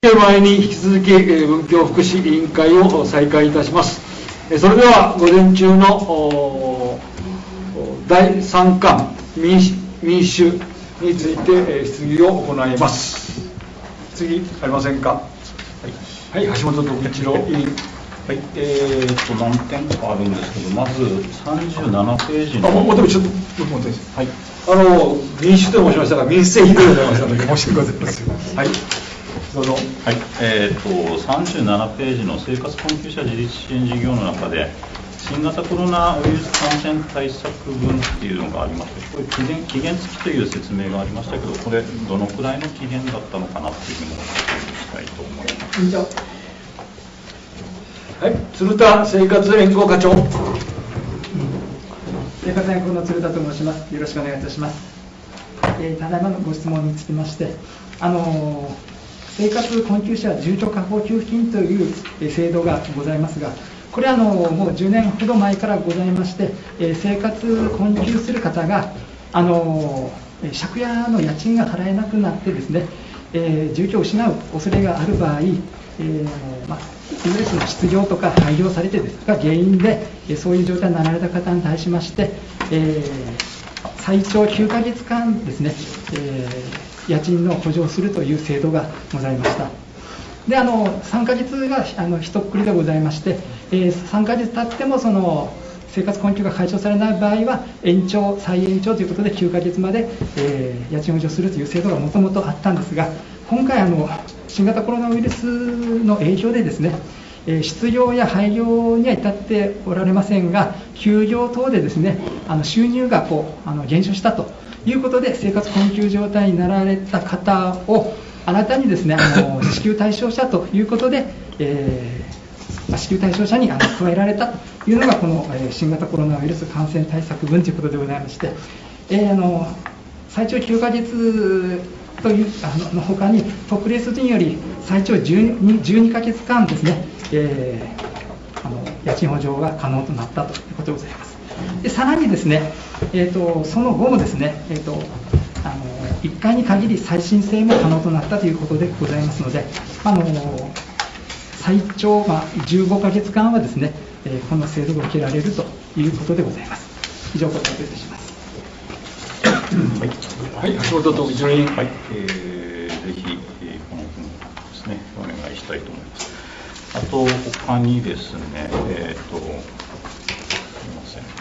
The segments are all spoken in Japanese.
前に引き続き文教福祉委員会を再開いたします。それでは午前中の第3巻民主について質疑を行います。次ありませんか。はい、橋本徳一郎委員。 はい、何点かあるんですけど、まず37ページの。 もうちょっと僕もです。 はい。 民主と申しましたが民生委員でございましたので申し訳ございません。はい。どうぞ。 はい、37ページの生活困窮者自立支援事業の中で、新型コロナウイルス感染対策分っていうのがありまして、これ期限付きという説明がありましたけど、これ、どのくらいの期限だったのかなっていうのを聞きたいと思います。 はい、鶴田生活連合課長。 生活連合の鶴田と申します。よろしくお願いいたします。ただいまのご質問につきまして、生活困窮者住居確保給付金という制度がございますが、これはもう10年ほど前からございまして、生活困窮する方が借家の家賃が払えなくなってですね、住居を失う恐れがある場合、いわゆるその失業とか廃業されてですが原因でそういう状態になられた方に対しまして、最長9ヶ月間ですね、家賃の補助をするという制度がございました。で3ヶ月が一括りでございまして、3ヶ月経ってもその生活困窮が解消されない場合は再延長ということで9ヶ月まで、家賃補助するという制度がもともとあったんですが、今回新型コロナウイルスの影響でですね、失業や廃業には至っておられませんが、休業等でですね収入が減少したということで、生活困窮状態になられた方を新たにですね支給対象者ということで、支給対象者に加えられたというのがこの新型コロナウイルス感染対策分ということでございまして、最長9ヶ月というの他に特例措置により最長12ヶ月間ですね、家賃補助が可能となったということでございます。でさらにですね、その後もですね、1回に限り再申請も可能となったということでございますので、最長15ヶ月間はですね、この制度が受けられるということでございます。以上、答えといたします。 はい、橋本徳一郎委員。 はい、ぜひ、この分ですね、お願いしたいと思います。あと、他にですね、すみません。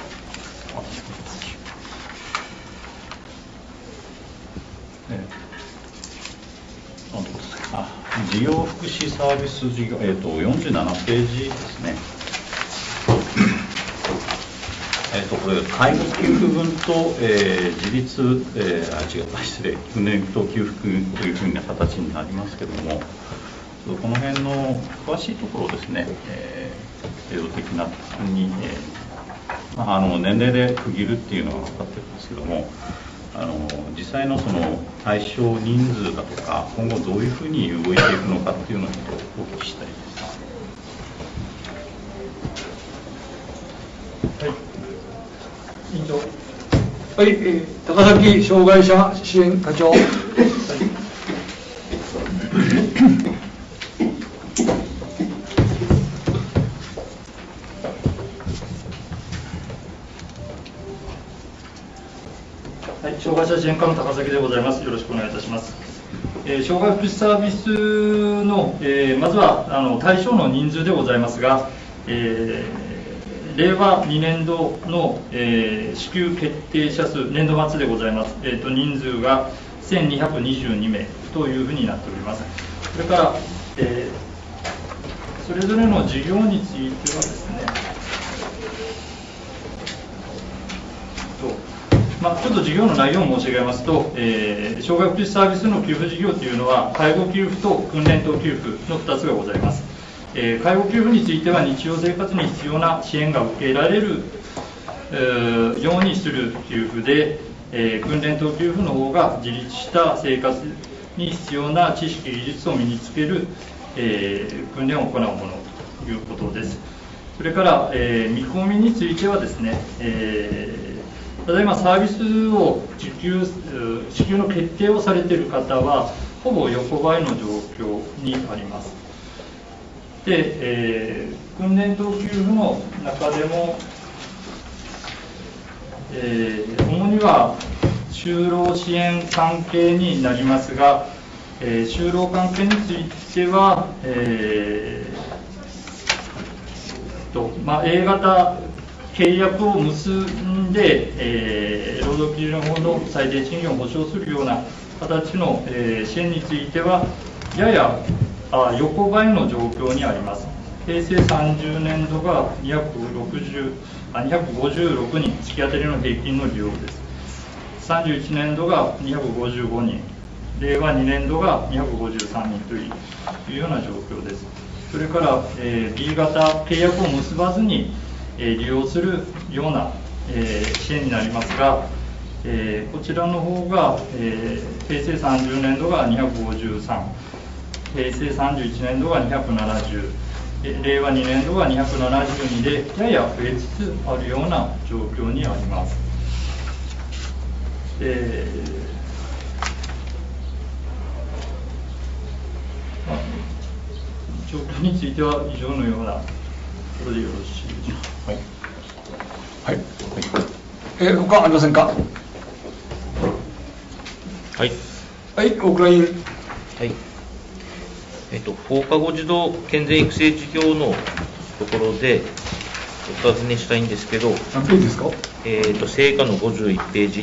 事業福祉サービス事業、47ページですね。これ、介護給付分と、自立、失礼、訓練と給付金というふうな形になりますけれども、この辺の詳しいところですね、制度的なに、年齢で区切るっていうのは分かってるんですけども、実際のその対象人数だとか、今後どういうふうに動いていくのかっていうのをちょっとお聞きしたいです。 はい。委員長。はい、高崎障害者支援課長。 障害者支援課の高崎でございます。よろしくお願いいたします。障害福祉サービスの、まずは対象の人数でございますが、令和2年度の、支給決定者数、年度末でございます。人数が1222名というふうになっております。それから、それぞれの事業についてはですね、ちょっと事業の内容を申し上げますと、障害福祉サービスの給付事業というのは、介護給付と訓練等給付の2つがございます。介護給付については、日常生活に必要な支援が受けられるようにする給付で、訓練等給付の方が自立した生活に必要な知識、技術を身につける、訓練を行うものということです。それから、見込みについてはですね、ただいまサービスを支給の決定をされている方は、 ほぼ横ばいの状況にあります。で、訓練等給付の中でも、主には就労支援関係になりますが、就労関係については、A 型契約を結んで、労働基準法の最低賃金を保障するような形の、支援については、やや横ばいの状況にあります。平成30年度が256人、月当たりの平均の利用です。31年度が255人、令和2年度が253人というような状況です。それから、B 型契約を結ばずに、利用するような、支援になりますが、こちらの方が、平成30年度が253、平成31年度が270、令和2年度が272で、やや増えつつあるような状況にあります。状況については以上のようなところでよろしいでしょうか。 はい。他ありませんか。 はい。 はい、大倉委員。 はい。放課後児童健全育成事業のところでお尋ねしたいんですけど。 何ページですか。 成果の51ページ。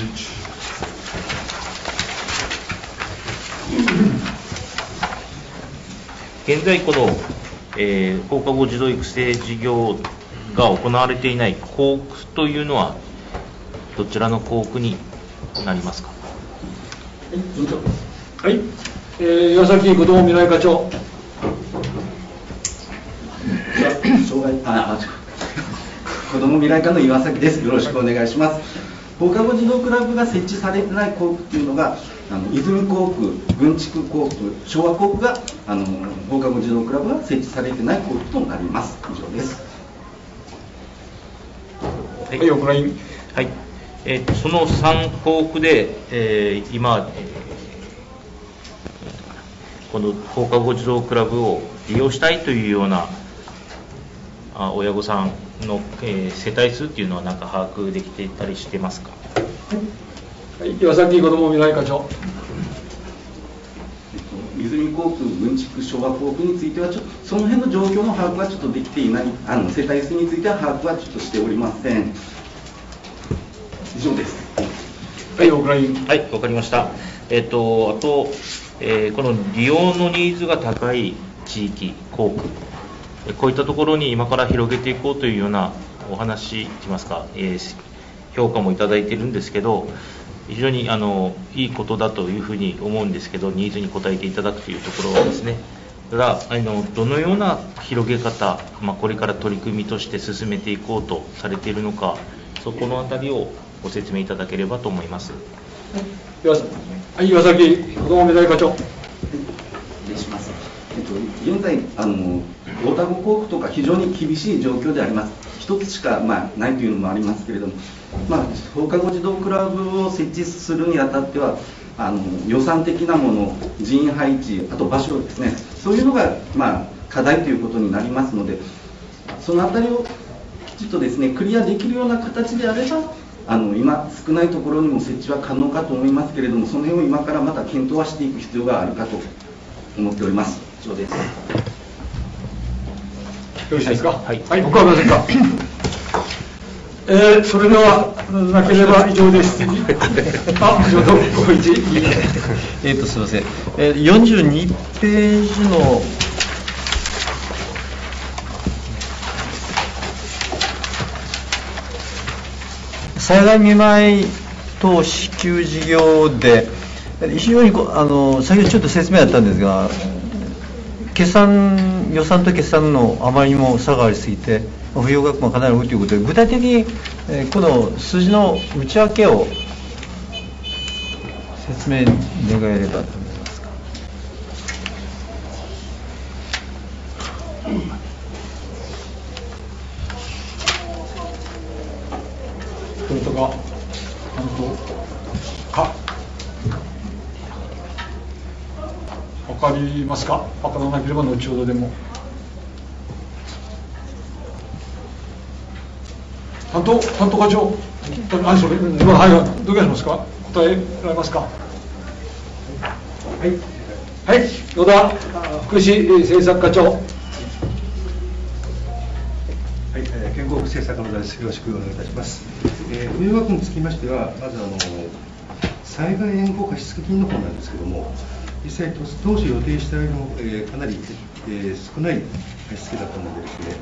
現在この、放課後児童育成事業が行われていない校区というのはどちらの校区になりますか。 はい、岩崎子ども未来課長。 子ども未来課の岩崎です。よろしくお願いします。放課後児童クラブが設置されてない校区というのが泉校区、郡地区校区、昭和校区が放課後児童クラブが設置されてない校区となります。以上です。 はい、岡委員。 はい。その3校区で、今、この放課後児童クラブを利用したいというような親御さんの、世帯数っていうのは何か把握できていたりしてますか。 はい、岩崎子ども未来課長。 泉校区、郡地区、昭和校区についてはその辺の状況の把握はちょっとできていない、世帯数については把握はちょっとしておりません。以上です。 はい、大倉委員。 はい、わかりました。あと、この利用のニーズが高い地域、校区、こういったところに今から広げていこうというようなお話といいますか、評価もいただいているんですけど、非常にいいことだというふうに思うんですけど、ニーズに応えていただくというところはですね、ただどのような広げ方、これから取り組みとして進めていこうとされているのか、そこのあたりをご説明いただければと思います。 はい、岩崎子ども未来課長。 失礼します。現在大田区校区とか非常に厳しい状況であります。一つしか、ないというのもありますけれども、放課後児童クラブを設置するにあたっては予算的なもの、人員配置、あと場所ですね、そういうのが、課題ということになりますので、そのあたりをきちっとですねクリアできるような形であれば今少ないところにも設置は可能かと思いますけれども、その辺を今からまた検討はしていく必要があるかと思っております。以上です。よろしいですか。 はい。 はい、僕はませんか。それではなければ以上です。すみません。42ページの災害見舞い等支給事業で非常に先ほどちょっと説明あったんですが、予算と決算のあまりにも差がありすぎて不要額もかなり多いということで、具体的にこの数字の内訳を説明願えればと思いますか。 それとかか分かりますか。分からなければ後ほどでも。担当課長、何それ、はい、どうしますか。答えられますか。はい、野田福祉政策課長。 はい、健康政策のです。よろしくお願いいたします。運用額につきましては、まず災害援護貸付金の方なんですけれども、実際、当初予定したよりも、かなり、少ない貸付だったのでですね、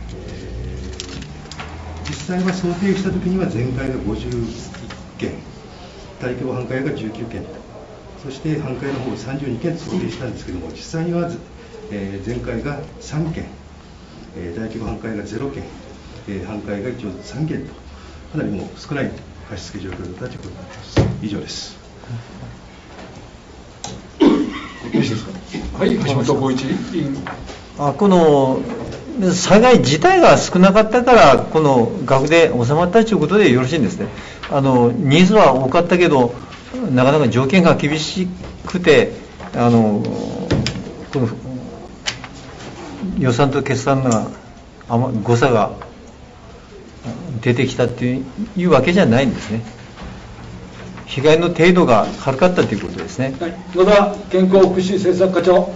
実際は想定したときには全壊が51件、大規模半壊が19件、そして半壊の方を32件想定したんですけれども、実際には、全壊が3件、大規模半壊が0件、半壊が一応3件と、かなりもう少ない貸付状況だったということになります。以上です。 はい、橋本浩一委員。 この災害自体が少なかったから、この額で収まったということでよろしいんですね。ニーズは多かったけど、なかなか条件が厳しくて、この予算と決算が誤差が出てきたというわけじゃないんですね。被害の程度が軽かったということですね。 はい、野田健康福祉政策課長。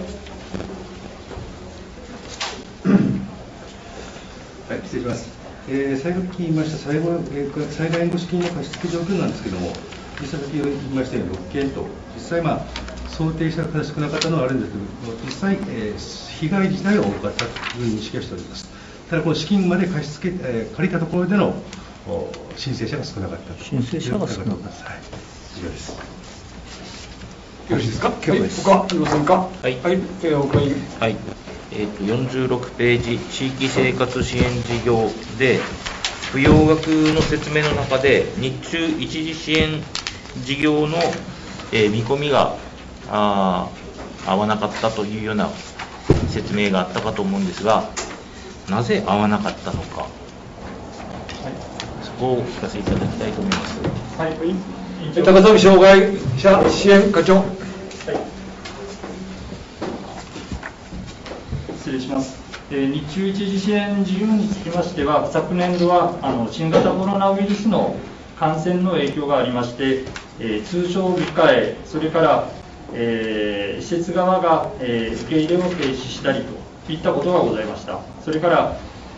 はい、失礼します。先ほど言いました災害援護資金の貸付状況なんですけれども、実際先ほど言いましたように6件と、実際、想定した少なかったのはあるんですけど、実際、被害自体は多かったという認識をしております。ただ、この資金まで借りたところでの申請者が少なかったと。 申請者が少なかった。 はい、以上です。 よろしいですか。他ありませんか。 はい。 はい、岡委員。 はい。46ページ、地域生活支援事業で、不要額の説明の中で、日中一時支援事業の、見込みが合わなかったというような説明があったかと思うんですが、なぜ合わなかったのか、そこをお聞かせいただきたいと思います。 はい、高富障害者支援課長。はい、 失礼します。日中一時支援事業につきましては、昨年度は新型コロナウイルスの感染の影響がありまして、通常控え、それから、施設側が、受け入れを停止したりといったことがございました。それから、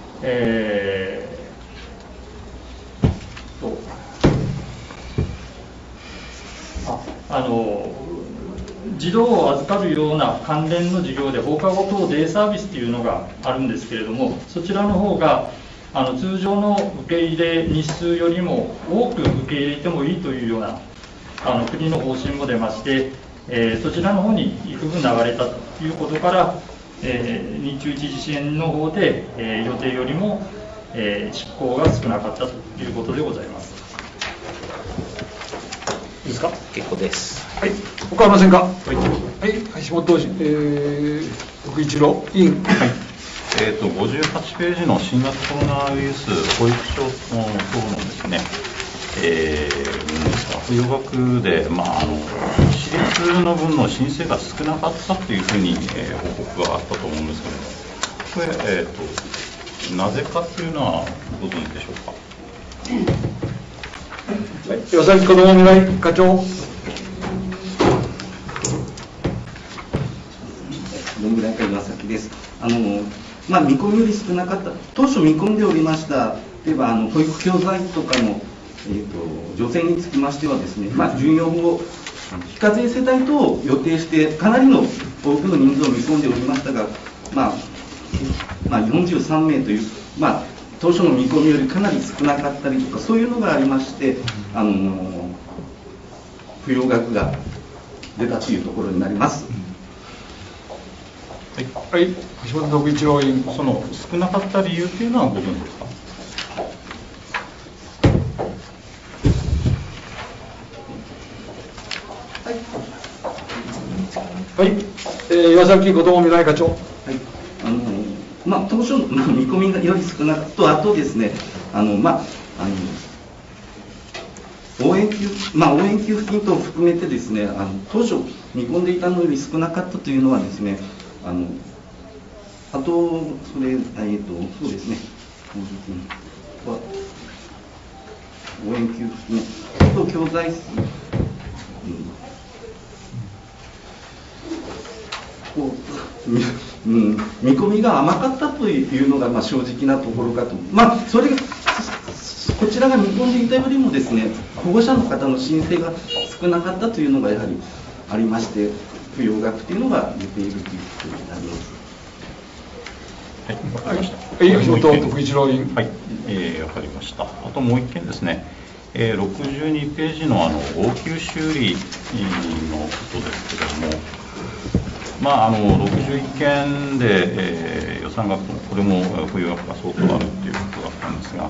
児童を預かるような関連の事業で放課後等デイサービスというのがあるんですけれども、そちらの方が通常の受け入れ日数よりも多く受け入れてもいいというような国の方針も出まして、そちらの方に幾分流れたということから、日中一時支援の方で、予定よりも、執行が少なかったということでございます。 いいですか。 結構です。 はい、他ありませんか。はい、はい、橋本徳一郎委員。はい。 58ページの新型コロナウイルス保育所の等のですね、不要額で、私立の分の申請が少なかったというふうに、報告があったと思うんですけど、これ、なぜかというのはご存知でしょうか。 はい、岩崎子ども未来課長。 どんぐらいか岩崎です。見込みより少なかった、当初見込んでおりました、例えば保育教材とかの、助成につきましてはですね、従業員を非課税世帯等を予定して、かなりの多くの人数を見込んでおりましたが、43名という、当初の見込みよりかなり少なかったりとか、そういうのがありまして、不要額が出たというところになります。 はい、橋本徳一郎委員。 その少なかった理由というのはご存知ですか。 はい、岩崎子ども未来課長。はい、 当初の見込みがより少なくと、あとですね、 応援給付金等を含めてですね、当初見込んでいたのより少なかったというのはですね、あとそうですね、応援給付金と教材費、見込みが甘かったというのが正直なところかと、それこちらが見込んでいたよりもですね、保護者の方の申請が少なかったというのがやはりありまして、扶養額というのが出ているということになります。 はい、わかりました。 橋本徳一郎委員。 はい、わかりました。あともう一件ですね。62ページの応急修理のことですけれども、61件で、予算額とこれも扶養額が相当あるということだったんですが、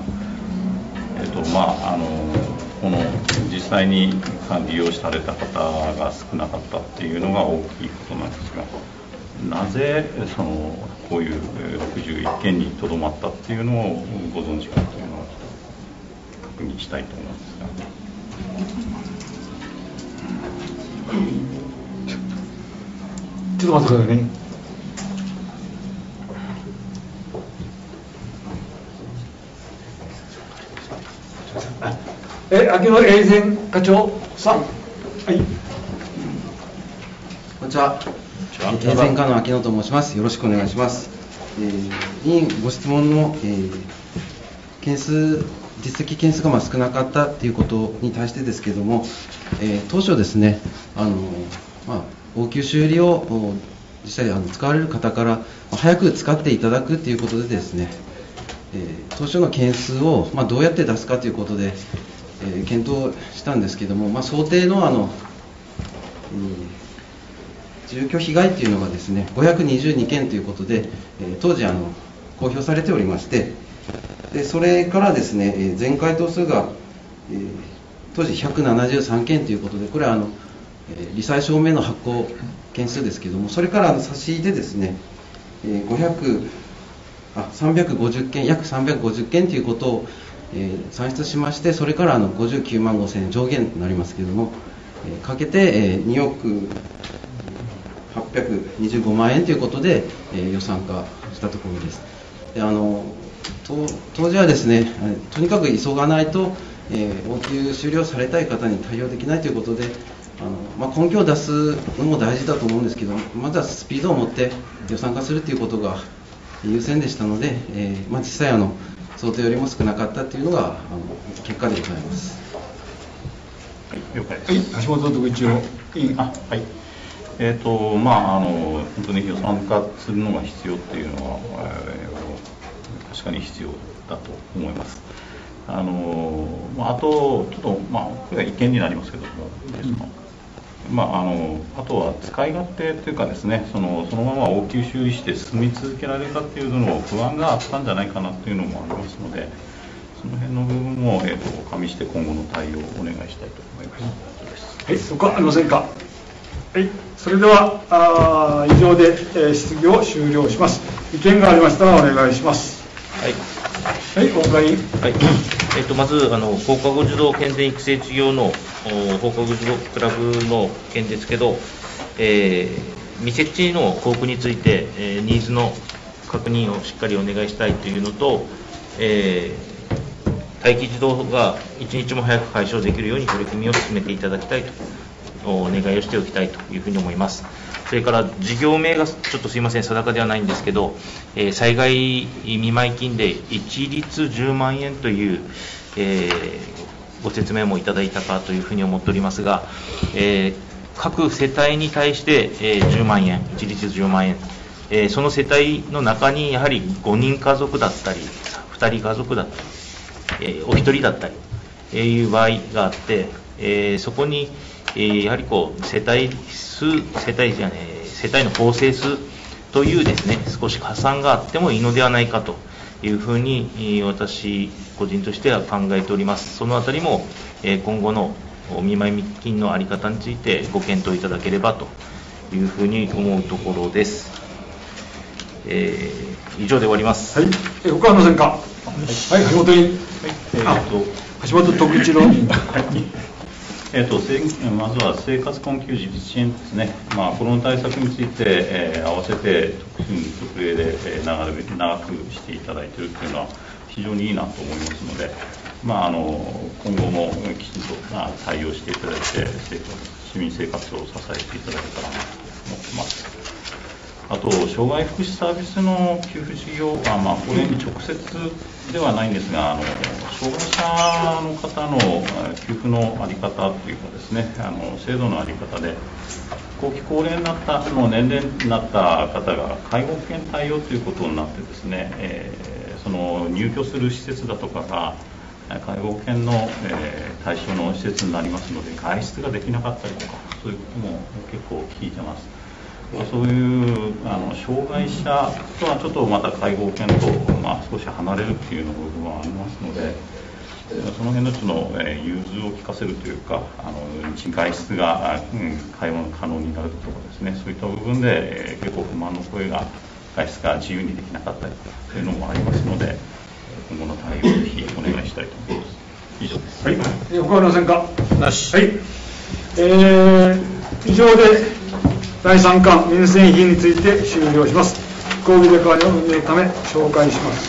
この実際に利用された方が少なかったっていうのが大きいことなんですが、なぜこういう61件にとどまったっていうのをご存知かというのを確認したいと思うんですが。 ちょっと待ってくださいね。秋野永善課長さん。はい。 こんにちは。永善課の秋野と申します。よろしくお願いします。委員ご質問の、実績件数が少なかったということに対してですけれども、当初ですね、応急修理を実際使われる方から早く使っていただくということでですね、当初の件数をどうやって出すかということで、検討したんですけれども、想定の住居被害というのがですね、522件ということで、当時公表されておりまして、でそれからですね、全回答数が、当時173件ということで、これは罹災証明の発行件数ですけれども、それから差し入れですね、350件、約350件ということを、算出しまして、それから59万5000円上限となりますけれども、かけて2億825万円ということで、予算化したところです。で当時はですね、とにかく急がないと、応急終了されたい方に対応できないということで、根拠を出すのも大事だと思うんですけど、まずはスピードを持って予算化するということが優先でしたので、実際想定よりも少なかったというのが結果でございます。 はい、了解です。 橋本徳一郎委員。 はい。本当に予算化するのが必要っていうのは、確かに必要だと思います。あとちょっとこれは意見になりますけども、いいですか。あとは使い勝手というかですね、そのまま応急修理して進み続けられたっていうのを不安があったんじゃないかなというのもありますので、その辺の部分も加味して今後の対応をお願いしたいと思います。 はい、そこはありませんか。はい、それでは以上で、質疑を終了します。意見がありましたらお願いします。はい。はい、今回。 はい。まず放課後児童健全育成事業の放課後児童クラブの件ですけど、未設置の交付について、ニーズの確認をしっかりお願いしたいというのと、待機児童が一日も早く解消できるように取り組みを進めていただきたいとお願いをしておきたいというふうに思います。それから事業名がちょっとすいません定かではないんですけど、災害見舞金で一律10万円という、ご説明もいただいたかというふうに思っておりますが、各世帯に対して、10万円、一律10万円、その世帯の中にやはり5人家族だったり、2人家族だったり、お一人だったり、いう場合があって、そこに、やはり世帯の構成数というですね、少し加算があってもいいのではないかというふうに私個人としては考えております。そのあたりも今後の見舞金の在り方についてご検討いただければというふうに思うところです。以上で終わります。 はい。他はありませんか。はい、橋本委員。 橋本徳一郎委員。 まずは生活困窮自立支援ですね、この対策について、合わせて特例で、長くしていただいているというのは非常にいいなと思いますので、今後もきちんと対応していただいて、市民生活を支えていただけたらなと思っています。あと、障害福祉サービスの給付事業は、これに直接ではないんですが、障害者の方の給付の在り方というかですね、制度の在り方で、後期高齢になった年齢になった方が介護保険対応ということになってですね、その入居する施設だとかが介護保険の対象の施設になりますので、外出ができなかったりとか、そういうことも結構聞いてます。そういう障害者とはちょっとまた介護保険と少し離れるっていうの部分はありますので、その辺の融通を利かせるというか、外出が会話可能になるとかですね、そういった部分で結構不満の声が、外出が自由にできなかったりとかそういうのもありますので、今後の対応をぜひお願いしたいと思います。以上です。 はい。他ありませんか。 なし。 はい。以上で第3巻民生品について終了します。講義レカーの運営のため紹介します。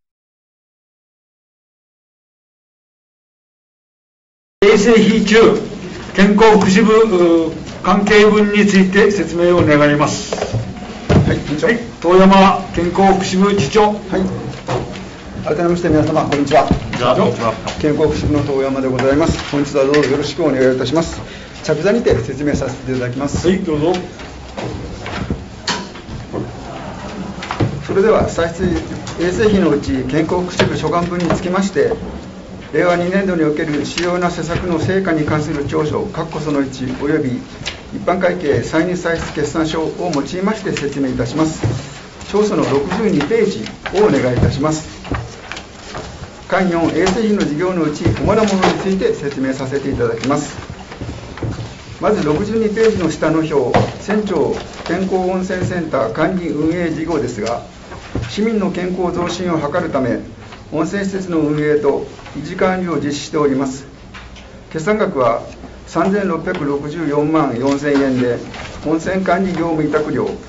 衛生費中健康福祉部関係分について説明を願います。 はい、 はい、遠山健康福祉部次長。 はい。改めまして皆様こんにちは。健康福祉部の遠山でございます。本日はどうぞよろしくお願いいたします。着座にて説明させていただきます。 はい、どうぞ。 それでは歳出衛生費のうち健康福祉部所管分につきまして、令和2年度における主要な施策の成果に関する調書その1および一般会計歳入歳出決算書を用いまして説明いたします。調書の62ページをお願いいたします。巻4衛生費の事業のうち主なものについて説明させていただきます。まず62ページの下の表、船長健康温泉センター管理運営事業ですが、市民の健康増進を図るため、温泉施設の運営と維持管理を実施しております。決算額は3664万4000円で、温泉管理業務委託料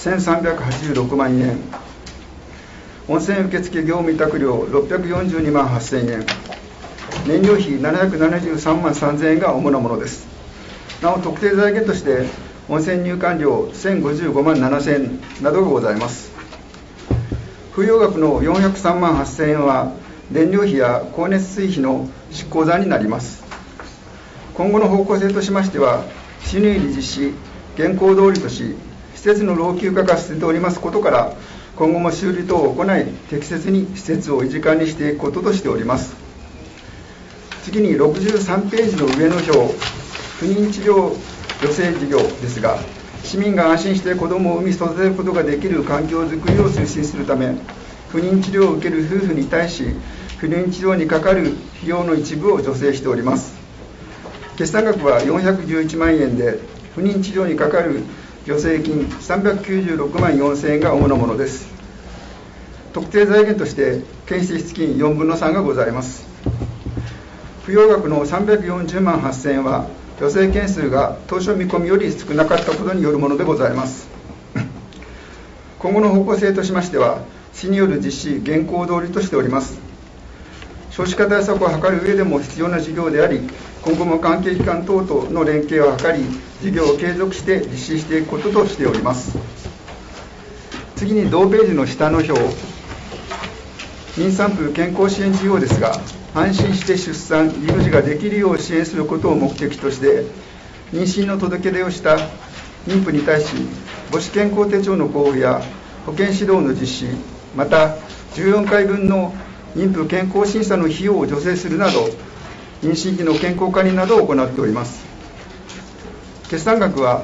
1386万円、温泉受付業務委託料642万8000円、燃料費773万3000円が主なものです。なお特定財源として温泉入館料1055万7000円などがございます。付与額の403万8000円は燃料費や光熱水費の執行残になります。今後の方向性としましては、市入り実施現行通りとし、施設の老朽化が進んでおりますことから、今後も修理等を行い適切に施設を維持管理していくこととしております。次に63ページの上の表、不妊治療助成事業ですが、市民が安心して子どもを産み育てることができる環境づくりを推進するため、不妊治療を受ける夫婦に対し、不妊治療にかかる費用の一部を助成しております。決算額は411万円で、不妊治療にかかる助成金396万4000円が主なものです。特定財源として県支出金4分の3がございます。付与額の340万8000円は助成件数が当初見込みより少なかったことによるものでございます。今後の方向性としましては、市による実施現行通りとしております。少子化対策を図る上でも必要な事業であり、今後も関係機関等との連携を図り、事業を継続して実施していくこととしております。次に同ページの下の表、妊産婦健康支援事業ですが、安心して出産・育児ができるよう支援することを目的として、妊娠の届け出をした妊婦に対し、母子健康手帳の交付や保健指導の実施、また14回分の妊婦健康審査の費用を助成するなど、妊娠期の健康管理などを行っております。決算額は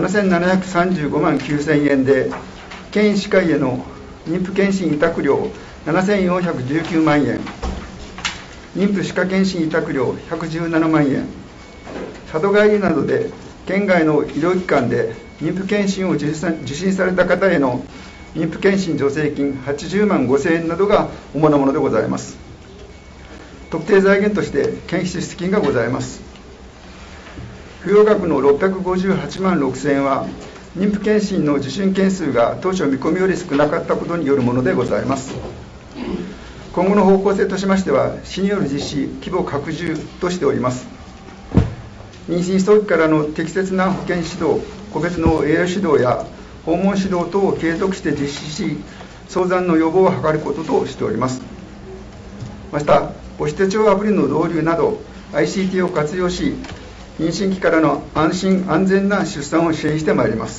7735万9000円で、県医師会への妊婦健診委託料7419万円、妊婦歯科健診委託料117万円、里帰りなどで県外の医療機関で妊婦健診を受診された方への妊婦健診助成金80万5000円などが主なものでございます。 特定財源として県費支出金がございます。付与額の658万6000円は、妊婦健診の受診件数が当初見込みより少なかったことによるものでございます。今後の方向性としましては、市による実施規模拡充としております。妊娠早期からの適切な保健指導、個別の栄養指導や訪問指導等を継続して実施し、早産の予防を図ることとしております。また、母子手帳アプリの導入など、ICT を活用し、妊娠期からの安心安全な出産を支援してまいります。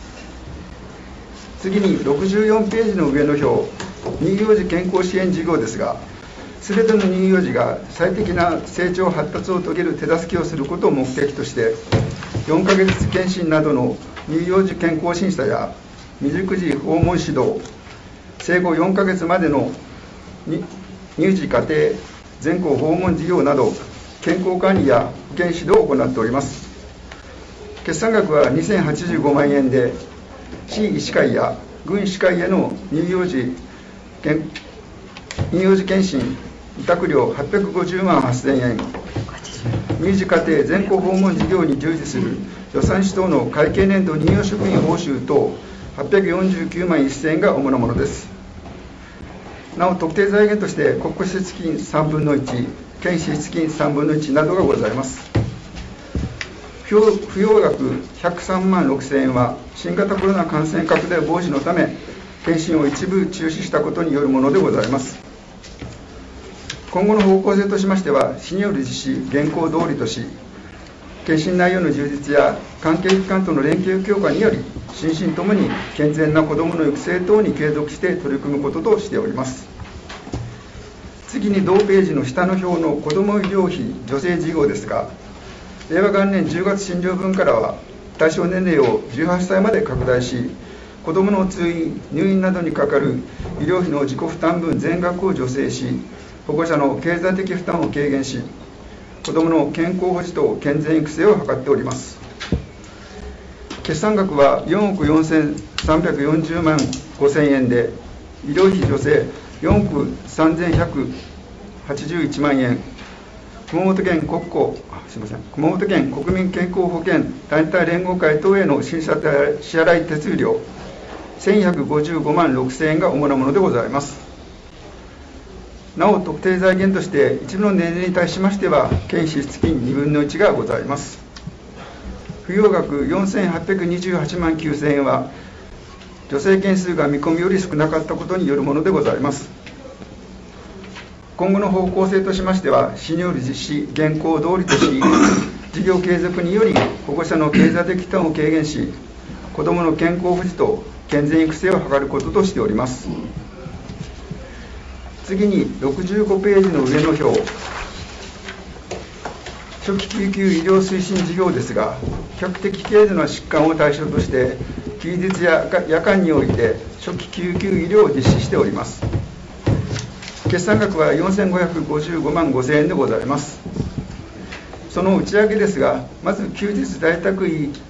次に64ページの上の表、乳幼児健康支援事業ですが、すべての乳幼児が最適な成長発達を遂げる手助けをすることを目的として、4ヶ月検診などの乳幼児健康審査や未熟児訪問指導、生後4ヶ月までの乳児家庭全校訪問事業など、健康管理や保健指導を行っております。決算額は2085万円で、市医師会や郡医師会への乳幼児検診委託料850万8000円、乳児家庭全校訪問事業に従事する予算使等の会計年度乳幼職員報酬等849万1000円が主なものです。なお、特定財源として国庫支出金3分の1、県支出金3分の1などがございます。付与額103万6000円は、新型コロナ感染拡大防止のため、検診を一部中止したことによるものでございます。今後の方向性としましては、市による実施、現行通りとし、検診内容の充実や関係機関との連携強化により、心身ともに健全な子どもの育成等に継続して取り組むこととしております。次に同ページの下の表の子ども医療費助成事業ですが、令和元年10月診療分からは、対象年齢を18歳まで拡大し、子どもの通院、入院などにかかる医療費の自己負担分全額を助成し、保護者の経済的負担を軽減し、子どもの健康保持と健全育成を図っております。決算額は4億4340万5000円で、医療費助成4億3181万円、熊本県国民健康保険団体連合会等への支払い手数料1155万6000円が主なものでございます。なお、特定財源として一部の年齢に対しましては、県支出金2分の1がございます。付与額4828万9000円は、助成件数が見込みより少なかったことによるものでございます。今後の方向性としましては、市による実施、現行通りとし、事業継続により保護者の経済的負担を軽減し、子どもの健康保持と健全育成を図ることとしております。次に65ページの上の表、初期救急医療推進事業ですが、比較的軽度な疾患を対象として、休日や夜間において初期救急医療を実施しております。決算額は4555万5000円でございます。その内訳ですが、まず休日在宅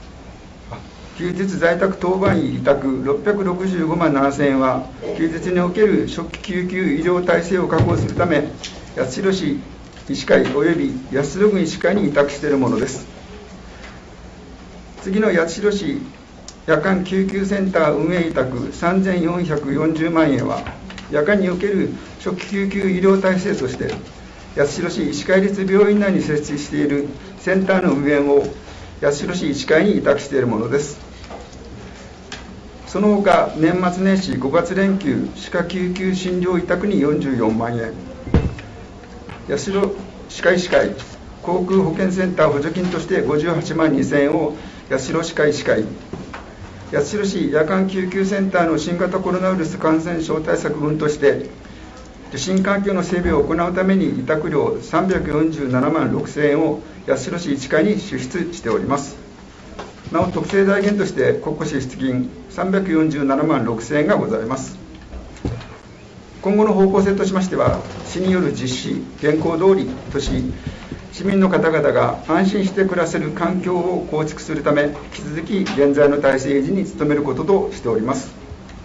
当番医委託665万7000円は、休日における初期救急医療体制を確保するため、八代市医師会及び八代郡医師会に委託しているものです。次の八代市夜間救急センター運営委託3440万円は、夜間における初期救急医療体制として、八代市医師会立病院内に設置しているセンターの運営を八代市医師会に委託しているものです。その他、年末年始5月連休歯科救急診療委託に44万円、八代歯科医師会航空保健センター補助金として58万2000円を八代歯科医師会、八代市夜間救急センターの新型コロナウイルス感染症対策分として、受診環境の整備を行うために委託料347万6000円を八代市医師会に支出しております。なお、特定財源として国庫支出金347万6000円がございます。今後の方向性としましては、市による実施、現行通りとし、市民の方々が安心して暮らせる環境を構築するため、引き続き現在の体制維持に努めることとしております。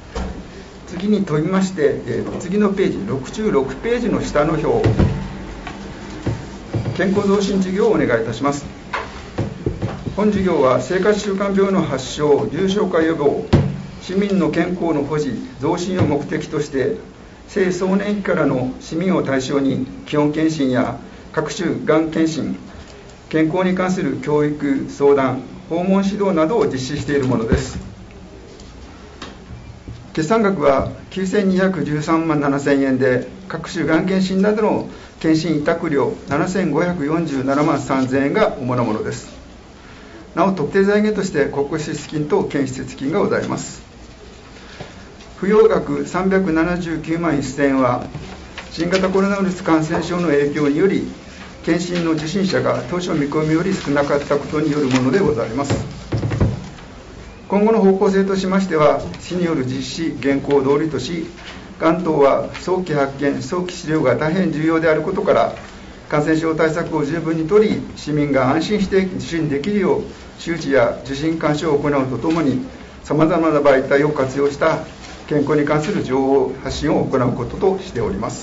次に飛びまして、次のページ、66ページの下の表、 健康増進事業をお願いいたします。本事業は生活習慣病の発症・重症化予防、市民の健康の保持・増進を目的として、青壮年期からの市民を対象に基本検診や各種がん検診、健康に関する教育・相談、訪問指導などを実施しているものです。決算額は9213万7000円で、各種がん検診などの検診委託料7547万3000円が主なものです。なお、特定財源として国庫支出金と県施設金がございます。扶養額379万1000円は、新型コロナウイルス感染症の影響により、検診の受診者が当初見込みより少なかったことによるものでございます。今後の方向性としましては、市による実施、現行通りとし、がん等は早期発見、早期治療が大変重要であることから、感染症対策を十分に取り、市民が安心して受診できるよう、周知や受診監視を行うとともに、さまざまな媒体を活用した健康に関する情報発信を行うこととしております。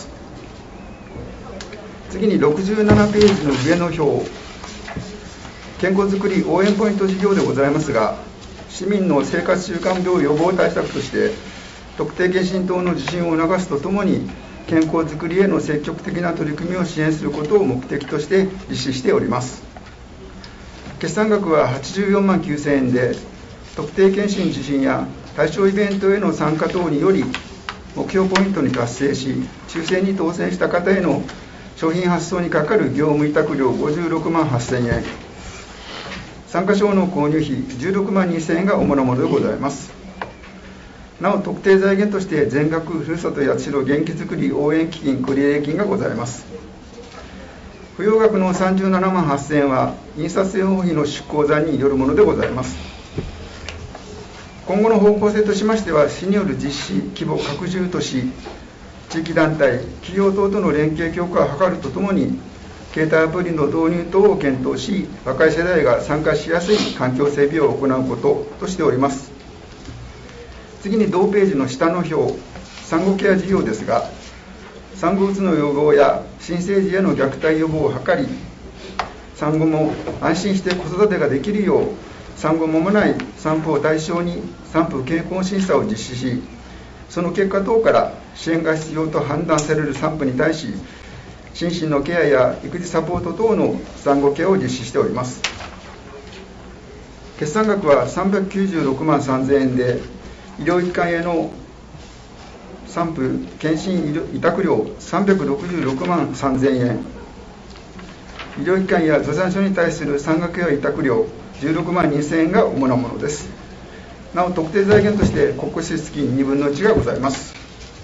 次に67ページの上の表、健康づくり応援ポイント事業でございますが、市民の生活習慣病予防対策として、特定健診等の受診を促すとともに、健康づくりへの積極的な取り組みを支援することを目的として実施しております。決算額は84万9000円で、特定健診受診や対象イベントへの参加等により、目標ポイントに達成し、抽選に当選した方への商品発送にかかる業務委託料56万8000円、参加賞の購入費16万2000円が主なものでございます。なお、特定財源として全額ふるさと八代元気づくり応援基金繰入金がございます。扶養額の37万8000円は印刷用費の出向残によるものでございます。今後の方向性としましては、市による実施規模拡充とし、地域団体、企業等との連携強化を図るとともに、携帯アプリの導入等を検討し、若い世代が参加しやすい環境整備を行うこととしております。次に同ページの下の表、産後ケア事業ですが、産後うつの予防や新生児への虐待予防を図り、産後も安心して子育てができるよう、産後間もない産婦を対象に産婦健康審査を実施し、その結果等から支援が必要と判断される産婦に対し、心身のケアや育児サポート等の産後ケアを実施しております。決算額は396万3000円で、医療機関への産婦健診委託料366万3000円、医療機関や助産所に対する産後ケア委託料16万2000円が主なものです。なお、特定財源として国庫支出金2分の1がございます。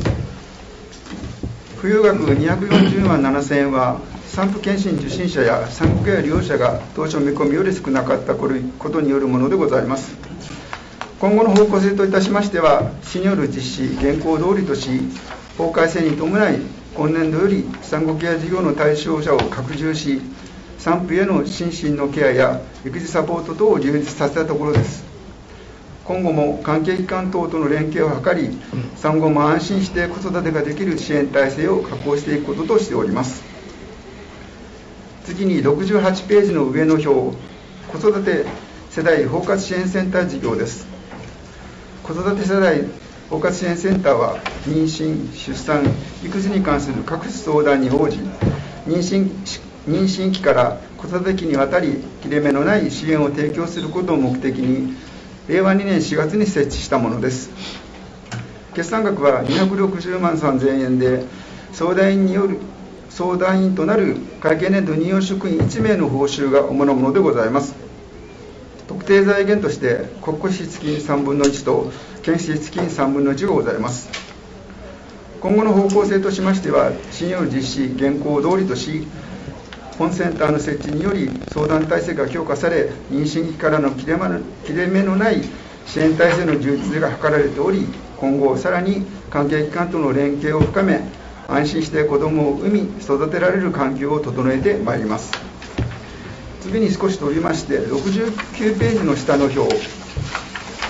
扶養額240万7000円は、産婦健診受診者や産後ケア利用者が当初見込みより少なかったことによるものでございます。今後の方向性といたしましては、市による実施、現行通りとし、法改正に伴い、今年度より産後ケア事業の対象者を拡充し、産婦への心身のケアや育児サポート等を充実させたところです。今後も関係機関等との連携を図り、産後も安心して子育てができる支援体制を確保していくこととしております。次に68ページの上の表、子育て世代包括支援センター事業です。子育て世代包括支援センターは、妊娠、出産、育児に関する各種相談に応じ、妊娠期から子育て期にわたり、切れ目のない支援を提供することを目的に、令和2年4月に設置したものです。決算額は260万3000円で、相談員となる会計年度任用職員1名の報酬が主なものでございます。特定財源として国庫支出金3分の1と県支出金3分の1がございます。今後の方向性としましては、市による実施、現行通りとし、本センターの設置により相談体制が強化され、妊娠期からの切れ目のない支援体制の充実が図られており、今後さらに関係機関との連携を深め、安心して子どもを産み育てられる環境を整えてまいります。次に少し飛びまして、69ページの下の表、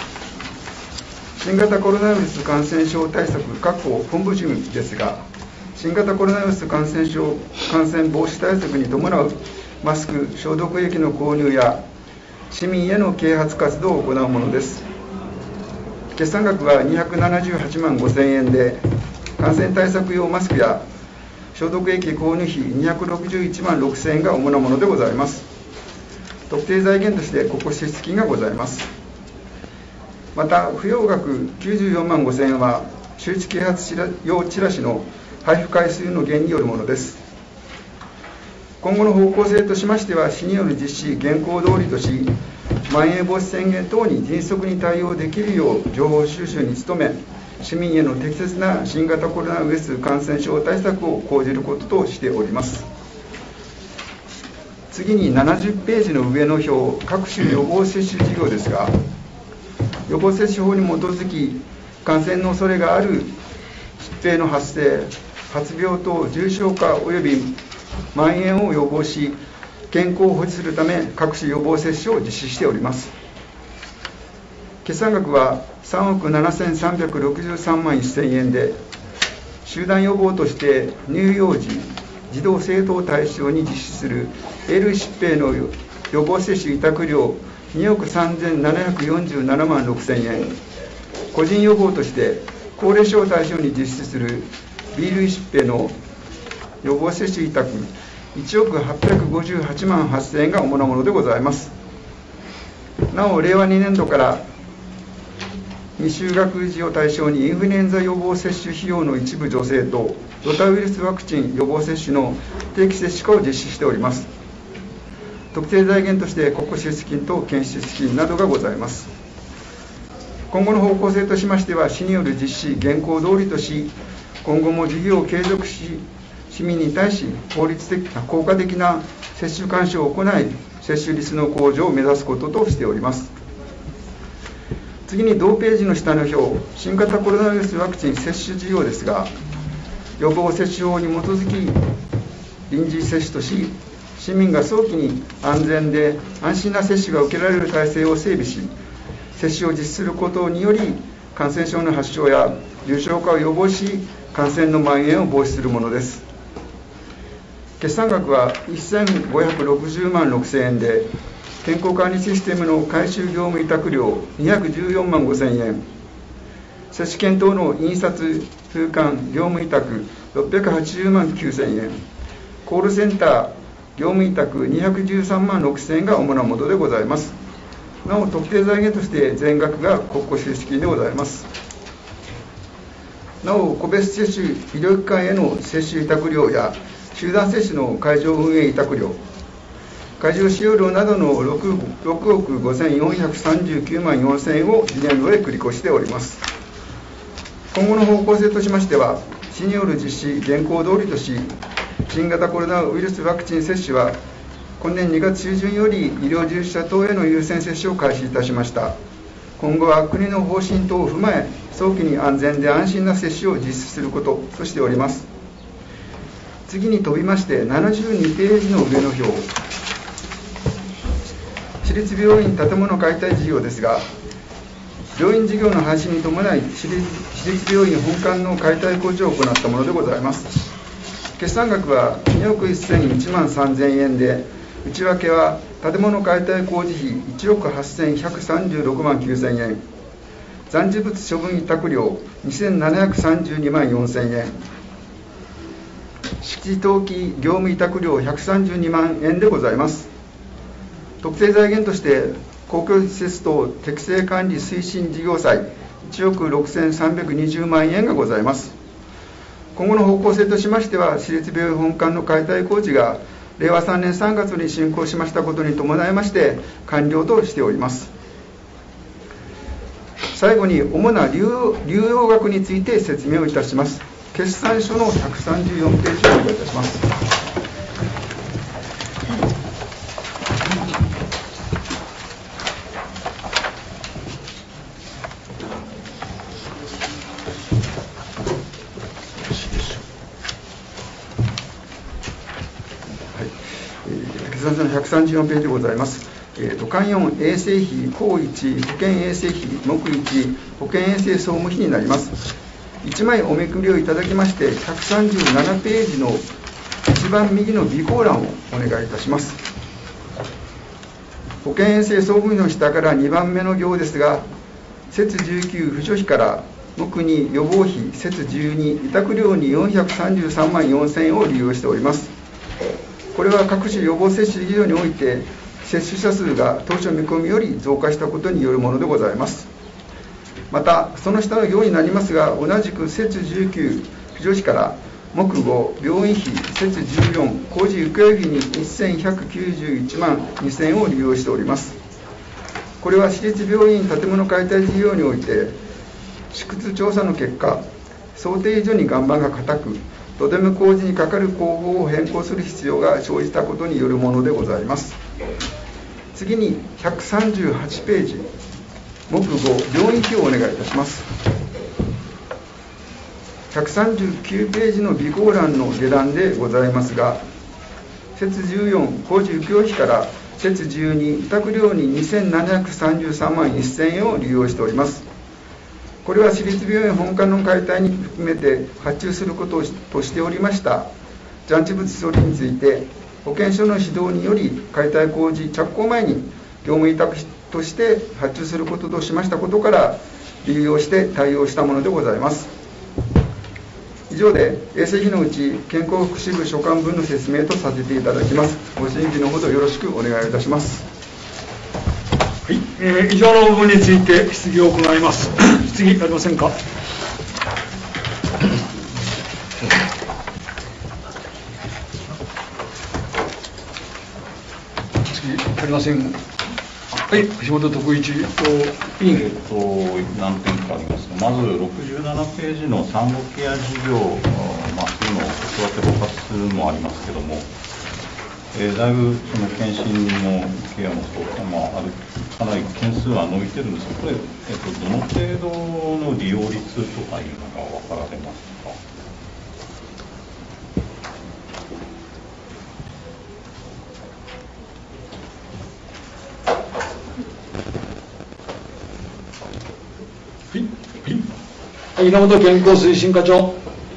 新型コロナウイルス感染症対策本部事務ですが、 新型コロナウイルス感染防止対策に伴うマスク、消毒液の購入や市民への啓発活動を行うものです。決算額は278万5000円で、感染対策用マスクや消毒液購入費261万6000円が主なものでございます。特定財源として国庫支出金がございます。また、不要額94万5000円は周知啓発用チラシの配布回数の減によるものです。今後の方向性としましては、市による実施現行通りとし、まん延防止宣言等に迅速に対応できるよう情報収集に努め、市民への適切な新型コロナウイルス感染症対策を講じることとしております。次に70ページの上の表、各種予防接種事業ですが、予防接種法に基づき、感染の恐れがある疾病の発生、発病等重症化及び蔓延を予防し、健康を保持するため、各種予防接種を実施しております。決算額は3億7363万1000円で、集団予防として乳幼児、児童生徒を対象に実施する L 疾病の予防接種委託料2億3747万6000円、個人予防として高齢者を対象に実施する B 類疾病の予防接種委託1億858万8000円が主なものでございます。なお、令和2年度から未就学児を対象にインフルエンザ予防接種費用の一部助成とロタウイルスワクチン予防接種の定期接種化を実施しております。特定財源として国庫支出金と県支出金などがございます。今後の方向性としましては、市による実施現行通りとし、今後も事業を継続し、市民に対し効果的な接種監視を行い、接種率の向上を目指すこととしております。次に同ページの下の表、新型コロナウイルスワクチン接種事業ですが、予防接種法に基づき臨時接種とし、市民が早期に安全で安心な接種が受けられる体制を整備し、接種を実施することにより、感染症の発症や重症化を予防し、感染の蔓延を防止するものです。決算額は1560万6000円で、健康管理システムの回収業務委託料214万5000円、接種券等の印刷・封管業務委託680万9000円、コールセンター業務委託213万6000円が主なものでございます。なお、特定財源として全額が国庫支出金でございます。なお、個別接種医療機関への接種委託料や集団接種の会場運営委託料、会場使用料などの6億5439万4000円を次年度へ繰り越しております。今後の方向性としましては、市による実施現行通りとし、新型コロナウイルスワクチン接種は今年2月中旬より医療従事者等への優先接種を開始いたしました。今後は国の方針等を踏まえ、早期に安全で安心な接種を実施することとしております。次に飛びまして72ページの上の表、私立病院建物解体事業ですが、病院事業の廃止に伴い、私立病院本館の解体工事を行ったものでございます。決算額は2億1001万3000円で、内訳は建物解体工事費1億8136万9000円、残置物処分委託料2732万4000円、敷地登記業務委託料132万円でございます。特定財源として公共施設等適正管理推進事業債1億6320万円がございます。今後の方向性としましては、私立病院本館の解体工事が令和3年3月に竣工しましたことに伴いまして完了としております。最後に主な流用額について説明をいたします。決算書の134ページをお願いいたします。決算書の134ページでございます。簡4衛生費項1保険衛生費目1保険衛生総務費になります。 1枚おめくりをいただきまして、137ページの一番右の備考欄をお願いいたします。保健衛生総務費の下から2番目の行ですが、設19扶助費から木に予防費、設12委託料に433万4000円を利用しております。これは各種予防接種事業において、接種者数が当初見込みより増加したことによるものでございます。また、その下の行になりますが、同じく設19扶助費から木5病院費、設14工事請負費に1191万2000円を利用しております。これは私立病院建物解体事業において、試掘調査の結果、想定以上に岩盤が硬く、土手目工事にかかる工法を変更する必要が生じたことによるものでございます。次に138ページ、木5病院費をお願いいたします。139ページの備考欄の下段でございますが、設14工事請負費から設12委託料に2733万1000円を利用しております。これは私立病院本館の解体に含めて発注することとしておりました残地物処理について、保健所の指導により解体工事着工前に業務委託として発注することとしましたことから利用して対応したものでございます。以上で衛生費のうち健康福祉部所管分の説明とさせていただきます。ご審議のほどよろしくお願いいたします。 はい、以上の部分について質疑を行います。質疑ありませんか。質疑ありません。はい、橋本徳一委員。 何点かありますが、まず67ページの産後ケア事業、次の子育て包括もありますけれども、だいぶその検診もケアもそうか、かなり件数は伸びてるんですが、これ、どの程度の利用率とかいうのが分かられますか。 稲本健康推進課長。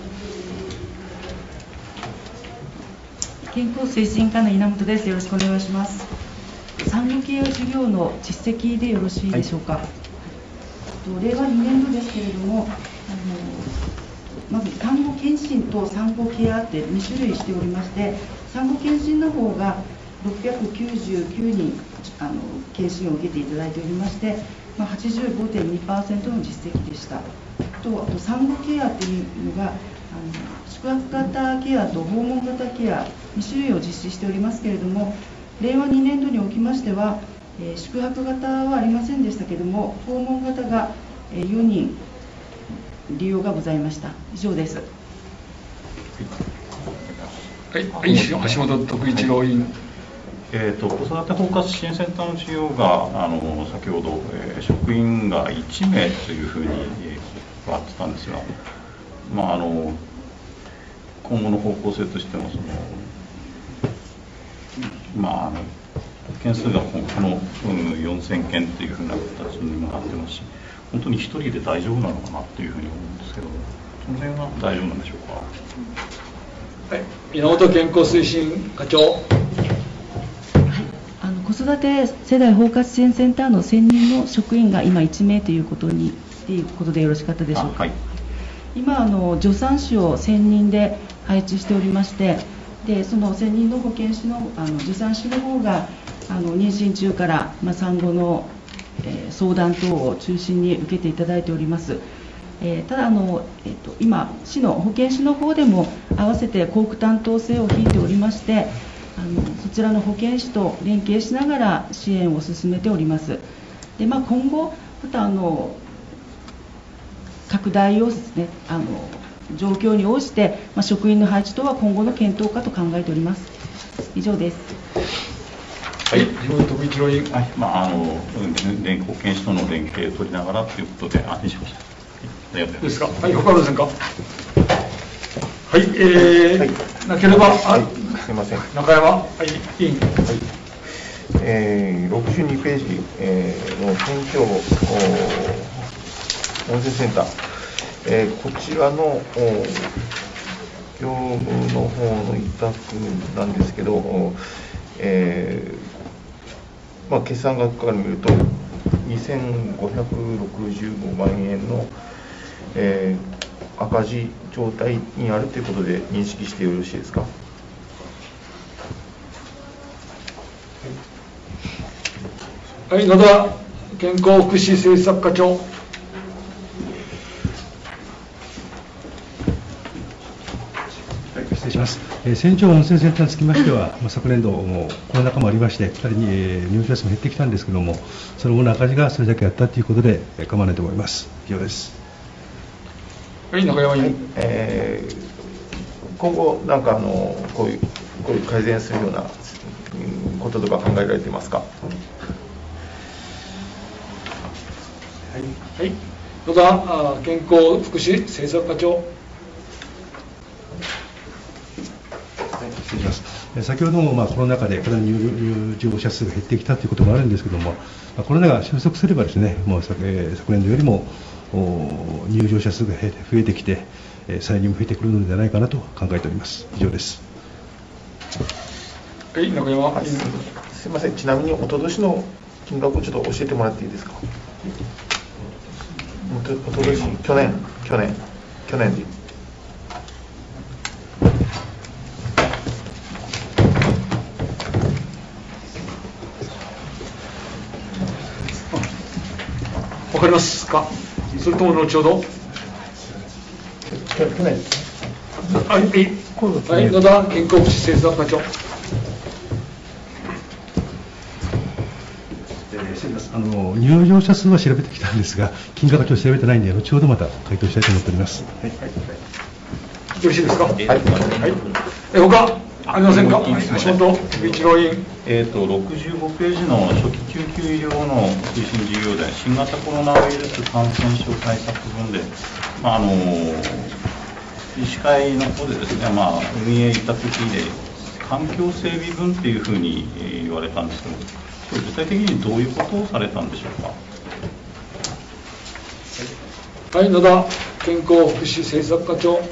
健康推進課の稲本です。よろしくお願いします。産後ケア事業の実績でよろしいでしょうか。令和2年度ですけれども、まず産後検診と産後ケアって2種類しておりまして、産後検診の方が699人検診を受けていただいておりまして、85.2% の実績でした。あと産後ケアというのが宿泊型ケアと訪問型ケア2種類を実施しておりますけれども、令和2年度におきましては、宿泊型はありませんでしたけれども、訪問型が4人利用がございました。以上です。 はい、橋本徳一郎委員。 子育て包括支援センターの事業が先ほど、職員が1名というふうに変わってたんですが、今後の方向性としても件数がこの4000件というふうな形にもなってますし、本当に1人で大丈夫なのかなというふうに思うんですけど、その辺は大丈夫なんでしょうか。 はい、稲本健康推進課長。 子育て世代包括支援センターの専任の職員が今1名ということでよろしかったでしょうか。はい、今助産師を専任で配置しておりまして、でその専任の保健師の助産師の方が妊娠中から産後の、相談等を中心に受けていただいております。ただ今市の保健師の方でも合わせて校区担当制を引いておりまして、そちらの保健師と連携しながら支援を進めております。で、今後また拡大をですね、状況に応じて、職員の配置等は今後の検討かと考えております。以上です。 はい、徳一郎委員。 はい、保健師との連携を取りながらということで安心しました。ありがとうございます。 ですか。はい、他ありませんか。はい、なければ、 すみません。 中山委員。 62ページ、の県庁温泉センター、 こちらの業務の方の委託なんですけど、決算額から見ると2565万円の、赤字状態にあるということで認識してよろしいですか。 はい、野田健康福祉政策課長。 失礼します。船長温泉センターにつきましては、昨年度、コロナ禍もありまして、2人に入場者数も減ってきたんですけれども、その後の赤字がそれだけあったということで構わないと思います。以上です。 はい、中山委員。 今後、なんかこういう改善するようなこととか考えられていますか。 はい、野田健康福祉政策課長。 失礼します。先ほどもコロナ禍で入場者数が減ってきたということもあるんですけれども、コロナが収束すればですね、もう昨年度よりも入場者数が増えてきて、歳入も増えてくるのではないかなと考えております。以上です。 はい、中山委員。 すみません、ちなみにおととしの金額をちょっと教えてもらっていいですか。おととし、去年で。 わかりますか。それとも後ほど。 去年。 はい、野田健康福祉政策課長。 入場者数は調べてきたんですが、金額は今日調べてないんで、後ほどまた回答したいと思っております。よろしいですか。はい。他ありませんか。橋本一郎委員。 65ページの初期救急医療の推進事業で新型コロナウイルス感染症対策分で、医師会の方でですね、運営委託費で環境整備分っていうふうに言われたんですけど、具体的にどういうことをされたんでしょうか。 はい、野田健康福祉政策課長。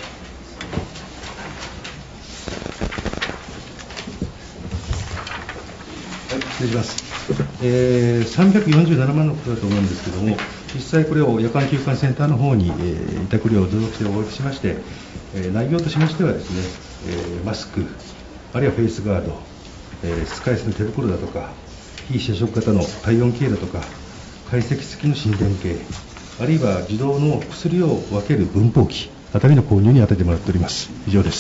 失礼します。347万のことだと思うんですけれども、実際これを夜間休館センターの方に委託料を増額してお渡ししまして、内容としましてはですね、マスク、あるいはフェイスガード、使い捨ての手袋だとか、非接触型の体温計だとか、解析付きの心電計、あるいは自動の薬を分ける分包機あたりの購入に当ててもらっております。以上です。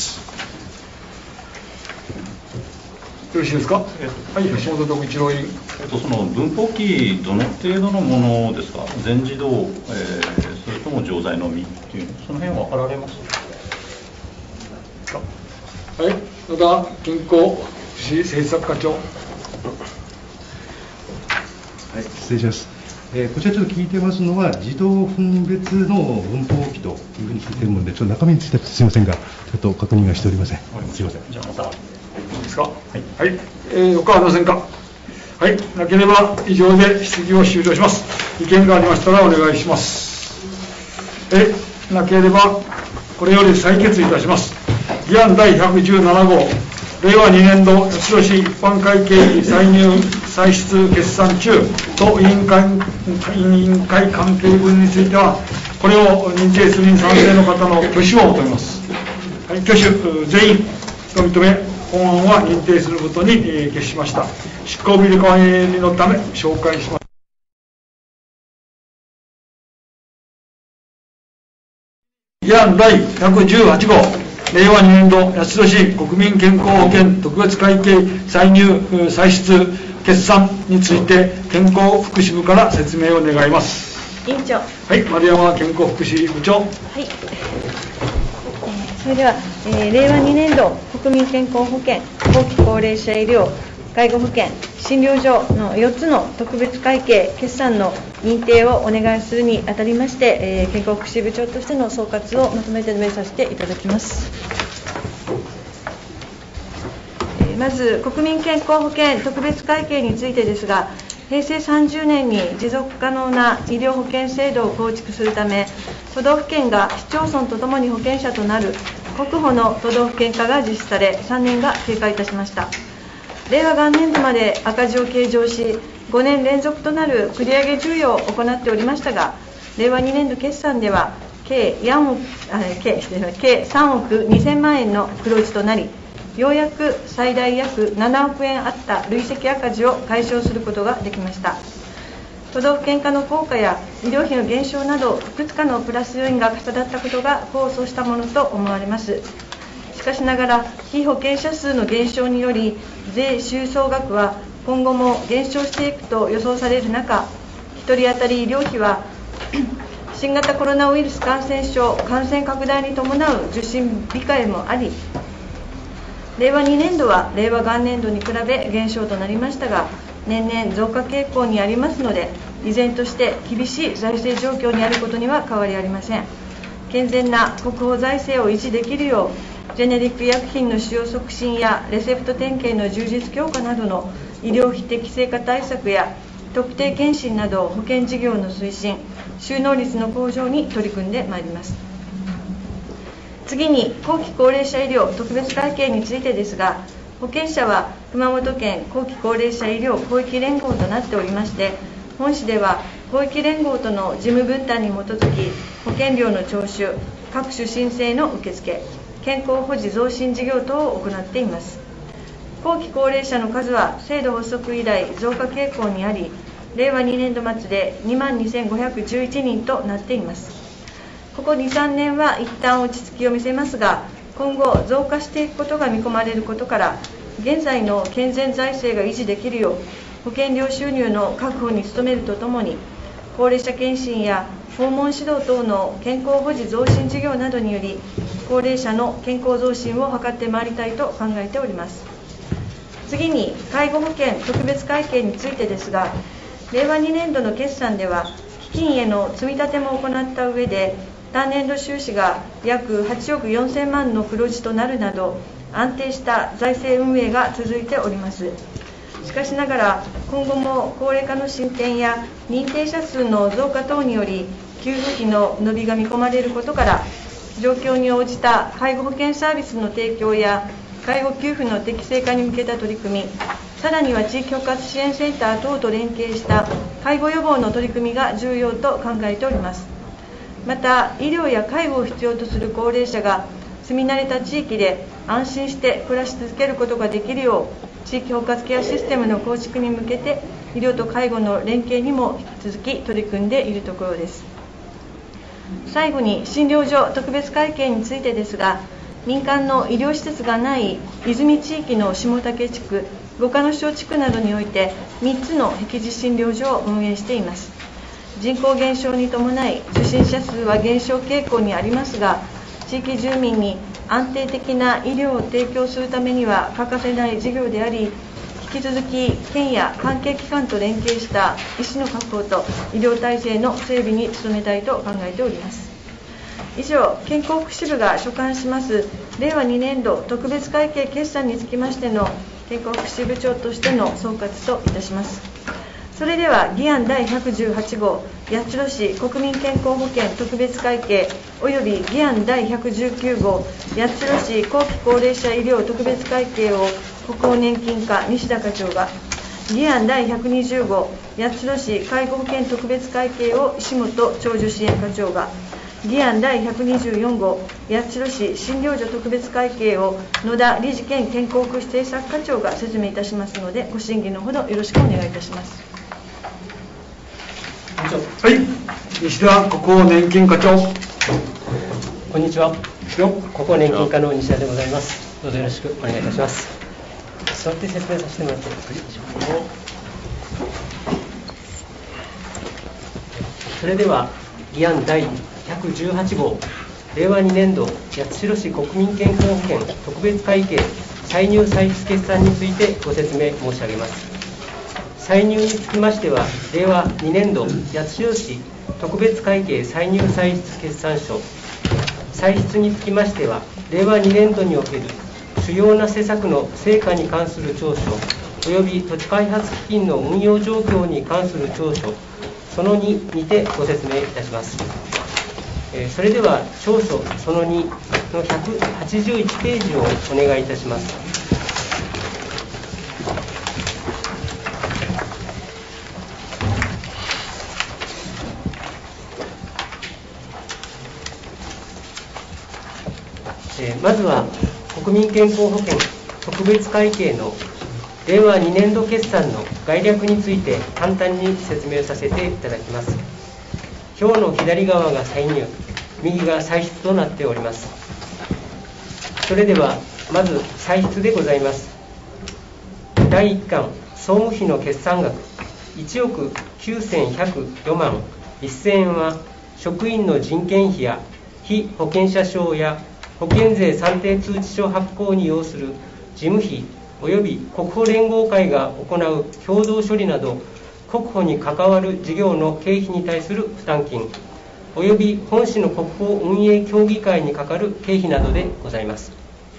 よろしいですか。はい、橋本徳一郎委員。 その分包機、どの程度のものですか。全自動、それとも錠剤のみっていう、その辺分かられますか。はい、野田健康福祉政策課長。 はい、失礼します。こちらちょっと聞いてますのは、自動分別の分包機というふうに聞いているので、ちょっと中身についてはすみませんが、ちょっと確認はしておりません。すみません。 じゃあまた。 いいですか。はい。他ありませんか。はい。なければ以上で質疑を終了します。意見がありましたらお願いします。なければこれより採決いたします。議案第117号。令和2年度八代市一般会計歳入歳出決算中と委員会関係分については、これを認定するに賛成の方の挙手を求めます。はい、挙手全員認め、本案は認定することに決しました。執行日理管理のため紹介します。議案第118号。令和2年度八代市国民健康保険特別会計歳入歳出決算について健康福祉部から説明を願います。 委員長。 はい、丸山健康福祉部長。はい。 それでは、令和2年度国民健康保険、後期高齢者医療、介護保険、診療所の4つの特別会計決算の認定をお願いするにあたりまして、健康福祉部長としての総括をまとめて述べさせていただきます。まず国民健康保険特別会計についてですが、 平成30年に持続可能な医療保険制度を構築するため、都道府県が市町村とともに保険者となる国保の都道府県化が実施され、3年が経過いたしました。令和元年度まで赤字を計上し、5年連続となる繰り上げ授与を行っておりましたが、令和2年度決算では計3億2000万円の黒字となり、ようやく最大約7億円あった累積赤字を解消することができました。都道府県化の効果や医療費の減少など、いくつかのプラス要因が重なったことが功を奏したものと思われます。しかしながら、被保険者数の減少により、税収総額は今後も減少していくと予想される中、1人当たり医療費は新型コロナウイルス感染症感染拡大に伴う受診控えもあり、令和2年度は令和元年度に比べ減少となりましたが、年々増加傾向にありますので、依然として厳しい財政状況にあることには変わりありません。健全な国保財政を維持できるよう、ジェネリック医薬品の使用促進やレセプト点検の充実強化などの医療費適正化対策や特定健診など保険事業の推進、収納率の向上に取り組んでまいります。次に、後期高齢者医療特別会計についてですが、保険者は熊本県後期高齢者医療広域連合となっておりまして、本市では広域連合との事務分担に基づき、保険料の徴収、各種申請の受付、健康保持増進事業等を行っています。後期高齢者の数は制度発足以来増加傾向にあり、令和2年度末で22,511人となっています。ここ 2,3 年は一旦落ち着きを見せますが、今後増加していくことが見込まれることから、現在の健全財政が維持できるよう、保険料収入の確保に努めるとともに、高齢者健診や訪問指導等の健康保持増進事業などにより、高齢者の健康増進を図ってまいりたいと考えております。次に、介護保険特別会計についてですが、令和2年度の決算では、基金への積み立ても行った上で、単年度収支が約8億4000万の黒字となるなど、安定した財政運営が続いております。しかしながら、今後も高齢化の進展や認定者数の増加等により、給付費の伸びが見込まれることから、状況に応じた介護保険サービスの提供や介護給付の適正化に向けた取り組み、さらには地域包括支援センター等と連携した介護予防の取り組みが重要と考えております。また、医療や介護を必要とする高齢者が住み慣れた地域で安心して暮らし続けることができるよう、地域包括ケアシステムの構築に向けて、医療と介護の連携にも引き続き取り組んでいるところです。最後に、診療所特別会計についてですが、民間の医療施設がない泉地域の下竹地区、五箇野小地区などにおいて3つの僻地診療所を運営しています。人口減少に伴い受診者数は減少傾向にありますが、地域住民に安定的な医療を提供するためには欠かせない事業であり、引き続き県や関係機関と連携した医師の確保と医療体制の整備に努めたいと考えております。以上、健康福祉部が所管します令和2年度特別会計決算につきましての健康福祉部長としての総括といたします。それでは議案第118号八代市国民健康保険特別会計および議案第119号八代市後期高齢者医療特別会計を国保年金課西田課長が、議案第120号八代市介護保険特別会計を石本長寿支援課長が、議案第124号八代市診療所特別会計を野田理事兼健康福祉政策課長が説明いたしますので、ご審議のほどよろしくお願いいたします。 はい、西田国保年金課長。 こんにちは。国保年金課の西田でございます。どうぞよろしくお願いいたします。座って説明させてもらっていいでしょうか。それでは議案第118号令和2年度八代市国民健康保険特別会計歳入歳出決算についてご説明申し上げます。歳入につきましては、令和2年度八代市特別会計歳入歳出決算書、歳出につきましては、令和2年度における主要な施策の成果に関する調書および土地開発基金の運用状況に関する調書その2にてご説明いたします。それでは調書その2の181ページをお願いいたします。まずは国民健康保険特別会計の令和2年度決算の概略について簡単に説明させていただきます。表の左側が歳入、右が歳出となっております。それではまず歳出でございます。第1巻総務費の決算額1億9104万1000円は職員の人件費や被保険者証や保険税算定通知書発行に要する事務費及び国保連合会が行う共同処理など国保に関わる事業の経費に対する負担金及び本市の国保運営協議会にかかる経費などでございます。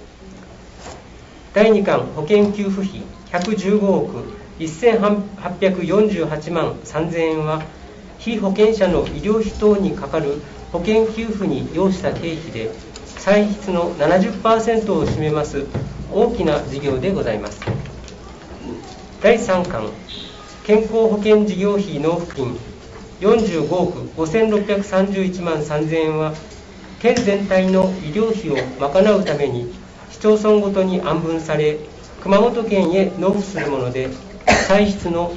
第2巻保険給付費115億1848万3000円は被保険者の医療費等にかかる保険給付に要した経費で歳出の 70% を占めます大きな事業でございます。第3巻健康保険事業費納付金45億5631万3000円は県全体の医療費を賄うために市町村ごとに案分され熊本県へ納付するもので歳出の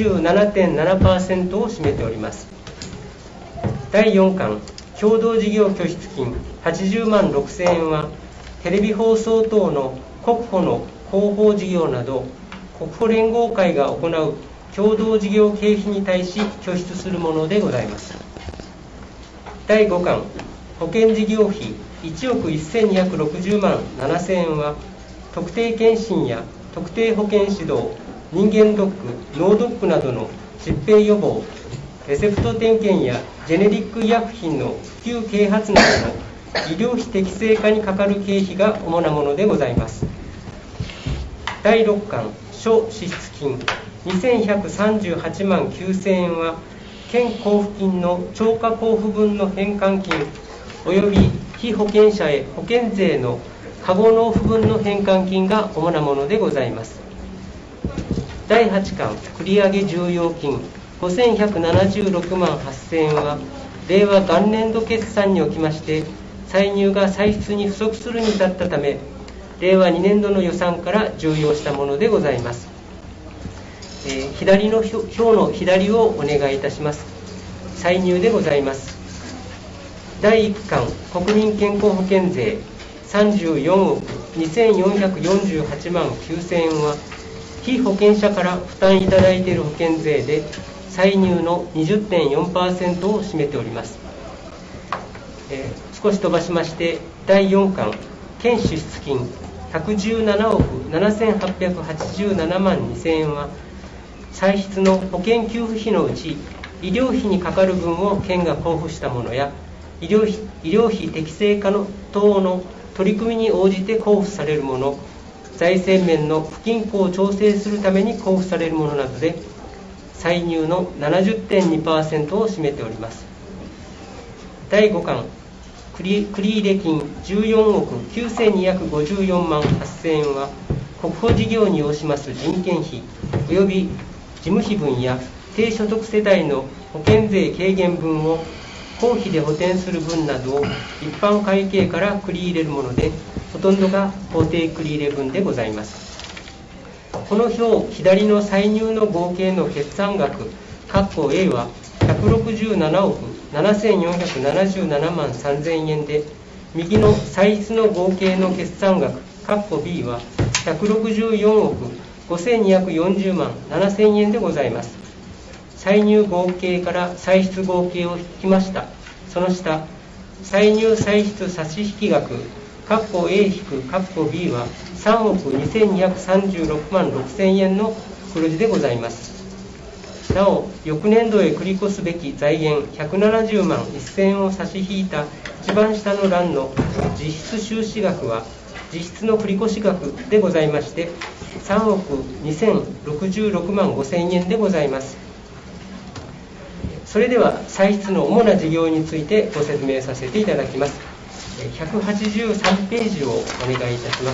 27.7% を占めております。第4巻共同事業拠出金80万6000円はテレビ放送等の国保の広報事業など国保連合会が行う共同事業経費に対し拠出するものでございます。第5巻保険事業費1億1260万7000円は特定健診や特定保健指導、人間ドック、脳ドックなどの疾病予防、レセプト点検やジェネリック医薬品の普及啓発などの医療費適正化にかかる経費が主なものでございます。第6巻諸支出金2138万9000円は県交付金の超過交付分の返還金及び被保険者へ保険税の過誤納付分の返還金が主なものでございます。第8巻繰上重要金5176万8000円は令和元年度決算におきまして歳入が歳出に不足するに至ったため令和2年度の予算から重要したものでございます。左の表の左をお願いいたします。歳入でございます。第1巻国民健康保険税34億2448万9000円は被保険者から負担いただいている保険税で歳入の 20.4% を占めております。少し飛ばしまして第4巻県支出金117億7887万2000円は歳出の保険給付費のうち医療費にかかる分を県が交付したものや医療費適正化の等の取り組みに応じて交付されるもの、財政面の不均衡を調整するために交付されるものなどで歳入の 70.2% を占めております。第5巻繰入金14億9254万8000円は国保事業に要します人件費及び事務費分や低所得世帯の保険税軽減分を公費で補填する分などを一般会計から繰り入れるものでほとんどが法定繰り入れ分でございます。この表左の歳入の合計の決算額括弧 A は167億7477万3000円で右の歳出の合計の決算額括弧 B は164億5240万7000円でございます。歳入合計から歳出合計を引きました。その下歳入歳出差引額括弧 A 引く括弧 B は3億2236万6000円の黒字でございます。なお翌年度へ繰り越すべき財源170万1000円を差し引いた一番下の欄の実質収支額は実質の繰越額でございまして 3億2066万5000円でございます。それでは歳出の主な事業についてご説明させていただきます。183ページをお願いいたします。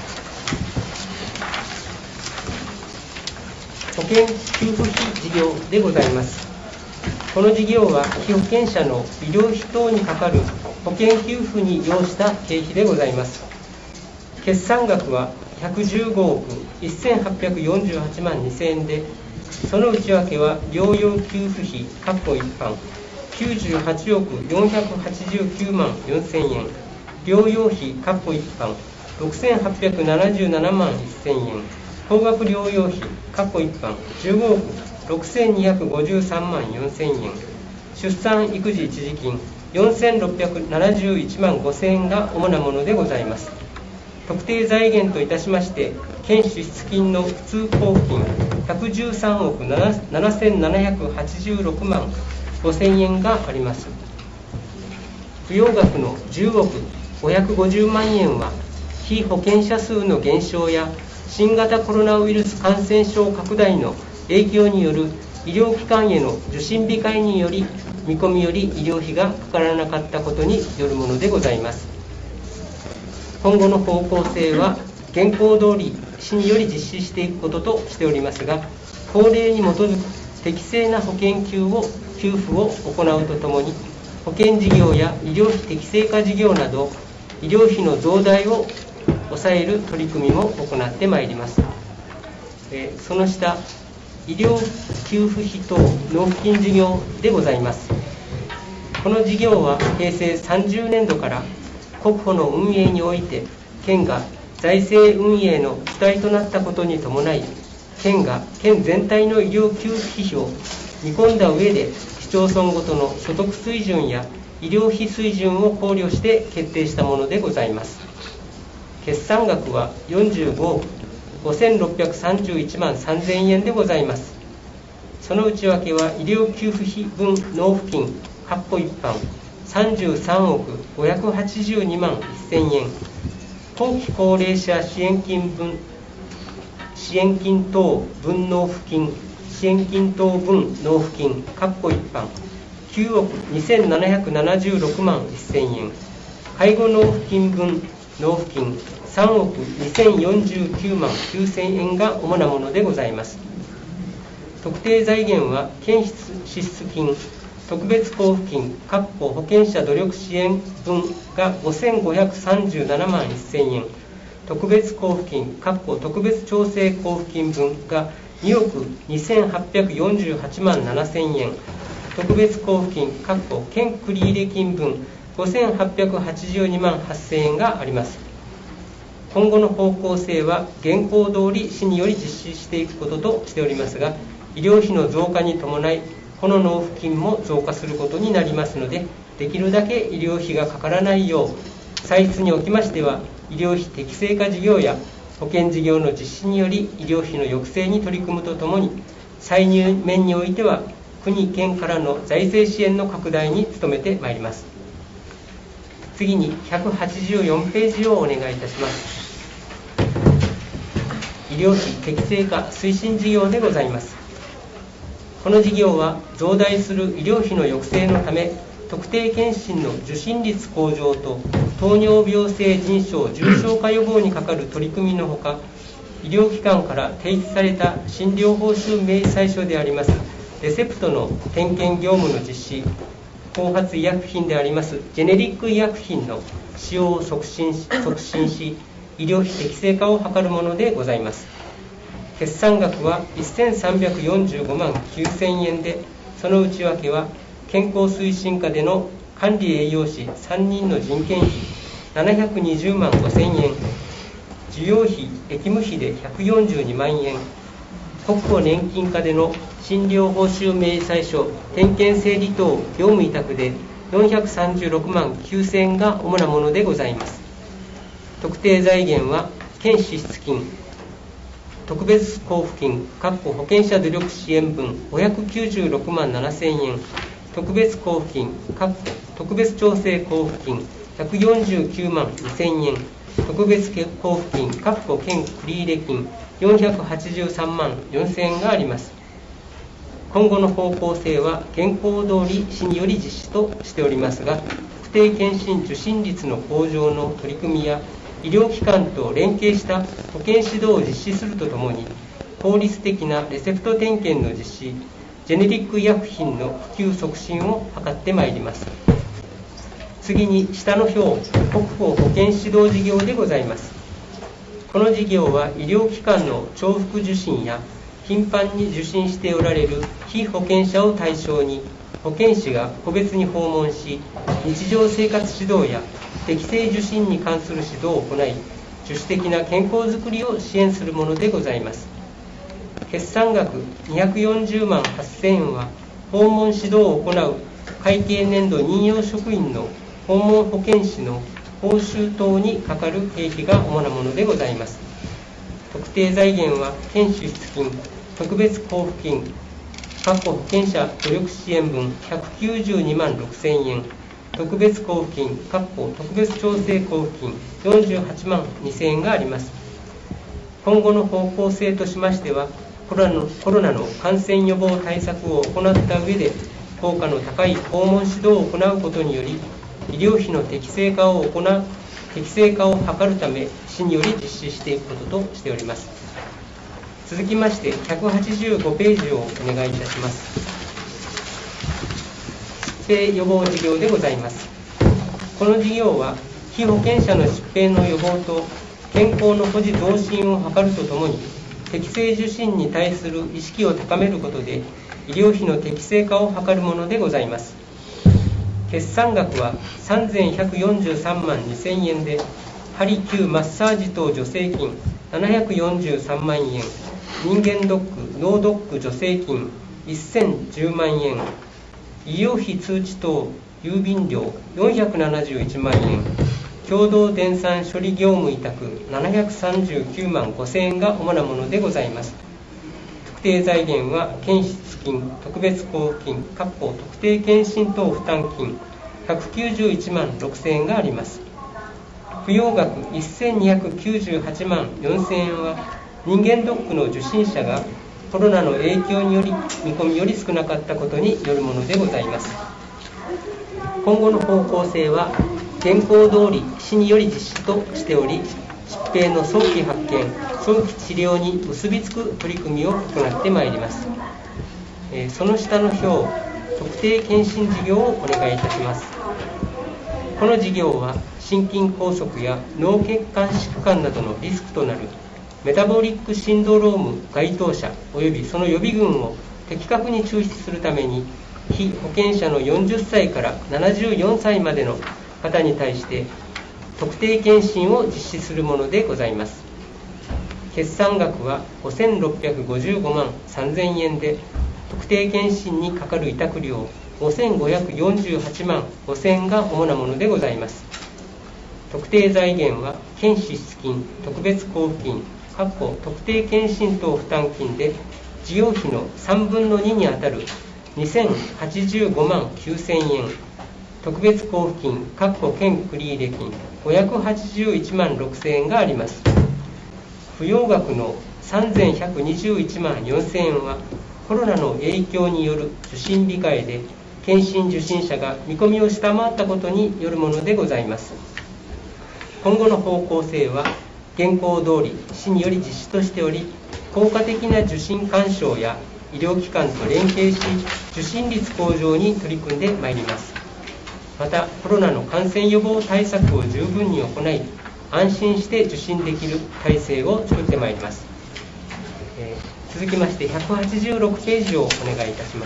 保険給付費事業でございます。この事業は被保険者の医療費等にかかる保険給付に要した経費でございます。決算額は115億1848万2000円で、その内訳は療養給付費一般98億489万4000円、療養費一般6877万1000円、高額療養費一般15億6253万4000円、出産育児一時金4671万5000円が主なものでございます。特定財源といたしまして、県支出金の普通交付金113億7786万5000円があります。扶養額の10億550万円は、被保険者数の減少や新型コロナウイルス感染症拡大の影響による医療機関への受診控えにより、見込みより医療費がかからなかったことによるものでございます。今後の方向性は現行通り市により実施していくこととしておりますが、法令に基づく適正な保険給付を行うとともに、保険事業や医療費適正化事業など医療費の増大を抑える取り組みも行ってまいります。その下、医療給付費等納付金事業でございます。この事業は平成30年度から国保の運営において、県が財政運営の主体となったことに伴い、県が県全体の医療給付費を見込んだ上で、市町村ごとの所得水準や医療費水準を考慮して決定したものでございます。決算額は45億5631万3000円でございます。その内訳は医療給付費分納付金一般33億582万1000円、後期高齢者支援金等分納付金支援金等分納付金一般9億2776万1000円、介護納付金分納付金3億2049万9000円が主なものでございます。特定財源は県支出金、特別交付金保険者努力支援分が5537万1000円、特別交付金特別調整交付金分が2億2848万7000円、特別交付金県繰入金分5882万8000円があります。今後の方向性は現行通り市により実施していくこととしておりますが、医療費の増加に伴いこの納付金も増加することになりますので、できるだけ医療費がかからないよう、歳出におきましては医療費適正化事業や保険事業の実施により医療費の抑制に取り組むとともに、歳入面においては国県からの財政支援の拡大に努めてまいります。次に184ページをお願いいたします。医療費適正化推進事業でございます。この事業は増大する医療費の抑制のため、特定健診の受診率向上と糖尿病性腎症重症化予防にかかる取り組みのほか、医療機関から提出された診療報酬明細書でありますレセプトの点検業務の実施、後発医薬品でありますジェネリック医薬品の使用を促進し、医療費適正化を図るものでございます。決算額は1345万9000円で、その内訳は健康推進課での管理栄養士3人の人件費720万5000円、需要費役務費で142万円、国保年金課での診療報酬明細書点検整理等業務委託で436万9000円が主なものでございます。特定財源は県支出金、特別交付金保険者努力支援分596万7000円、特別交付金特別調整交付金149万2000円、 特別交付金県繰入金483万4000円があります。今後の方向性は現行通り市により実施としておりますが、特定健診受診率の向上の取り組みや医療機関と連携した保健指導を実施するとともに、効率的なレセプト点検の実施、ジェネリック医薬品の普及促進を図ってまいります。次に下の表、国保保健指導事業でございます。この事業は医療機関の重複受診や頻繁に受診しておられる被保険者を対象に、保健師が個別に訪問し、日常生活指導や適正受診に関する指導を行い、自主的な健康づくりを支援するものでございます。決算額240万8000円は、訪問指導を行う会計年度任用職員の訪問保健師の報酬等にかかる経費が主なものでございます。特定財源は県支出金、特別交付金、保険者努力支援分192万6000円、特別交付金、特別調整交付金48万2000円があります。今後の方向性としましては、コロナの感染予防対策を行った上で、効果の高い訪問指導を行うことにより、医療費の適正化を図るため、市により実施していくこととしております。続きまして、185ページをお願いいたします。疾病予防事業でございます。この事業は、被保険者の疾病の予防と健康の保持増進を図るとともに、適正受診に対する意識を高めることで、医療費の適正化を図るものでございます。決算額は3143万2000円で、針灸マッサージ等助成金743万円、人間ドック、脳ドック助成金1010万円、医療費通知等郵便料471万円、共同電算処理業務委託739万5000円が主なものでございます。特定財源は県支出金、特別交付金、特定健診等負担金191万6000円があります。扶養額1298万4000円は、人間ドックの受診者がコロナの影響により見込みより少なかったことによるものでございます。今後の方向性は、現行通り市により実施としており、疾病の早期発見、早期治療に結びつく取り組みを行ってまいります。その下の表、特定健診事業をお願いいたします。この事業は、心筋梗塞や脳血管疾患などのリスクとなるメタボリックシンドローム該当者及びその予備軍を的確に抽出するために、被保険者の40歳から74歳までの方に対して特定健診を実施するものでございます。決算額は5655万3000円で、特定健診にかかる委託料5548万5000円が主なものでございます。特定財源は県支出金、特別交付金、特定健診等負担金で、事業費の3分の2にあたる2085万9000円、特別交付金、県繰入金581万6000円があります。扶養額の3121万4000円は、コロナの影響による受診控えで、健診受診者が見込みを下回ったことによるものでございます。今後の方向性は、現行通り市により実施としており、効果的な受診勧奨や医療機関と連携し、受診率向上に取り組んでまいります。また、コロナの感染予防対策を十分に行い、安心して受診できる体制を作ってまいります。続きまして、186ページをお願いいたします。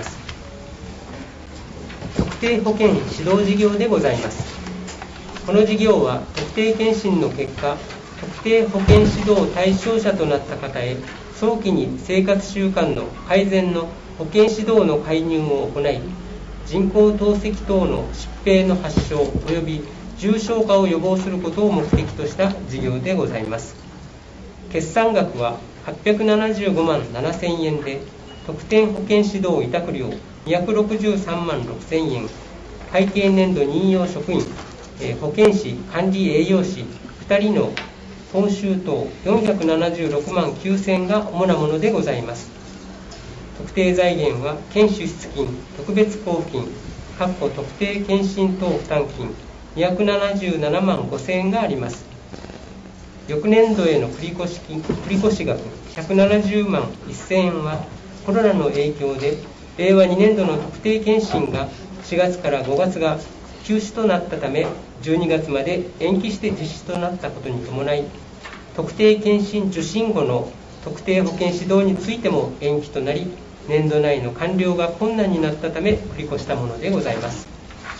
特定保険指導事業でございます。この事業は、特定健診の結果、特定保険指導対象者となった方へ、早期に生活習慣の改善の保険指導の介入を行い、人工透析等の疾病の発症及び重症化を予防することを目的とした事業でございます。決算額は875万7000円で、特定保険指導委託料263万6000円、会計年度任用職員、保健師、管理栄養士、 2人の報酬等476万9000が主なものでございます。特定財源は県支出金、特別交付金、特定健診等負担金277万5000円があります。翌年度への繰越額170万1000円はコロナの影響で令和2年度の特定健診が4月から5月が休止となったため12月まで延期して実施となったことに伴い、特定健診受診後の特定保険指導についても延期となり、年度内の完了が困難になったため繰り越したものでございます。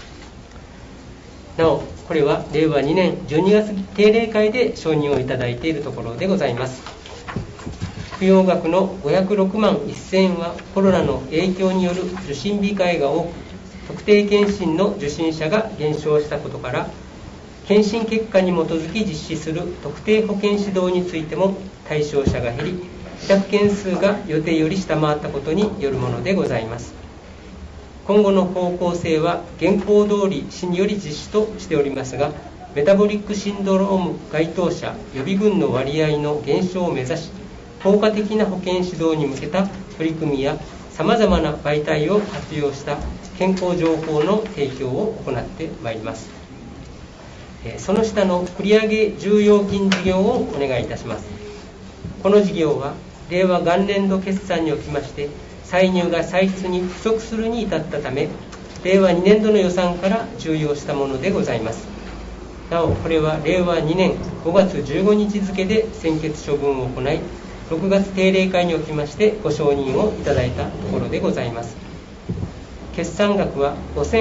なお、これは令和2年12月定例会で承認をいただいているところでございます。扶養額の506万1000円はコロナの影響による受診控えが多く、特定健診の受診者が減少したことから、健診結果に基づき実施する特定保険指導についても対象者が減り、委託件数が予定より下回ったことによるものでございます。今後の方向性は現行通り市により実施としておりますが、メタボリックシンドローム該当者予備軍の割合の減少を目指し、効果的な保険指導に向けた取り組みやさまざまな媒体を活用した健康情報の提供を行ってまいります。その下の繰上重要金事業をお願いいたします。この事業は令和元年度決算におきまして歳入が歳出に不足するに至ったため、令和2年度の予算から重要したものでございます。なお、これは令和2年5月15日付で専決処分を行い、6月定例会におきましてご承認をいただいたところでございます。決算額は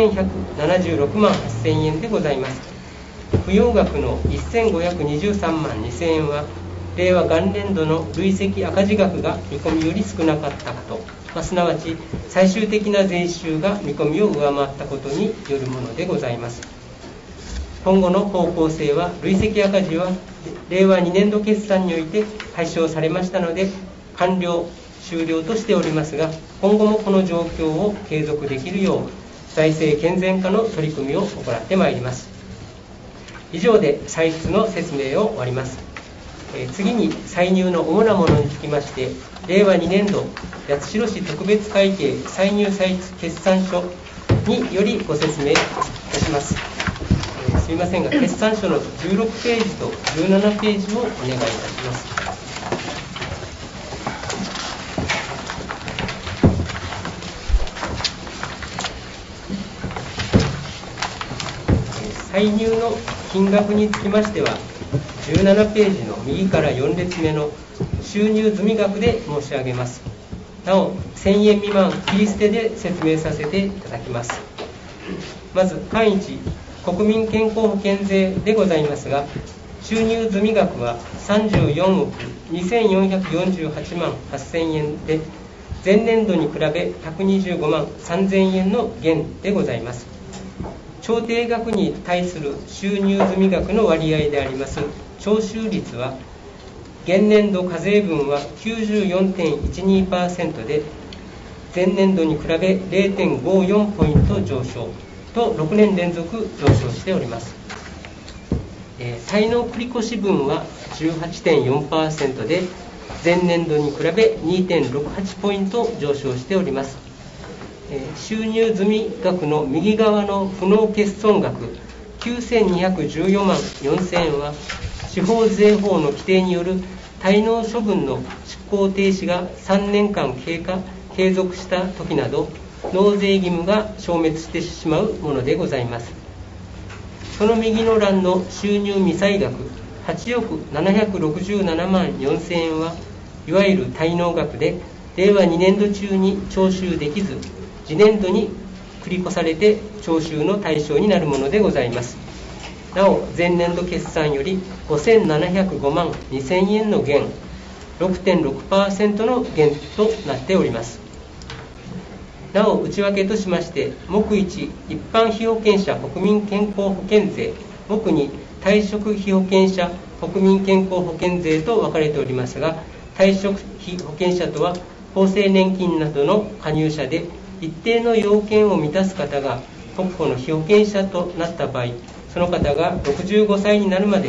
5176万8000円でございます。扶養額の1523万2000円は令和元年度の累積赤字額が見込みより少なかったこと、すなわち最終的な税収が見込みを上回ったことによるものでございます。今後の方向性は、累積赤字は令和2年度決算において解消されましたので終了としておりますが、今後もこの状況を継続できるよう財政健全化の取り組みを行ってまいります。以上で歳出の説明を終わります。次に歳入の主なものにつきまして、令和2年度八代市特別会計歳入歳出決算書によりご説明いたします。すみませんが、決算書の16ページと17ページをお願いいたします。歳入の金額につきましては、17ページの右から4列目の収入済額で申し上げます。なお、1000円未満切り捨てで説明させていただきます。まず、簡1、国民健康保険税でございますが、収入済額は34億2448万8000円で、前年度に比べ125万3000円の減でございます。調停額に対する収入済額の割合であります徴収率は、現年度課税分は 94.12% で、前年度に比べ 0.54 ポイント上昇と6年連続上昇しております。滞納繰越分は 18.4% で、前年度に比べ 2.68 ポイント上昇しております。収入済額の右側の不納欠損額9214万4000円は、地方税法の規定による滞納処分の執行停止が3年間継続した時など、納税義務が消滅してしまうものでございます。その右の欄の収入未済額8億767万4000円は、いわゆる滞納額で、令和2年度中に徴収できず、次年度に繰り越されて徴収の対象になるものでございます。なお、前年度決算より5705万2000円の減、6.6% の減となっております。なお、内訳としまして、目1、一般被保険者国民健康保険税、目2、退職被保険者国民健康保険税と分かれておりますが、退職被保険者とは、厚生年金などの加入者で、一定の要件を満たす方が国保の被保険者となった場合、その方が65歳になるまで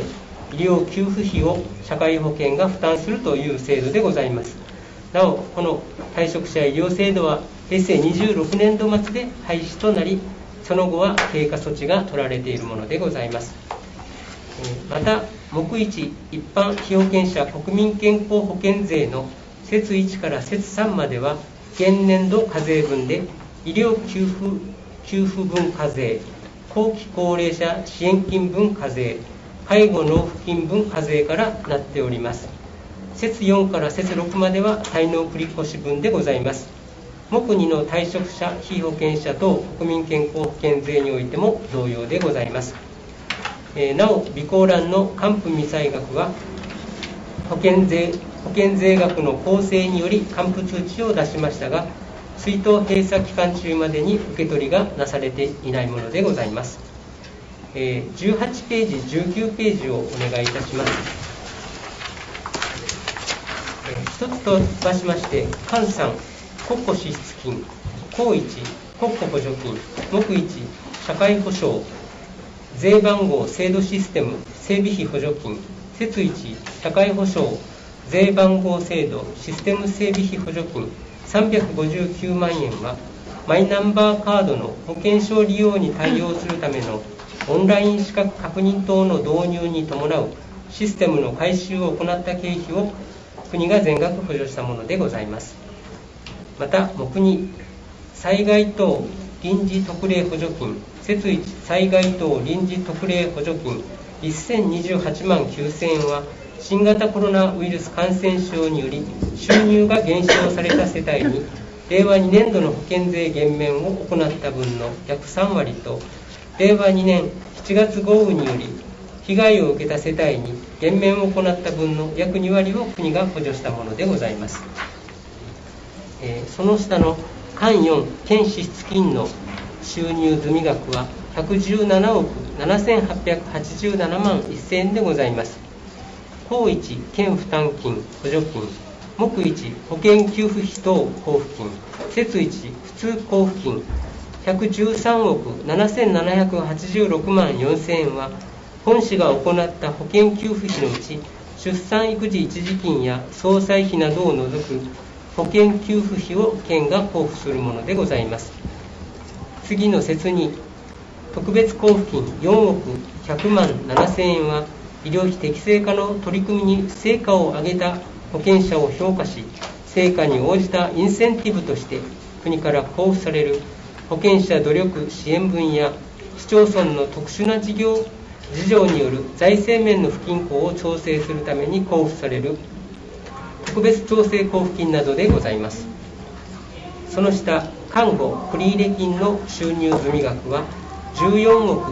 医療給付費を社会保険が負担するという制度でございます。なお、この退職者医療制度は平成26年度末で廃止となり、その後は経過措置が取られているものでございます。また、目1一般被保険者国民健康保険税の節1から節3までは現年度課税分で医療給付分課税、後期高齢者支援金分課税、介護納付金分課税からなっております。節4から節6までは滞納繰越分でございます。目2の退職者被保険者等国民健康保険税においても同様でございます。なお、備考欄の還付未済額は保険税額の構成により還付通知を出しましたが、出納閉鎖期間中までに受け取りがなされていないものでございます。18ページ、19ページをお願いいたします。一つとしましまして、換算国庫支出金、項1国庫補助金、目1社会保障税番号制度システム整備費補助金、節1社会保障税番号制度システム整備費補助金359万円は、マイナンバーカードの保険証利用に対応するためのオンライン資格確認等の導入に伴うシステムの改修を行った経費を国が全額補助したものでございます。また、目2災害等臨時特例補助金、節1災害等臨時特例補助金1028万9000円は、新型コロナウイルス感染症により収入が減少された世帯に令和2年度の保険税減免を行った分の約3割と、令和2年7月豪雨により被害を受けた世帯に減免を行った分の約2割を国が補助したものでございます。その下の間4県支出金の収入済み額は117億7887万1000円でございます。項1県負担金補助金、目1保険給付費等交付金、節1普通交付金113億7786万4000円は、本市が行った保険給付費のうち出産育児一時金や総裁費などを除く保険給付費を県が交付するものでございます。次の節2特別交付金4億100万7000円は、医療費適正化の取り組みに成果を上げた保険者を評価し、成果に応じたインセンティブとして国から交付される保険者努力支援分や市町村の特殊な事情による財政面の不均衡を調整するために交付される特別調整交付金などでございます。その下、看護繰入金の収入済み額は14億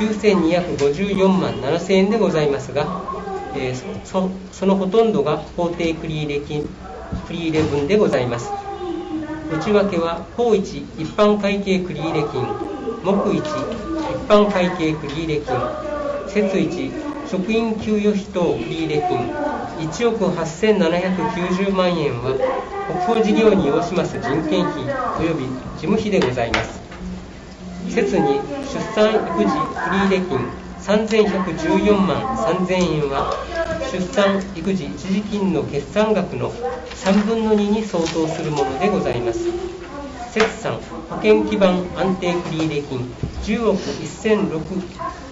9254万7000円でございますが、そのほとんどが法定繰入分でございます。内訳は項1一般会計繰入金、目1一般会計繰入金、節1職員給与費等繰入金1億8790万円は、国保事業に要します人件費及び事務費でございます。節2出産育児繰入金3114万3000円は、出産育児一時金の決算額の3分の2に相当するものでございます。節3保険基盤安定繰入金10億1601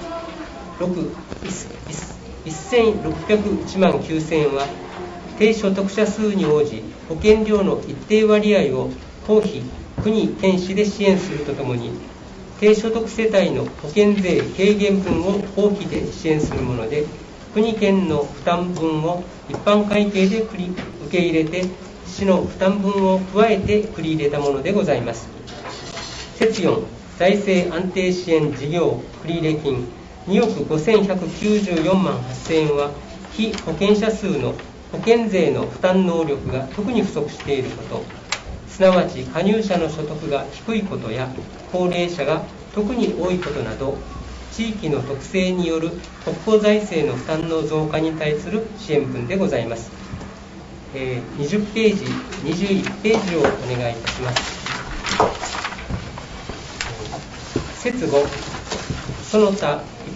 万9000円は、低所得者数に応じ保険料の一定割合を公費国県市で支援するとともに、低所得世帯の保険税軽減分を公費で支援するもので、国県の負担分を一般会計で受け入れて、市の負担分を加えて繰り入れたものでございます。節4財政安定支援事業繰入金2億5194万8000円は、被保険者数の保険税の負担能力が特に不足していること、すなわち加入者の所得が低いことや高齢者が特に多いことなど、地域の特性による国庫財政の負担の増加に対する支援分でございます。20ページ、21ページをお願いいたします。節5、その他一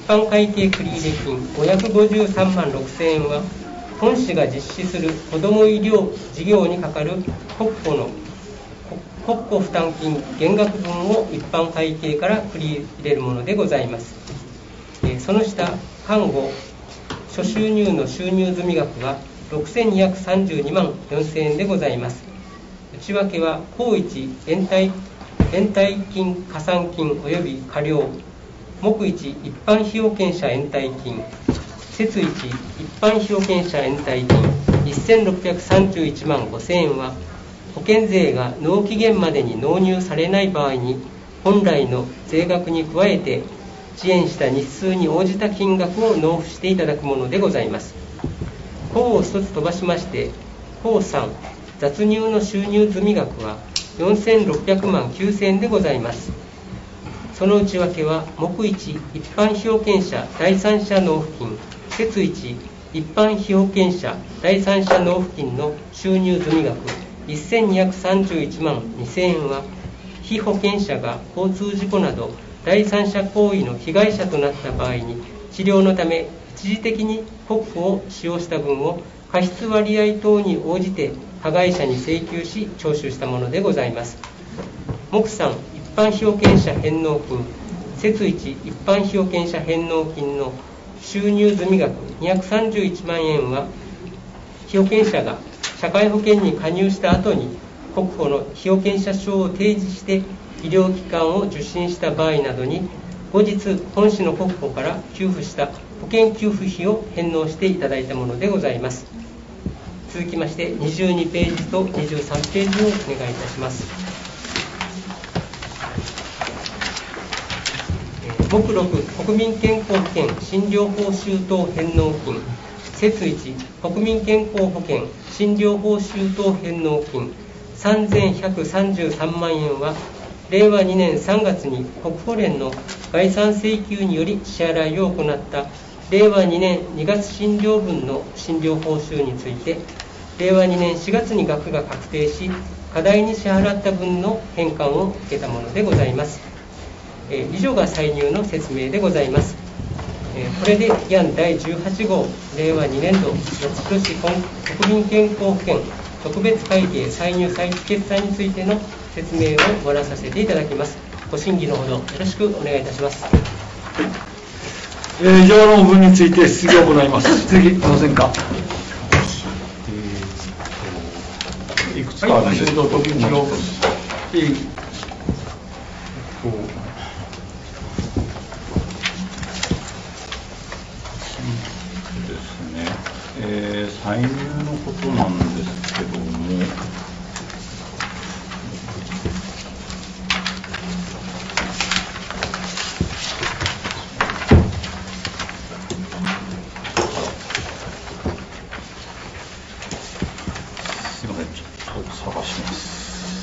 般会計繰入金553万6000円は、本市が実施する子ども医療事業にかかる国庫負担金減額分を一般会計から繰り入れるものでございます。その下、看護諸収入の収入済み額は6232万4000円でございます。内訳は、高一延滞金加算金及び過料、目一一般被保険者延滞金、節一一般被保険者延滞金1631万5000円は、保険税が納期限までに納入されない場合に、本来の税額に加えて遅延した日数に応じた金額を納付していただくものでございます。項を一つ飛ばしまして、項3、雑入の収入済み額は4600万9000円でございます。その内訳は、目一一般被保険者第三者納付金、節一一般被保険者第三者納付金の収入済み額1231万2000円は、被保険者が交通事故など第三者行為の被害者となった場合に、治療のため一時的に国庫を使用した分を過失割合等に応じて加害者に請求し徴収したものでございます。目3、一般被保険者返納金、節一一般被保険者返納金の収入済み額231万円は、被保険者が社会保険に加入した後に国庫の被保険者証を提示して医療機関を受診した場合などに、後日本市の国庫から給付した保険給付費を返納していただいたものでございます。続きまして22ページと23ページをお願いいたします。目6、国民健康保険診療報酬等返納金、節1、国民健康保険診療報酬等返納金3133万円は、令和2年3月に国保連の概算請求により支払いを行った令和2年2月診療分の診療報酬について、令和2年4月に額が確定し、過大に支払った分の返還を受けたものでございます。以上が歳入の説明でございます。これで議案第18号令和2年度八代市国民健康保険特別会計歳入歳出決算についての説明を終わらさせていただきます。ご審議のほどよろしくお願いいたします。 以上の分について質疑を行います。質疑ありませんか。 いくつかあるんですけど、そうですね。歳入のことなんですけども、すいません、ちょっと探します。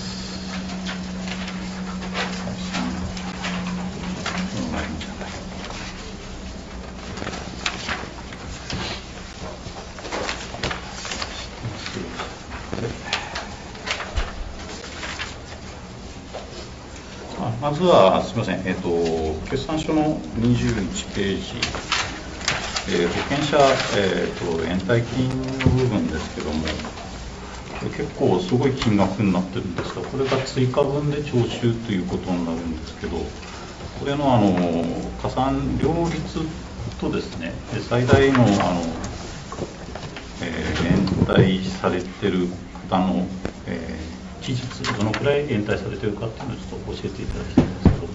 まずはすみません、決算書の21ページ、保険者、延滞金の部分ですけども、結構すごい金額になってるんですが、これが追加分で徴収ということになるんですけど、これの加算料率とですね、最大の延滞されてる方の、期日、どのくらい延滞されているかっていうのをちょっと教えていただきたいんですけど。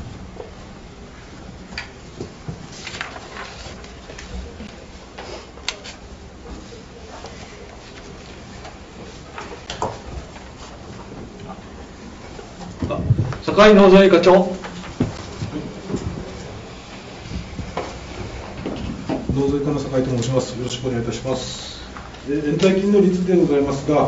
酒井納税課長。 納税課の酒井と申します。よろしくお願いいたします。延滞金の率でございますが、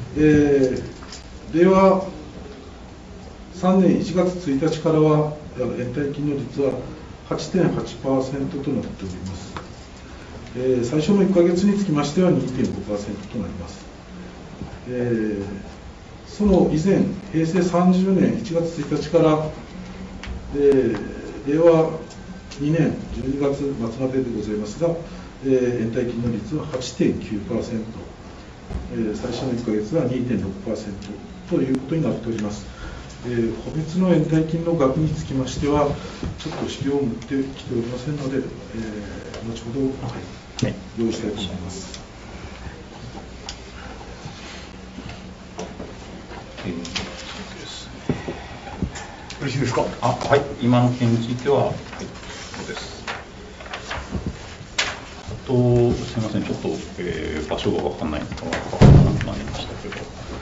令和3年1月1日からは延滞金の率は 8.8% となっております。最初の1ヶ月につきましては 2.5% となります。その以前、平成30年1月1日から、令和 2年12月末まででございますが、延滞金の率は 8.9%、最初の1ヶ月は 2.6% ということになっております。個別の延滞金の額につきましては、ちょっと資料を持ってきておりませんので、後ほど、用意したいと思います。 よろしいですか。 はい、今の件については、そうです。あと、すみません、ちょっと、場所が分かんないのか分からなくなりましたけど、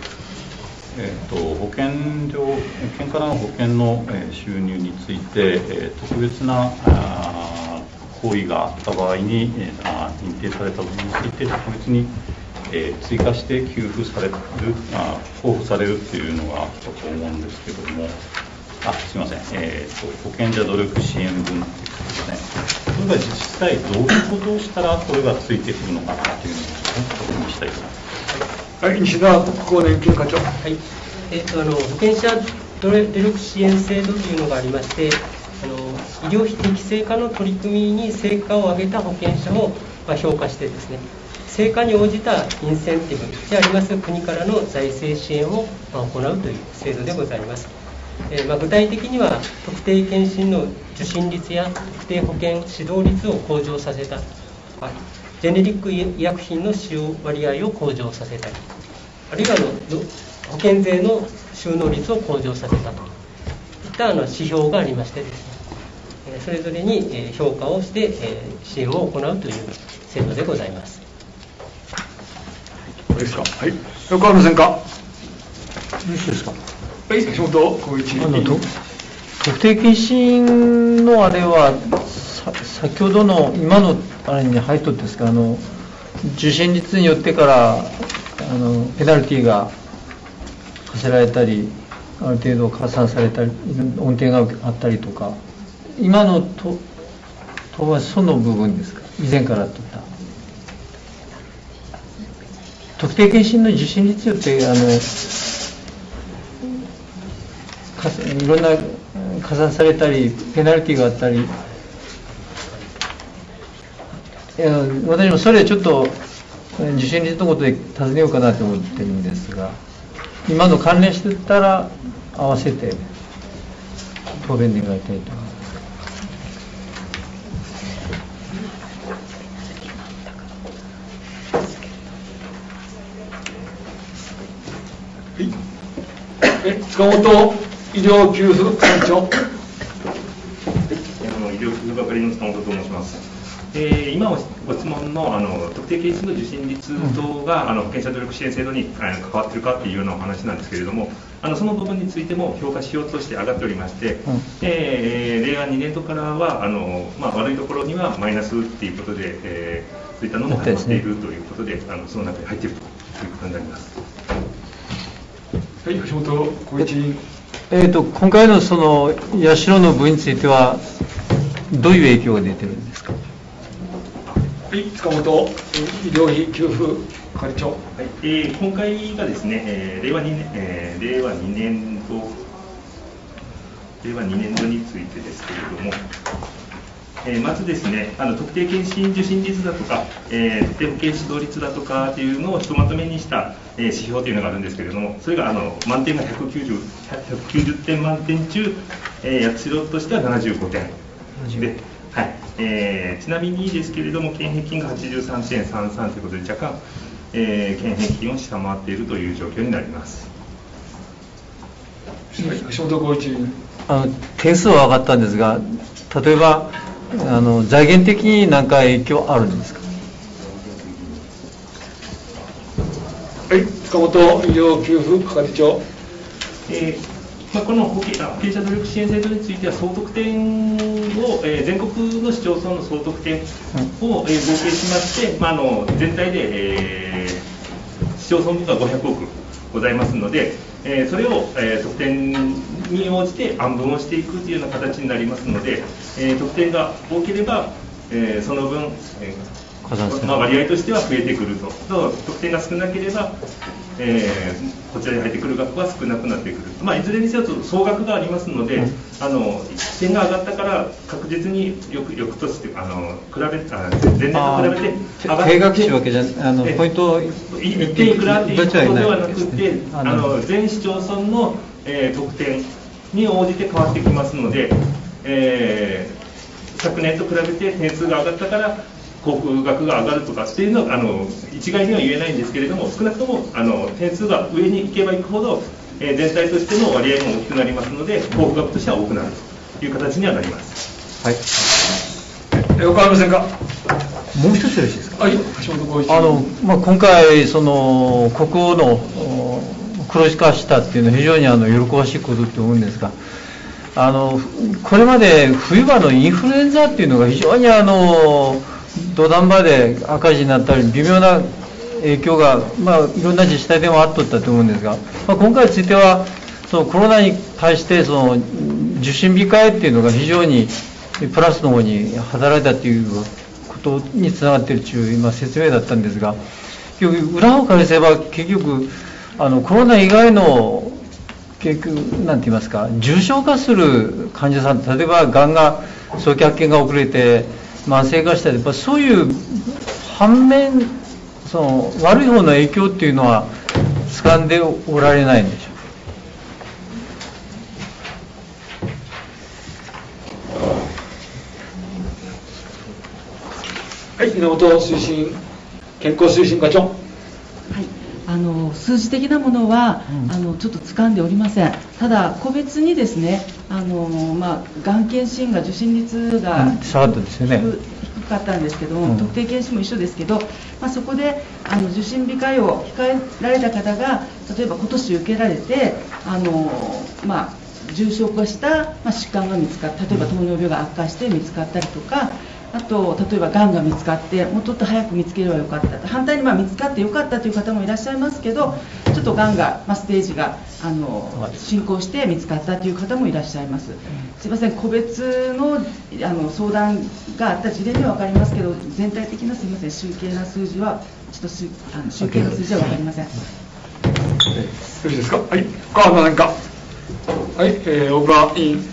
保険からの保険の収入について、特別な行為があった場合に、認定された部分について、特別に追加して給付される、交付されるというのがあったと思うんですけども、すみません、保険者努力支援分ということですね、これが実際どういうことをしたらこれがついてくるのかなというのを確認したいと思います。 はい、西田国交年金課長。 はい、保険者努力支援制度というのがありまして、医療費適正化の取り組みに成果を上げた保険者を評価してですね、成果に応じたインセンティブであります国からの財政支援を行うという制度でございます。具体的には特定健診の受診率や特定保険使用率を向上させた、ジェネリック医薬品の使用割合を向上させたり、あるいは保険税の収納率を向上させたといった指標がありましてですね、それぞれに評価をして支援を行うという制度でございます。 これですか。はい。横浜専科。よろしいですか。はい、橋本浩一。 特定健診のあれは先ほどの今のあれに入っとってですか、受診率によってからペナルティーが課せられたり、ある程度加算されたり、恩恵があったりとか、今のとはその部分ですか、以前からとった特定健診の受診率によっていろんな加算されたりペナルティーがあったり、私もそれちょっと受診率のことで尋ねようかなと思ってるんですが、今の関連してたら合わせて答弁願いたいと思います。 塚本医療給付官長。 医療給付係の塚本と申します。今ご質問の特定健診の受診率等が保険者努力支援制度に関わっているかというようなお話なんですけれども、その部分についても評価指標として上がっておりまして、令和2年度からは悪いところにはマイナスということで、そういったのも始まっているということで、その中に入っているということになります。 はい、橋本浩一。 今回のその社の部についてはどういう影響が出てるんですか。 はい、塚本医療費給付係長。 今回がですね、令和2年度についてですけれども、まずですね、特定健診受診率だとか、特定保険指導率だとかというのをひとまとめにした、指標というのがあるんですけれども、それが満点が190点満点中、八代としては75点で、ちなみにですけれども、県平均が 83.33 ということで、若干、県平均を下回っているという状況になります。 橋本浩一。 点数は上がったんですが、例えば財源的に何か影響あるんですか。 はい、塚本医療給付係長。 この保険者努力支援制度については、総得点を、全国の市町村の総得点を、合計しまして、全体で、市町村分が500億ございますので、それを、得点に応じて案分をしていくというような形になりますので、得点が多ければ、その分、 割合としては増えてくると、得点が少なければ、こちらに入ってくる額は少なくなってくる、いずれにせよ総額がありますので、点が上がったから確実に翌年比べ前年と比べて上がって定額視わけじゃポイント 1点いくらっていうことではなくて、全市町村の、得点に応じて変わってきますので、昨年と比べて点数が上がったから交付額が上がるとかっていうのは一概には言えないんですけれども、少なくとも点数が上に行けば行くほど、全体としての割合も大きくなりますので、交付額としては多くなるという形にはなります。 はい。岡山さんか。 もう一つよろしいですか。 はい。橋本浩一。 今回国王の黒字化したっていうのは非常に喜ばしいことと思うんですが、これまで冬場のインフルエンザっていうのが非常に土壇場で赤字になったり微妙な影響が、いろんな自治体でもあっとったと思うんですが、今回についてはコロナに対して受診控えっていうのが非常にプラスの方に働いたということにつながっているという今説明だったんですが、結局裏を返せば結局コロナ以外の結局なんて言いますか、重症化する患者さん、例えばがんが早期発見が遅れて慢性化したり、そういう反面悪い方の影響っていうのは掴んでおられないんでしょうか。はい、源推進健康推進課長。 数字的なものは、ちょっと掴んでおりません。ただ個別にですね、がん検診が受診率が低かったんですけども、特定検診も一緒ですけど、そこで受診控えを控えられた方が例えば今年受けられて重症化した、疾患が見つかった、例えば糖尿病が悪化して見つかったりとか、あと例えばがんが見つかってもうちょっと早く見つければよかった、反対に見つかってよかったという方もいらっしゃいますけど、ちょっとがんが、ステージが進行して見つかったという方もいらっしゃいます。すいません、個別の相談があった事例では分かりますけど、全体的なすいません集計な数字はちょっと集計の数字は分かりません。よろしいですか。はい、川野何か。はい、大倉委員。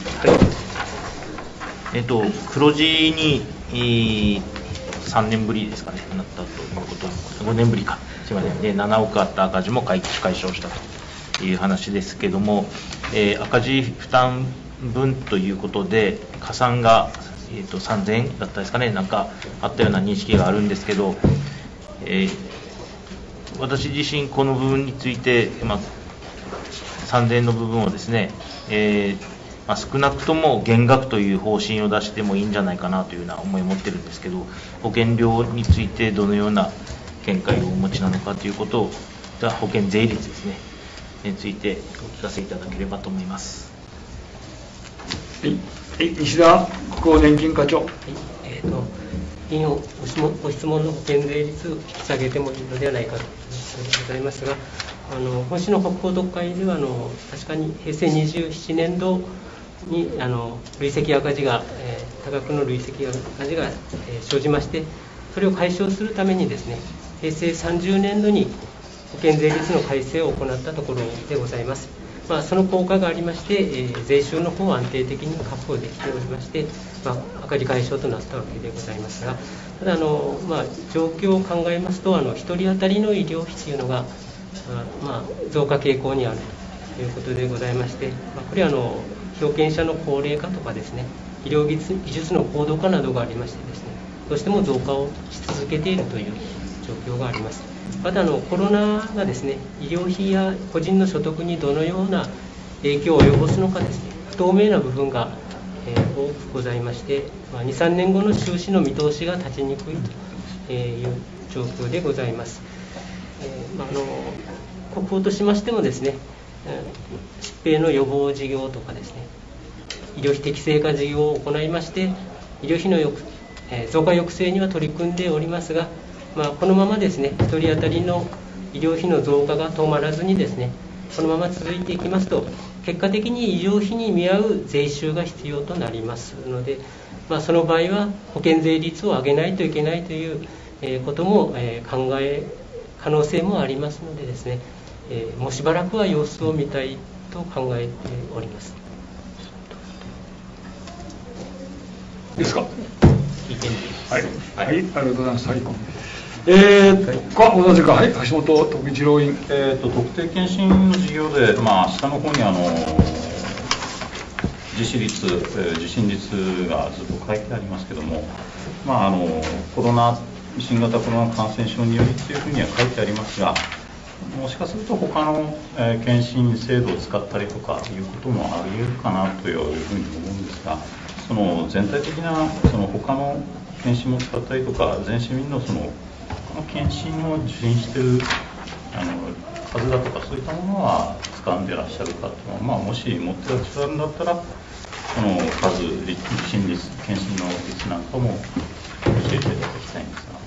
黒字に3年ぶりですかね、なったということ、5年ぶりか、すみません、で7億あった赤字も解消したという話ですけれども、赤字負担分ということで、加算が、3000円だったですかね、なんかあったような認識があるんですけど、私自身、この部分について、3000円の部分をですね、少なくとも減額という方針を出してもいいんじゃないかなというような思いを持ってるんですけど、保険料についてどのような見解をお持ちなのかということを、保険税率ですねについてお聞かせいただければと思います。 はい、西田国交年金課長。 委員ご質問の保険税率を引き下げてもいいのではないかということでございますが、今週の国交読会では確かに平成27年度に累積赤字が、多額の累積赤字が、生じまして、それを解消するためにですね、平成30年度に保険税率の改正を行ったところでございます。その効果がありまして、税収の方は安定的に確保できておりまして、赤字解消となったわけでございますが、ただ状況を考えますと、1人当たりの医療費というのが、増加傾向にあるということでございまして、これは被保険者の高齢化とかですね、医療技術の高度化などがありましてですね、どうしても増加をし続けているという状況があります。またコロナがですね、医療費や個人の所得にどのような影響を及ぼすのかですね、不透明な部分が、多くございまして、2、3年後の収支の見通しが立ちにくいという状況でございます。国宝としましてもですね、疾病の予防事業とかですね、医療費適正化事業を行いまして、医療費の増加抑制には取り組んでおりますが、このままですね、1人当たりの医療費の増加が止まらずにですね、このまま続いていきますと、結果的に医療費に見合う税収が必要となりますので、その場合は保険税率を上げないといけないということも可能性もありますのでですね、もうしばらくは様子を見たいと考えております。 ですか。 意見です。 はい、はい、ありがとうございます。はい。ご存知か、はい、橋本徳一郎委員。 特定健診の事業で、下の方に実施率、受診率がずっと書いてありますけども、新型コロナ感染症によりというふうには書いてありますが、もしかすると他の、検診制度を使ったりとかいうこともあり得るかなというふうに思うんですが、その全体的な他の検診も使ったりとか、全市民の他の検診を受診している数だとか、そういったものは掴んでらっしゃるかというのは、もし持ってらっしゃるんだったら、その数、受診率、検診の率なんかも教えていただきたいんですが。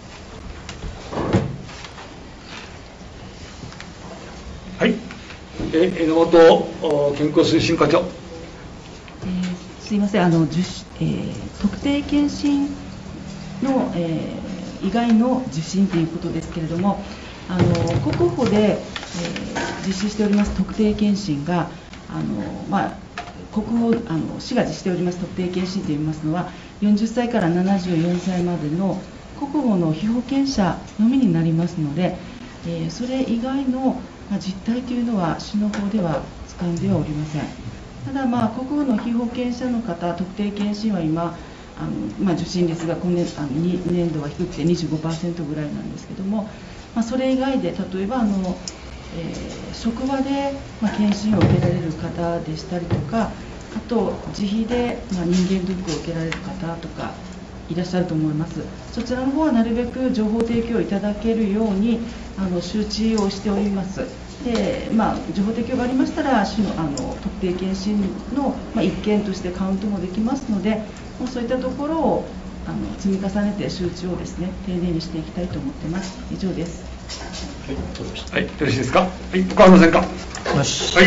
はい、榎本健康推進課長。 すいません、特定健診の、以外の受診ということですけれども、国保で、実施しております特定健診が、国保市が実施しております特定健診といいますのは、40歳から74歳までの国保の被保険者のみになりますので、それ以外の実態というのは市の方では掴んではおりません。ただ、国保の被保険者の方、特定健診は今、受診率が今年2年度は低くて 25% ぐらいなんですけども、それ以外で例えば職場で検診を受けられる方でしたりとか、あと自費で人間ドックを受けられる方とかいらっしゃると思います。そちらの方はなるべく情報提供いただけるように周知をしております。で、情報提供がありましたら市の特定健診の一件としてカウントもできますので、そういったところを積み重ねて周知をですね、丁寧にしていきたいと思っています。以上です。 はい、よろしいですか。はい、他ありませんか。はい、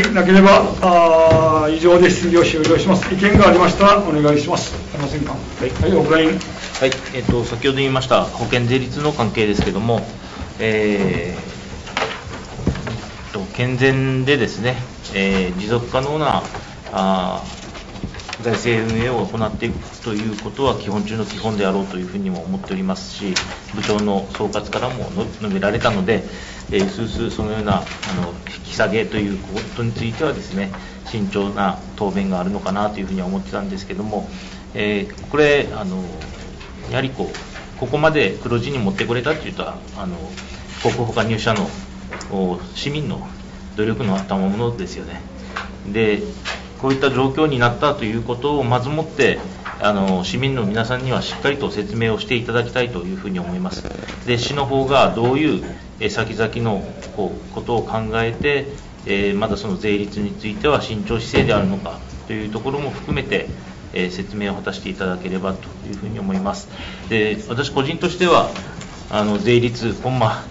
なければ以上で質疑を終了します。意見がありましたらお願いします。ありませんか。はい、はい、岡委員。 はい、先ほど言いました保険税率の関係ですけれども、健全でですね、持続可能な財政運営を行っていくということは基本中の基本であろうというふうにも思っておりますし、部長の総括からも述べられたので、そのような引き下げということについてはですね、慎重な答弁があるのかなというふうには思ってたんですけども、これやはりここまで黒字に持ってこれたというと国保加入者の市民の努力のあったものですよね。でこういった状況になったということをまずもって市民の皆さんにはしっかりと説明をしていただきたいというふうに思います。で市の方がどういう先々のことを考えて、まだその税率については慎重姿勢であるのかというところも含めて、説明を果たしていただければというふうに思います。で私個人としては税率コンマ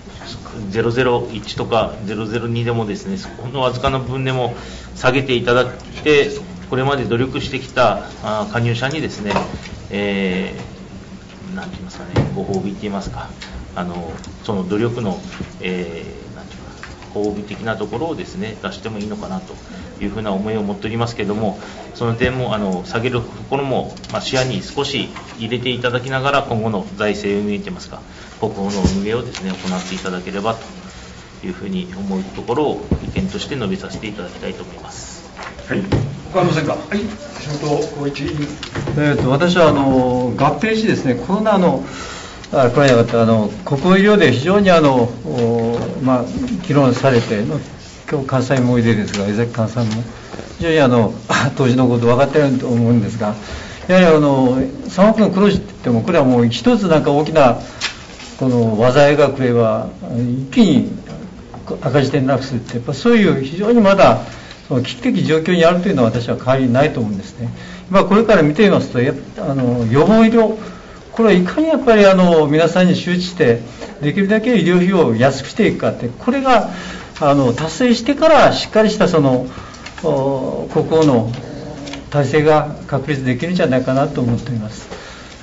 001とか002でもですね、ほんのわずかな分でも下げていただいて、これまで努力してきた加入者にですね、なんて言いますかね、ご褒美と言いますか、その努力の、なんて言いますか、褒美的なところをですね出してもいいのかなというふうな思いを持っておりますけれども、その点も下げるところも、視野に少し入れていただきながら、今後の財政運営といいますか、国保の運営をですね行っていただければというふうに思うところを意見として述べさせていただきたいと思います。 はい、他ありませんか。はい、橋本浩一委員。 私は合併しですね、コロナの来れなかった国保医療で非常に議論されて、今日関西もおいでですが、江崎寛さんも非常に当時のこと分かっていると思うんですが、やはり3億の黒字って言っても、これはもう一つ大きなこの災いが来れば一気に赤字転落するって、やっぱそういう非常にまだその危機的状況にあるというのは私は変わりないと思うんですね。これから見ていますと、予防医療、これはいかにやっぱり皆さんに周知してできるだけ医療費を安くしていくかって、これが達成してからしっかりしたその国保の体制が確立できるんじゃないかなと思っています。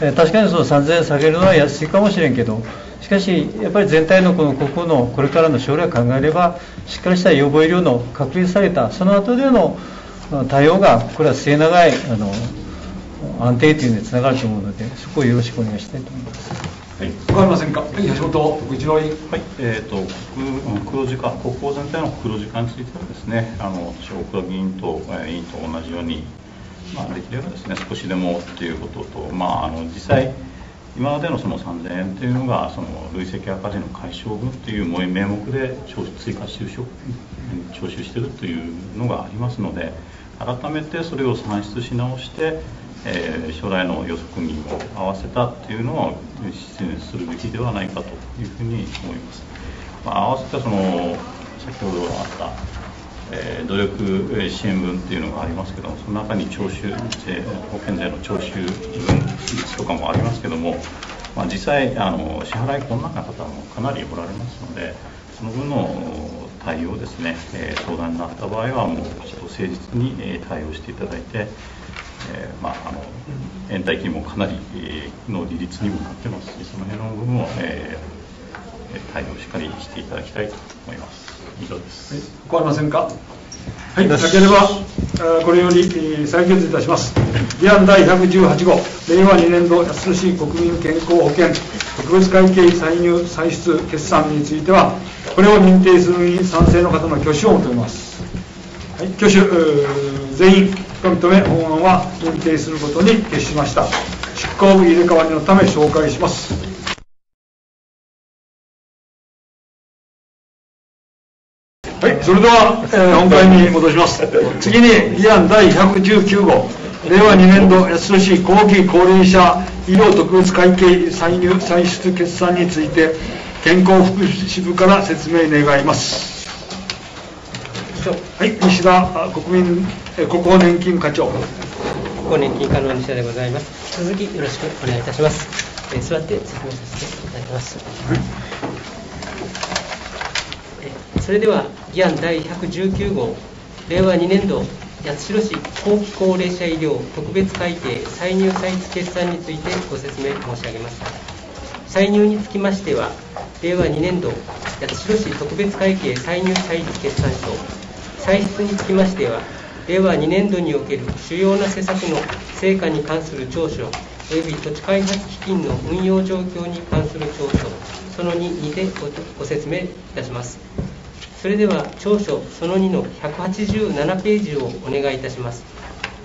確かにその3000円下げるのは安いかもしれんけど、しかしやっぱり全体のこの国のこれからの将来を考えれば、しっかりした予防医療の確立されたその後での対応が、これは末永い安定というのにつながると思うので、そこをよろしくお願いしたいと思います。 はい、分かりませんか。はい、橋本副次郎委員。 はい、黒字化、国交全体の黒字化についてはですね、私、大倉議員と委員と同じように、できればですね、少しでもということと、実際、今までのその3000円というのが、その累積赤字の解消分という名目で追加徴収しているというのがありますので、改めてそれを算出し直して、将来の予測にも合わせたというのをするべきではないかというふうに思います。合わせて先ほどあった、努力支援分というのがありますけども、その中に保険税の徴収分率とかもありますけども、実際支払い困難な方もかなりおられますので、その分の対応ですね、相談になった場合はもう一度誠実に対応していただいて、延滞金もかなりの利率にもなってますし、その辺の部分を、対応しっかりしていただきたいと思います。以上です。 変わりませんか。はい、なければこれより採決いたします。議案第118号、令和2年度八代市国民健康保険特別会計歳入歳出決算については、これを認定するに賛成の方の挙手を求めます。はい、挙手全員認め、法案は認定することに決しました。執行部入れ替わりのため紹介します。はい、それでは、本会に戻します。次に議案第119号、令和2年度八代市後期高齢者医療特別会計歳入歳出決算について、健康福祉部から説明願います。はい、西田国保年金課長。 国保年金課の西田でございます。続きよろしくお願いいたします。座って説明させていただきます。それでは議案第119号、令和2年度八代市後期高齢者医療特別会計歳入歳出決算についてご説明申し上げます。歳入につきましては、令和2年度八代市特別会計歳入歳出決算書、歳出につきましては、令和2年度における主要な施策の成果に関する調書および土地開発基金の運用状況に関する調書その2にてご説明いたします。それでは調書その2の187ページをお願いいたします。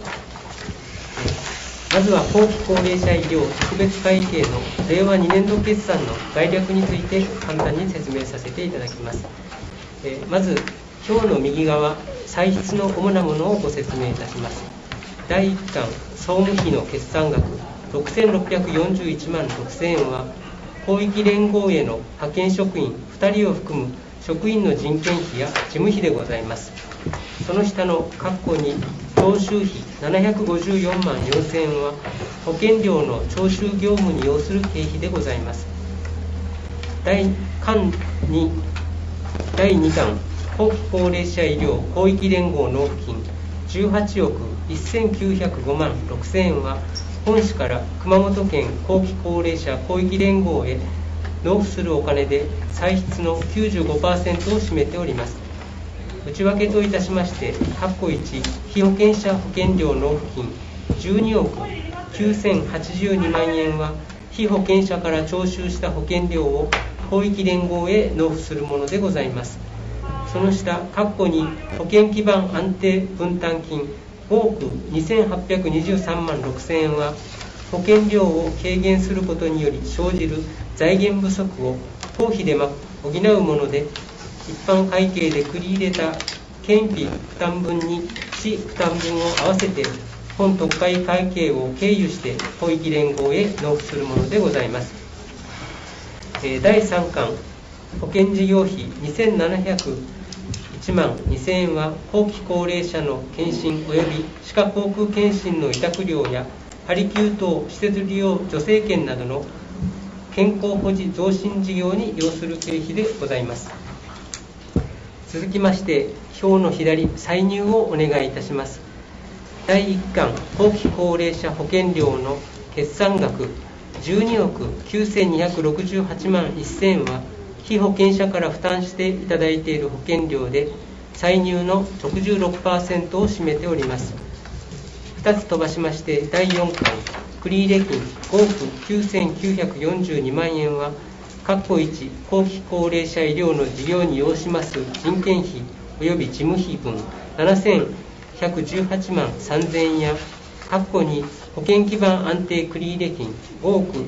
まずは後期高齢者医療特別会計の令和2年度決算の概略について簡単に説明させていただきます。まず表の右側、歳出の主なものをご説明いたします。第1巻、総務費の決算額6641万6000円は、広域連合への派遣職員2人を含む職員の人件費や事務費でございます。その下の括弧に、徴収費754万4000円は、保険料の徴収業務に要する経費でございます。第2巻、後期高齢者医療広域連合納付金18億1905万6000円は、本市から熊本県後期高齢者広域連合へ納付するお金で歳出の 95% を占めております。内訳といたしまして、括弧1、被保険者保険料納付金12億9082万円は、被保険者から徴収した保険料を広域連合へ納付するものでございます。その下、括弧に保険基盤安定分担金5億2823万6000円は、保険料を軽減することにより生じる財源不足を公費で補うもので、一般会計で繰り入れた県費負担分に市負担分を合わせて、本特会会計を経由して広域連合へ納付するものでございます。第3巻、保険事業費2701万2000円は、後期高齢者の健診及び歯科航空健診の委託料やハリキュー等施設利用助成券などの健康保持増進事業に要する経費でございます。続きまして、表の左、歳入をお願いいたします。第1巻、後期高齢者保険料の決算額 12億9268万1000円は被保険者から負担していただいている保険料で歳入の 66% を占めております。2つ飛ばしまして第4巻繰入金5億9942万円は1後期高齢者医療の事業に要します人件費及び事務費分7118万3000円や2保険基盤安定繰入金5億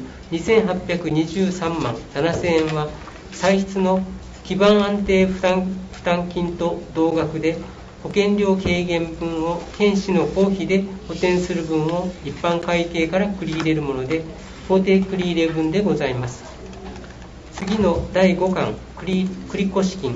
2823万7000円は歳出の基盤安定負担金と同額で保険料軽減分を検視の公費で補填する分を一般会計から繰り入れるもので法定繰り入れ分でございます。次の第5巻繰越金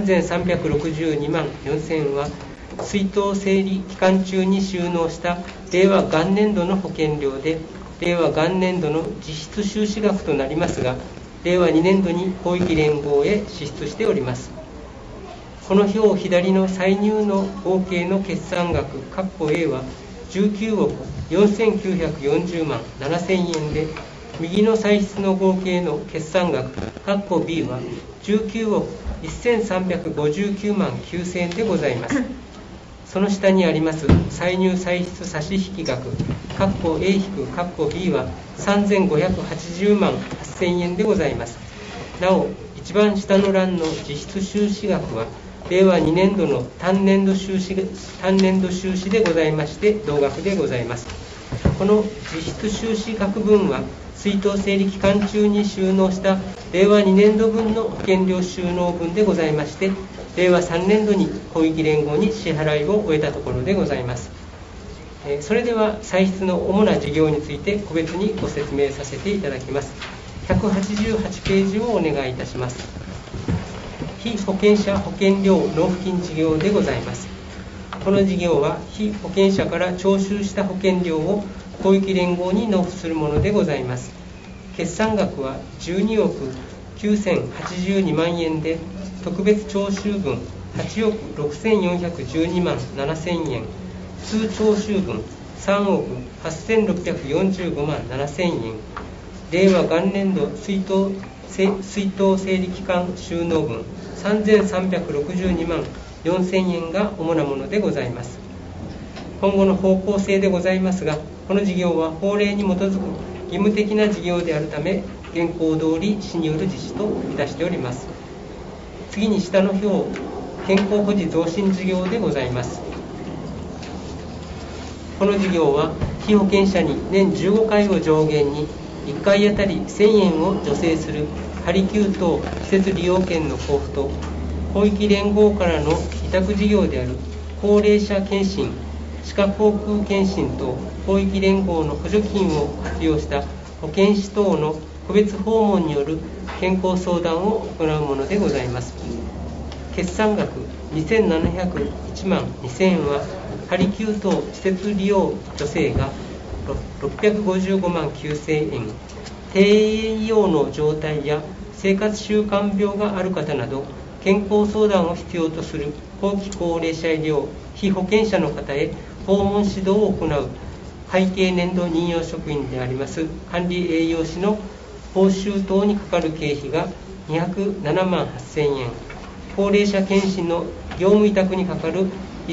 3362万4000円は出納整理期間中に収納した令和元年度の保険料で令和元年度の実質収支額となりますが令和2年度に広域連合へ支出しております。この表左の歳入の合計の決算額（A） は19億4940万7000円で右の歳出の合計の決算額（B） は19億1359万9000円でございます。その下にあります歳入歳出差引額（A-B） は3580万8000円でございます。なお、一番下の欄の実質収支額は令和2年度の単年度収支でございまして同額でございます。この実質収支額分は出納整理期間中に収納した令和2年度分の保険料収納分でございまして令和3年度に広域連合に支払いを終えたところでございます。それでは歳出の主な事業について個別にご説明させていただきます。188ページをお願いいたします。被保険者保険料納付金事業でございます。この事業は被保険者から徴収した保険料を広域連合に納付するものでございます。決算額は12億9082万円で特別徴収分8億6412万7000円通徴収分3億8645万7000円令和元年度出納整理期間収納分3362万4000円が主なものでございます。今後の方向性でございますが、この事業は法令に基づく義務的な事業であるため、現行通り市による実施といたしております。次に下の表、健康保持増進事業でございます。この事業は、被保険者に年15回を上限に、1回あたり1000円を助成するハリキュー等施設利用券の交付と、広域連合からの委託事業である高齢者健診、歯科口腔健診等広域連合の補助金を活用した保健師等の個別訪問による健康相談を行うものでございます。決算額2701万2000円はハリキュー等施設利用助成が655万9000円、低栄養の状態や生活習慣病がある方など健康相談を必要とする後期高齢者医療被保険者の方へ訪問指導を行う会計年度任用職員であります管理栄養士の報酬等にかかる経費が207万8000円、高齢者健診の業務委託にかかる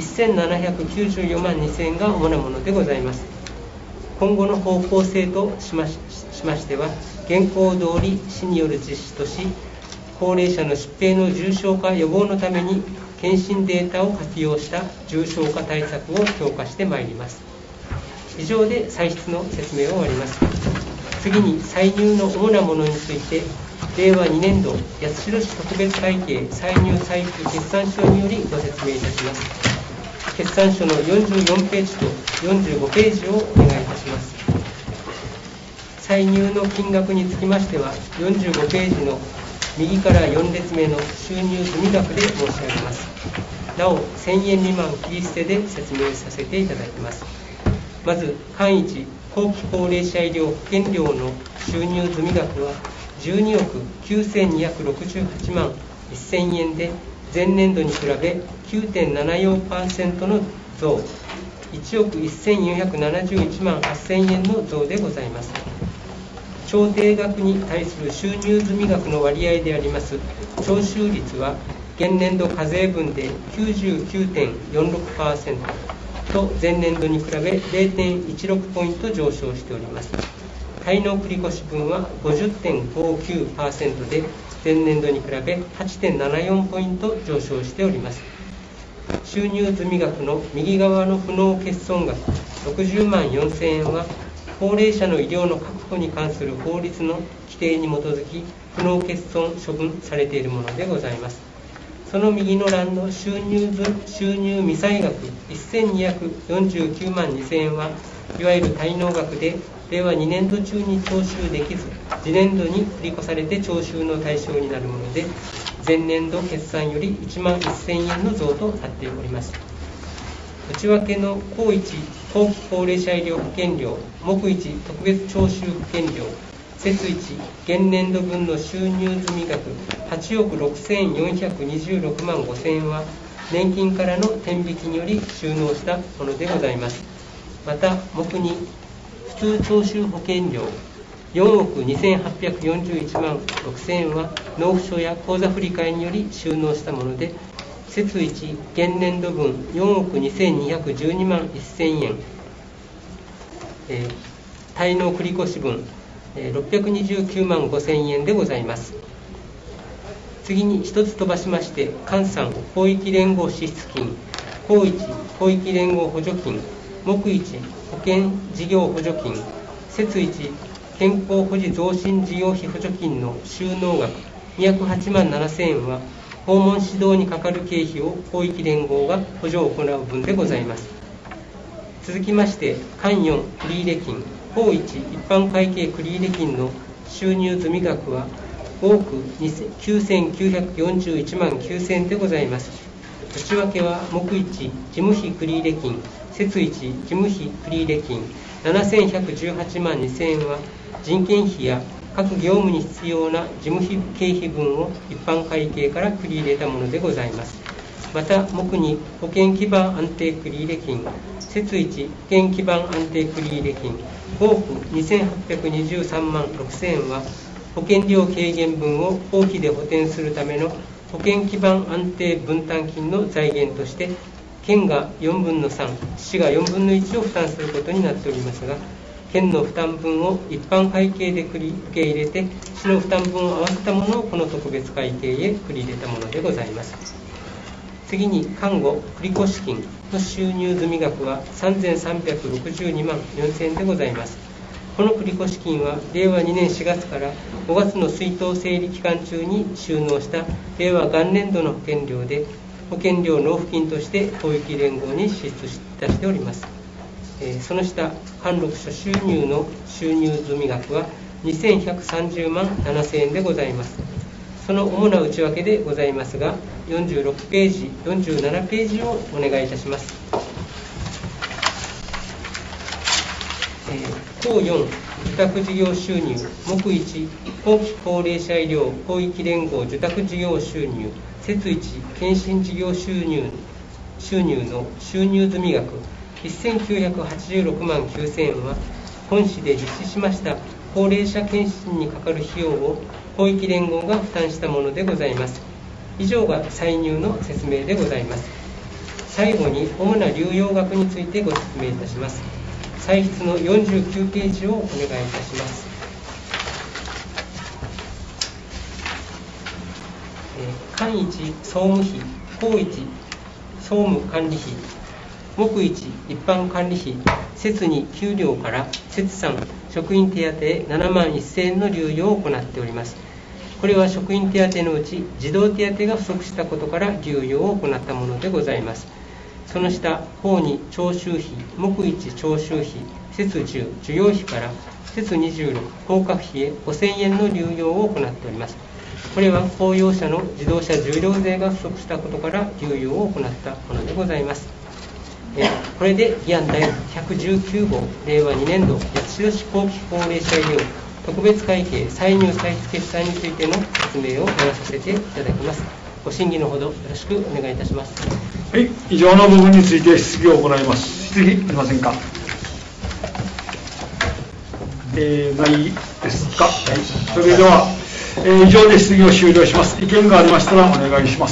1794万2000円が主なものでございます。今後の方向性としましては、現行通り市による実施とし、高齢者の疾病の重症化予防のために検診データを活用した重症化対策を強化してまいります。以上で歳出の説明を終わります。次に歳入の主なものについて、令和2年度八代市特別会計歳入歳出決算書によりご説明いたします。決算書の44ページと45ページをお願いいたします。歳入の金額につきましては、45ページの右から4列目の収入済額で申し上げます。なお、1000円未満切り捨てで説明させていただきます。まず、間一後期高齢者医療保険料の収入済額は12億9268万1000円で、前年度に比べ 9.74% の増、1億1471万8000円の増でございます。 調停額に対する収入済み額の割合であります徴収率は現年度課税分で 99.46% と前年度に比べ 0.16 ポイント上昇しております。滞納繰越分は 50.59% で前年度に比べ 8.74 ポイント上昇しております。収入済み額の右側の不納欠損額60万4000円は高齢者の医療の確保に関する法律の規定に基づき不納欠損処分されているものでございます。その右の欄の収入未済額1249万2000円はいわゆる滞納額で令和2年度中に徴収できず次年度に繰り越されて徴収の対象になるもので前年度決算より1万1000円の増となっております。内訳の高1後期高齢者医療保険料目1特別徴収保険料節1現年度分の収入済み額8億6426万5000円は年金からの天引きにより収納したものでございます。また目2普通徴収保険料4億2841万6000円は納付書や口座振替により収納したもので節1現年度分4億2212万1000円、滞納繰越分629万5000円でございます。次に一つ飛ばしまして関3広域連合支出金高1広域連合補助金目1保険事業補助金節1健康保持増進事業費補助金の収納額208万7000円は訪問指導にかかる経費を広域連合が補助を行う分でございます。続きまして関4繰入金高1一般会計繰入金の収入済み額は5億9941万9000円でございます。内訳は目1事務費繰入金節1事務費繰入金7118万2000円は人件費や各業務に必要な事務費経費分を一般会計から繰り入れたものでございます。また目2保険基盤安定繰入金節1保険基盤安定繰入金5億2823万6000円は保険料軽減分を公費で補填するための保険基盤安定分担金の財源として県が4分の3市が4分の1を負担することになっておりますが県の負担分を一般会計で受け入れて市の負担分を合わせたものをこの特別会計へ繰り入れたものでございます。次に看護繰越金の収入済み額は3362万4000円でございます。この繰越金は令和2年4月から5月の出納整理期間中に収納した令和元年度の保険料で保険料納付金として広域連合に支出いたしております。その下関6所収入の収入済み額は2130万7000円でございます。その主な内訳でございますが46ページ47ページをお願いいたします。項4受託事業収入目1後期高齢者医療広域連合受託事業収入節1健診事業収入の収入済み額1986万9000円は本市で実施しました高齢者健診にかかる費用を広域連合が負担したものでございます。以上が歳入の説明でございます。最後に主な流用額についてご説明いたします。歳出の49ページをお願いいたします。関1総務費項1総務管理費目1一般管理費節2給料から節3職員手当7万1000円の流用を行っております。これは職員手当のうち児童手当が不足したことから流用を行ったものでございます。その下項2徴収費目1徴収費節10授業費から節26降格費へ5000円の流用を行っております。これは公用車の自動車重量税が不足したことから流用を行ったものでございます。これで議案第119号令和2年度八代市後期高齢者医療特別会計歳入歳出決算についての説明をやらさせていただきます。ご審議のほどよろしくお願いいたします。 はい、以上の部分について質疑を行います。質疑ありませんか。 ないですか。それでは、以上で質疑を終了します。意見がありましたらお願いします。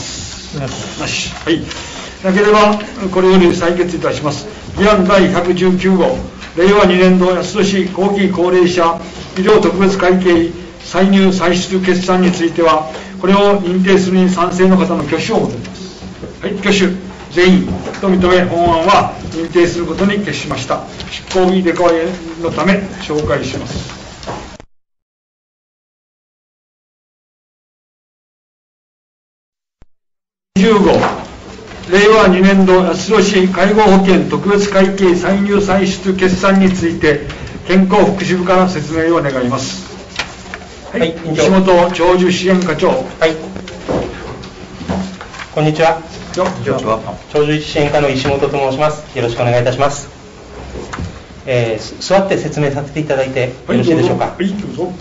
なし。はい。なければこれより採決いたします。議案第119号、令和2年度八代市後期高齢者医療特別会計歳入歳出決算については、これを認定するに賛成の方の挙手を求めます。はい、挙手全員と認め、本案は認定することに決しました。執行日出替わりのため紹介します。15、令和2年度八代市介護保険特別会計歳入歳出決算について、健康福祉部から説明を願います。はい、西本長寿支援課長。 はい。こんにちは。長寿支援課の石本と申します。よろしくお願いいたします。座って説明させていただいてよろしいでしょうか。 はい、どうぞ。はい。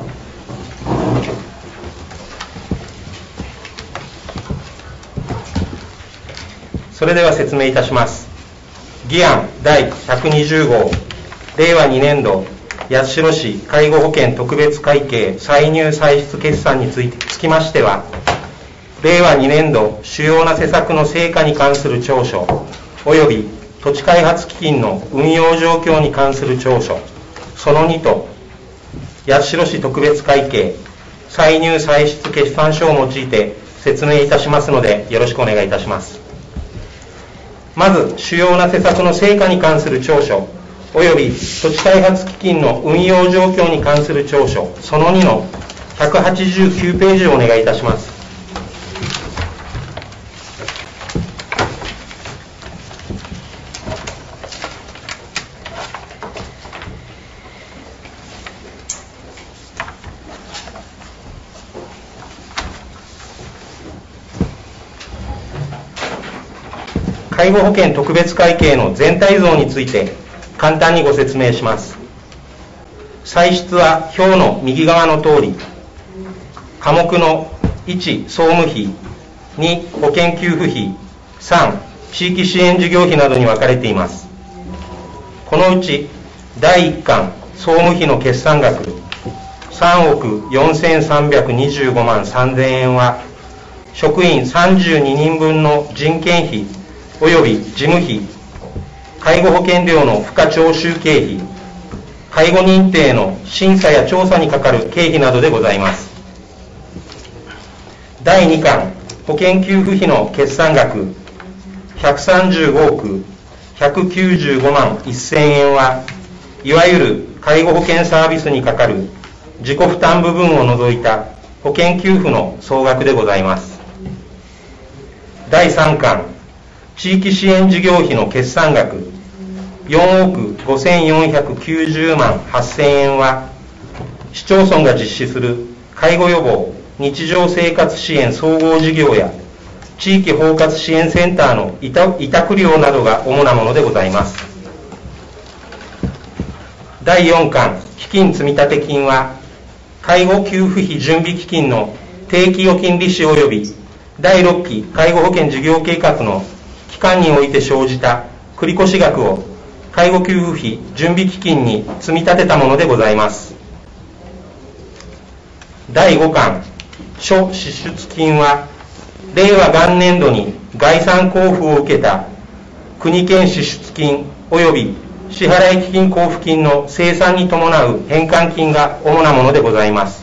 それでは説明いたします。議案第120号、令和2年度八代市介護保険特別会計歳入歳出決算につきましては、令和2年度主要な施策の成果に関する調書及び土地開発基金の運用状況に関する調書その2と、八代市特別会計歳入歳出決算書を用いて説明いたしますので、よろしくお願いいたします。まず、主要な施策の成果に関する調書及び土地開発基金の運用状況に関する調書その2の189ページをお願いいたします。介護保険特別会計の全体像について簡単にご説明します。歳出は表の右側の通り、科目の1、総務費、2、保険給付費、3、地域支援事業費などに分かれています。このうち第1巻総務費の決算額3億4325万3000円は、職員32人分の人件費および事務費、介護保険料の付加徴収経費、介護認定の審査や調査にかかる経費などでございます。第2巻保険給付費の決算額135億195万1000円は、いわゆる介護保険サービスにかかる自己負担部分を除いた保険給付の総額でございます。第3巻地域支援事業費の決算額4億5490万8000円は、市町村が実施する介護予防日常生活支援総合事業や地域包括支援センターの委託料などが主なものでございます。第4巻基金積立金は、介護給付費準備基金の定期預金利子及び第6期介護保険事業計画の期間において生じた繰越額を介護給付費準備基金に積み立てたものでございます。第5巻諸支出金は、令和元年度に概算交付を受けた国県支出金及び支払基金交付金の精算に伴う返還金が主なものでございます。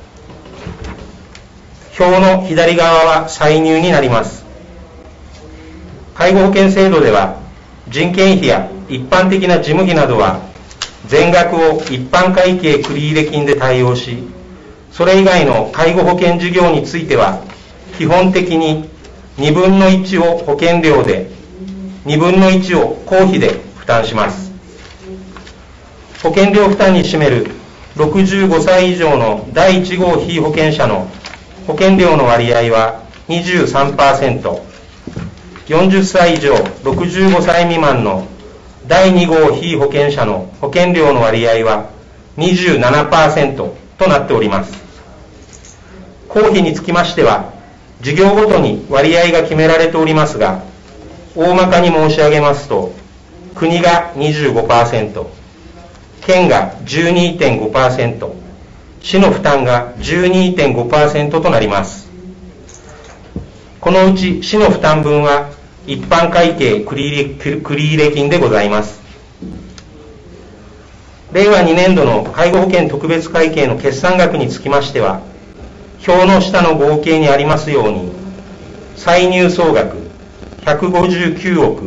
表の左側は歳入になります。介護保険制度では、人件費や一般的な事務費などは全額を一般会計繰入金で対応し、それ以外の介護保険事業については、基本的に2分の1を保険料で、2分の1を公費で負担します。保険料負担に占める65歳以上の第1号被保険者の保険料の割合は 23%、40歳以上65歳未満の第2号被保険者の保険料の割合は 27% となっております。公費につきましては、事業ごとに割合が決められておりますが、大まかに申し上げますと、国が 25%、 県が 12.5%、市の負担が 12.5% となります。このうち市の負担分は一般会計繰入金でございます。令和2年度の介護保険特別会計の決算額につきましては、表の下の合計にありますように、歳入総額159億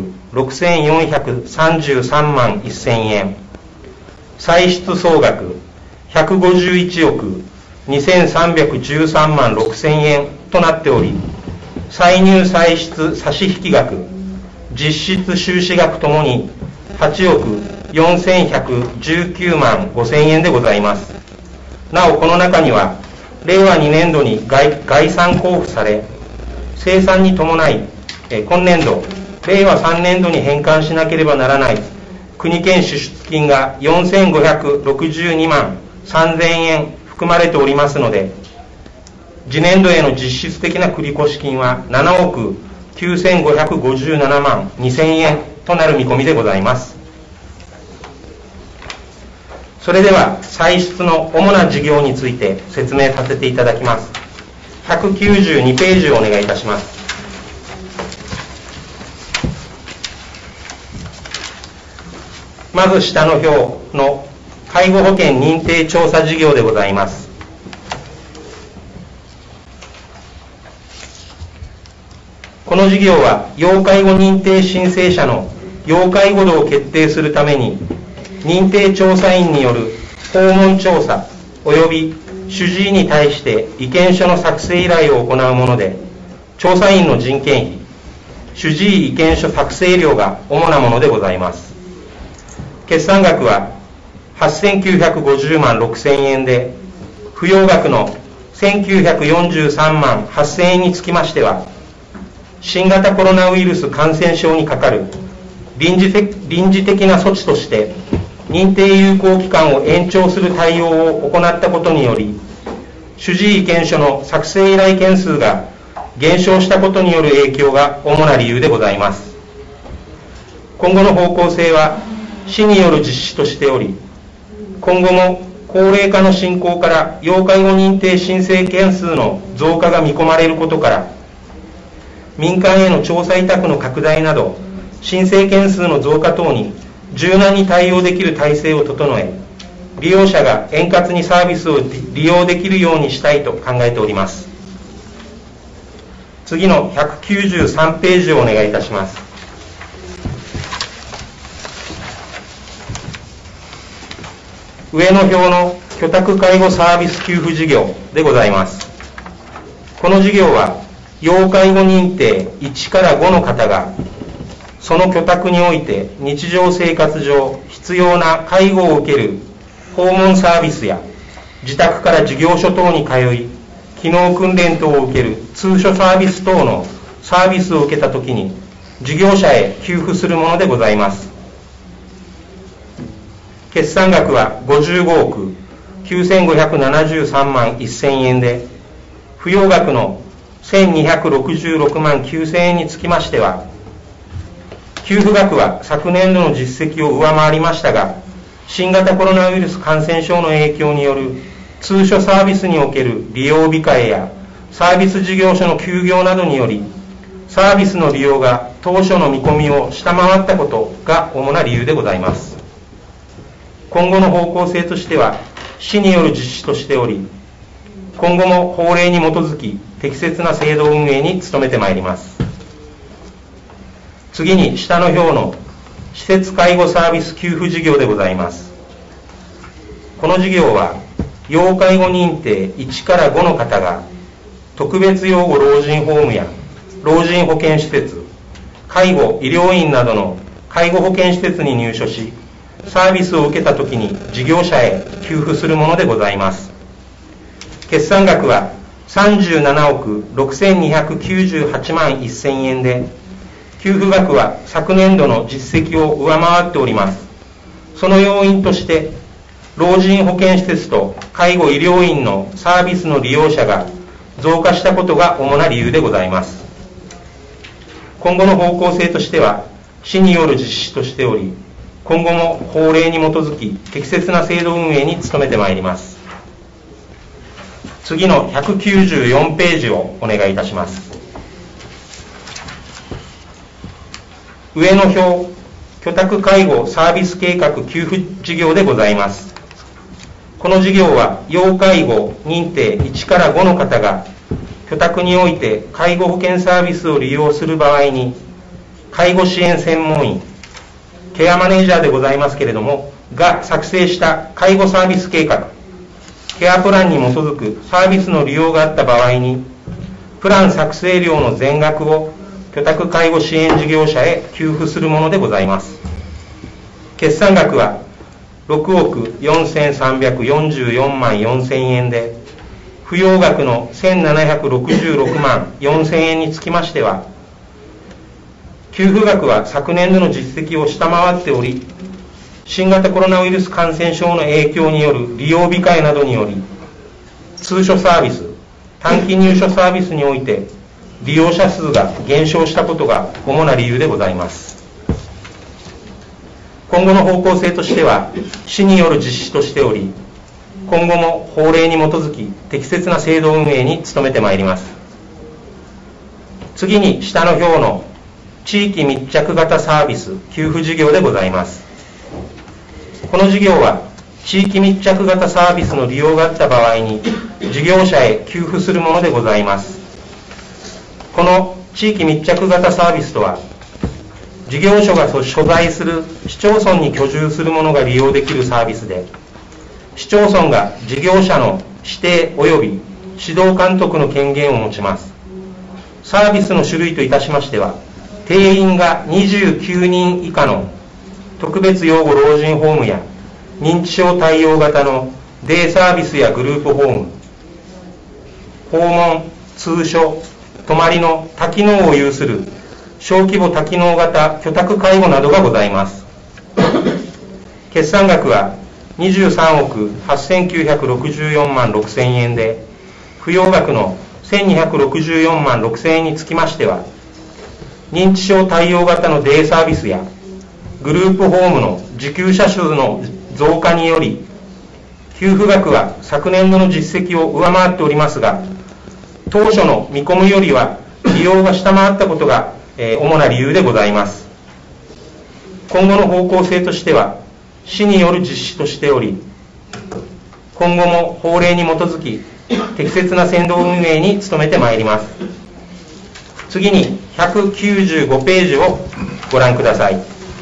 6433万1000円、歳出総額151億2313万6000円となっており、歳入歳出差引額、実質収支額ともに8億4119万5000円でございます。なおこの中には令和2年度に概算交付され、清算に伴い今年度令和3年度に返還しなければならない国県支出金が4562万3000円含まれておりますので、次年度への実質的な繰越金は7億9557万2000円となる見込みでございます。それでは歳出の主な事業について説明させていただきます。192ページをお願いいたします。まず下の表の介護保険認定調査事業でございます。この事業は要介護認定申請者の要介護度を決定するために認定調査員による訪問調査及び主治医に対して意見書の作成依頼を行うもので、調査員の人件費、主治医意見書作成料が主なものでございます。決算額は8950万6000円で、不要額の1943万8000円につきましては、新型コロナウイルス感染症にかかる臨時的な措置として認定有効期間を延長する対応を行ったことにより、主治医意見書の作成依頼件数が減少したことによる影響が主な理由でございます。今後の方向性は市による実施としており、今後も高齢化の進行から要介護認定申請件数の増加が見込まれることから、民間への調査委託の拡大など申請件数の増加等に柔軟に対応できる体制を整え、利用者が円滑にサービスを利用できるようにしたいと考えております。次の193ページをお願いいたします。上の表の居宅介護サービス給付事業でございます。この事業は要介護認定1から5の方がその居宅において日常生活上必要な介護を受ける訪問サービスや自宅から事業所等に通い機能訓練等を受ける通所サービス等のサービスを受けたときに事業者へ給付するものでございます。決算額は55億9573万1000円で、不要額の1266万9000円につきましては、給付額は昨年度の実績を上回りましたが、新型コロナウイルス感染症の影響による通所サービスにおける利用控えやサービス事業所の休業などにより、サービスの利用が当初の見込みを下回ったことが主な理由でございます。今後の方向性としては、市による実施としており、今後も法令に基づき適切な制度運営に努めてまいります。次に下の表の施設介護サービス給付事業でございます。この事業は要介護認定1から5の方が特別養護老人ホームや老人保健施設、介護医療院などの介護保健施設に入所し、サービスを受けたときに事業者へ給付するものでございます。決算額は37億6298万1000円で、給付額は昨年度の実績を上回っております。その要因として、老人保健施設と介護医療院のサービスの利用者が増加したことが主な理由でございます。今後の方向性としては、市による実施としており、 今後も法令に基づき適切な制度運営に努めてまいります。次の194ページをお願いいたします。上の表、居宅介護サービス計画給付事業でございます。この事業は要介護認定1から5の方が居宅において介護保険サービスを利用する場合に、介護支援専門員、ケアマネージャーでございますけれども、が作成した介護サービス計画、ケアプランに基づくサービスの利用があった場合に、プラン作成料の全額を居宅介護支援事業者へ給付するものでございます。決算額は6億4344万4000円で、不要額の1766万4000円につきましては、給付額は昨年度の実績を下回っており、新型コロナウイルス感染症の影響による利用控えなどにより、通所サービス、短期入所サービスにおいて利用者数が減少したことが主な理由でございます。今後の方向性としては、市による実施としており、今後も法令に基づき適切な制度運営に努めてまいります。次に下の表の地域密着型サービス給付事業でございます。この事業は地域密着型サービスの利用があった場合に事業者へ給付するものでございます。この地域密着型サービスとは、事業所が所在する市町村に居住する者が利用できるサービスで、市町村が事業者の指定及び指導監督の権限を持ちます。サービスの種類といたしましては、定員が29人以下の特別養護老人ホームや認知症対応型のデイサービスやグループホーム、訪問、通所、泊まりの多機能を有する小規模多機能型居宅介護などがございます。決算額は23億8964万6000円で、不要額の1264万6000円につきましては、認知症対応型のデイサービスやグループホームの受給者数の増加により、給付額は昨年度の実績を上回っておりますが、当初の見込みよりは利用が下回ったことが、主な理由でございます。今後の方向性としては、市による実施としており、今後も法令に基づき適切な先導運営に努めてまいります。次に195ページをご覧ください。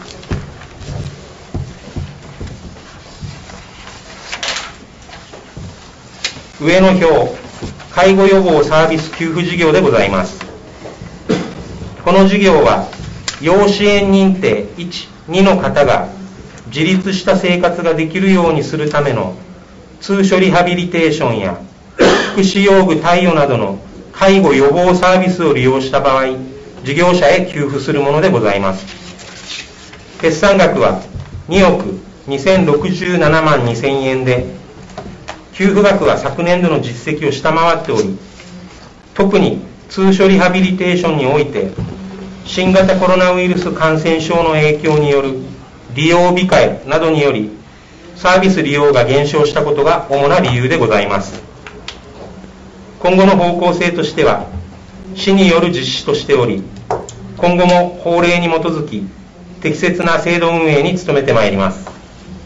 上の表、介護予防サービス給付事業でございます。この事業は、要支援認定1、2の方が自立した生活ができるようにするための通所リハビリテーションや福祉用具貸与などの介護予防サービスを利用した場合、事業者へ給付するものでございます。決算額は2億2067万2000円で、給付額は昨年度の実績を下回っており、特に通所リハビリテーションにおいて、新型コロナウイルス感染症の影響による利用控えなどにより、サービス利用が減少したことが主な理由でございます。今後の方向性としては、市による実施としており、今後も法令に基づき、適切な制度運営に努めてまいります。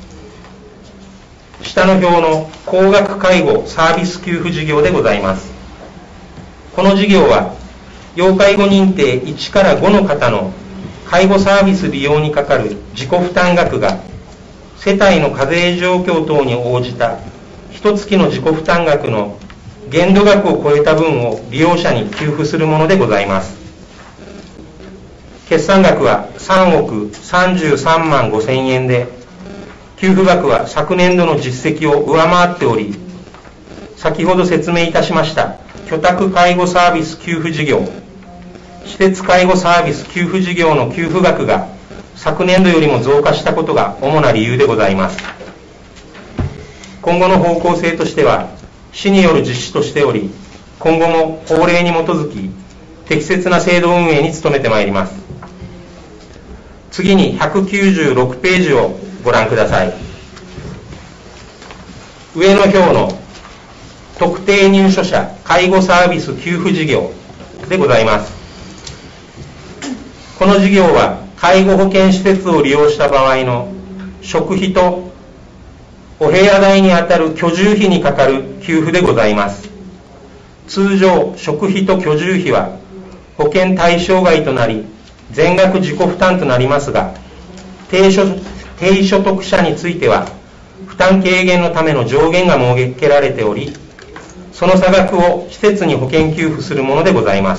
下の表の高額介護サービス給付事業でございます。この事業は、要介護認定1から5の方の介護サービス利用にかかる自己負担額が、世帯の課税状況等に応じた1月の自己負担額の限度額を超えた分を利用者に給付するものでございます。決算額は3億33万5千円で、給付額は昨年度の実績を上回っており、先ほど説明いたしました居宅介護サービス給付事業、施設介護サービス給付事業の給付額が昨年度よりも増加したことが主な理由でございます。今後の方向性としては、市による実施としており、今後も法令に基づき適切な制度運営に努めてまいります。 次に196ページをご覧ください。上の表の特定入所者介護サービス給付事業でございます。この事業は介護保険施設を利用した場合の食費とお部屋代にあたる居住費にかかる給付でございます。通常食費と居住費は保険対象外となり全額自己負担となりますが、低所得者については負担軽減のための上限が設けられており、その差額を施設に保険給付するものでございます。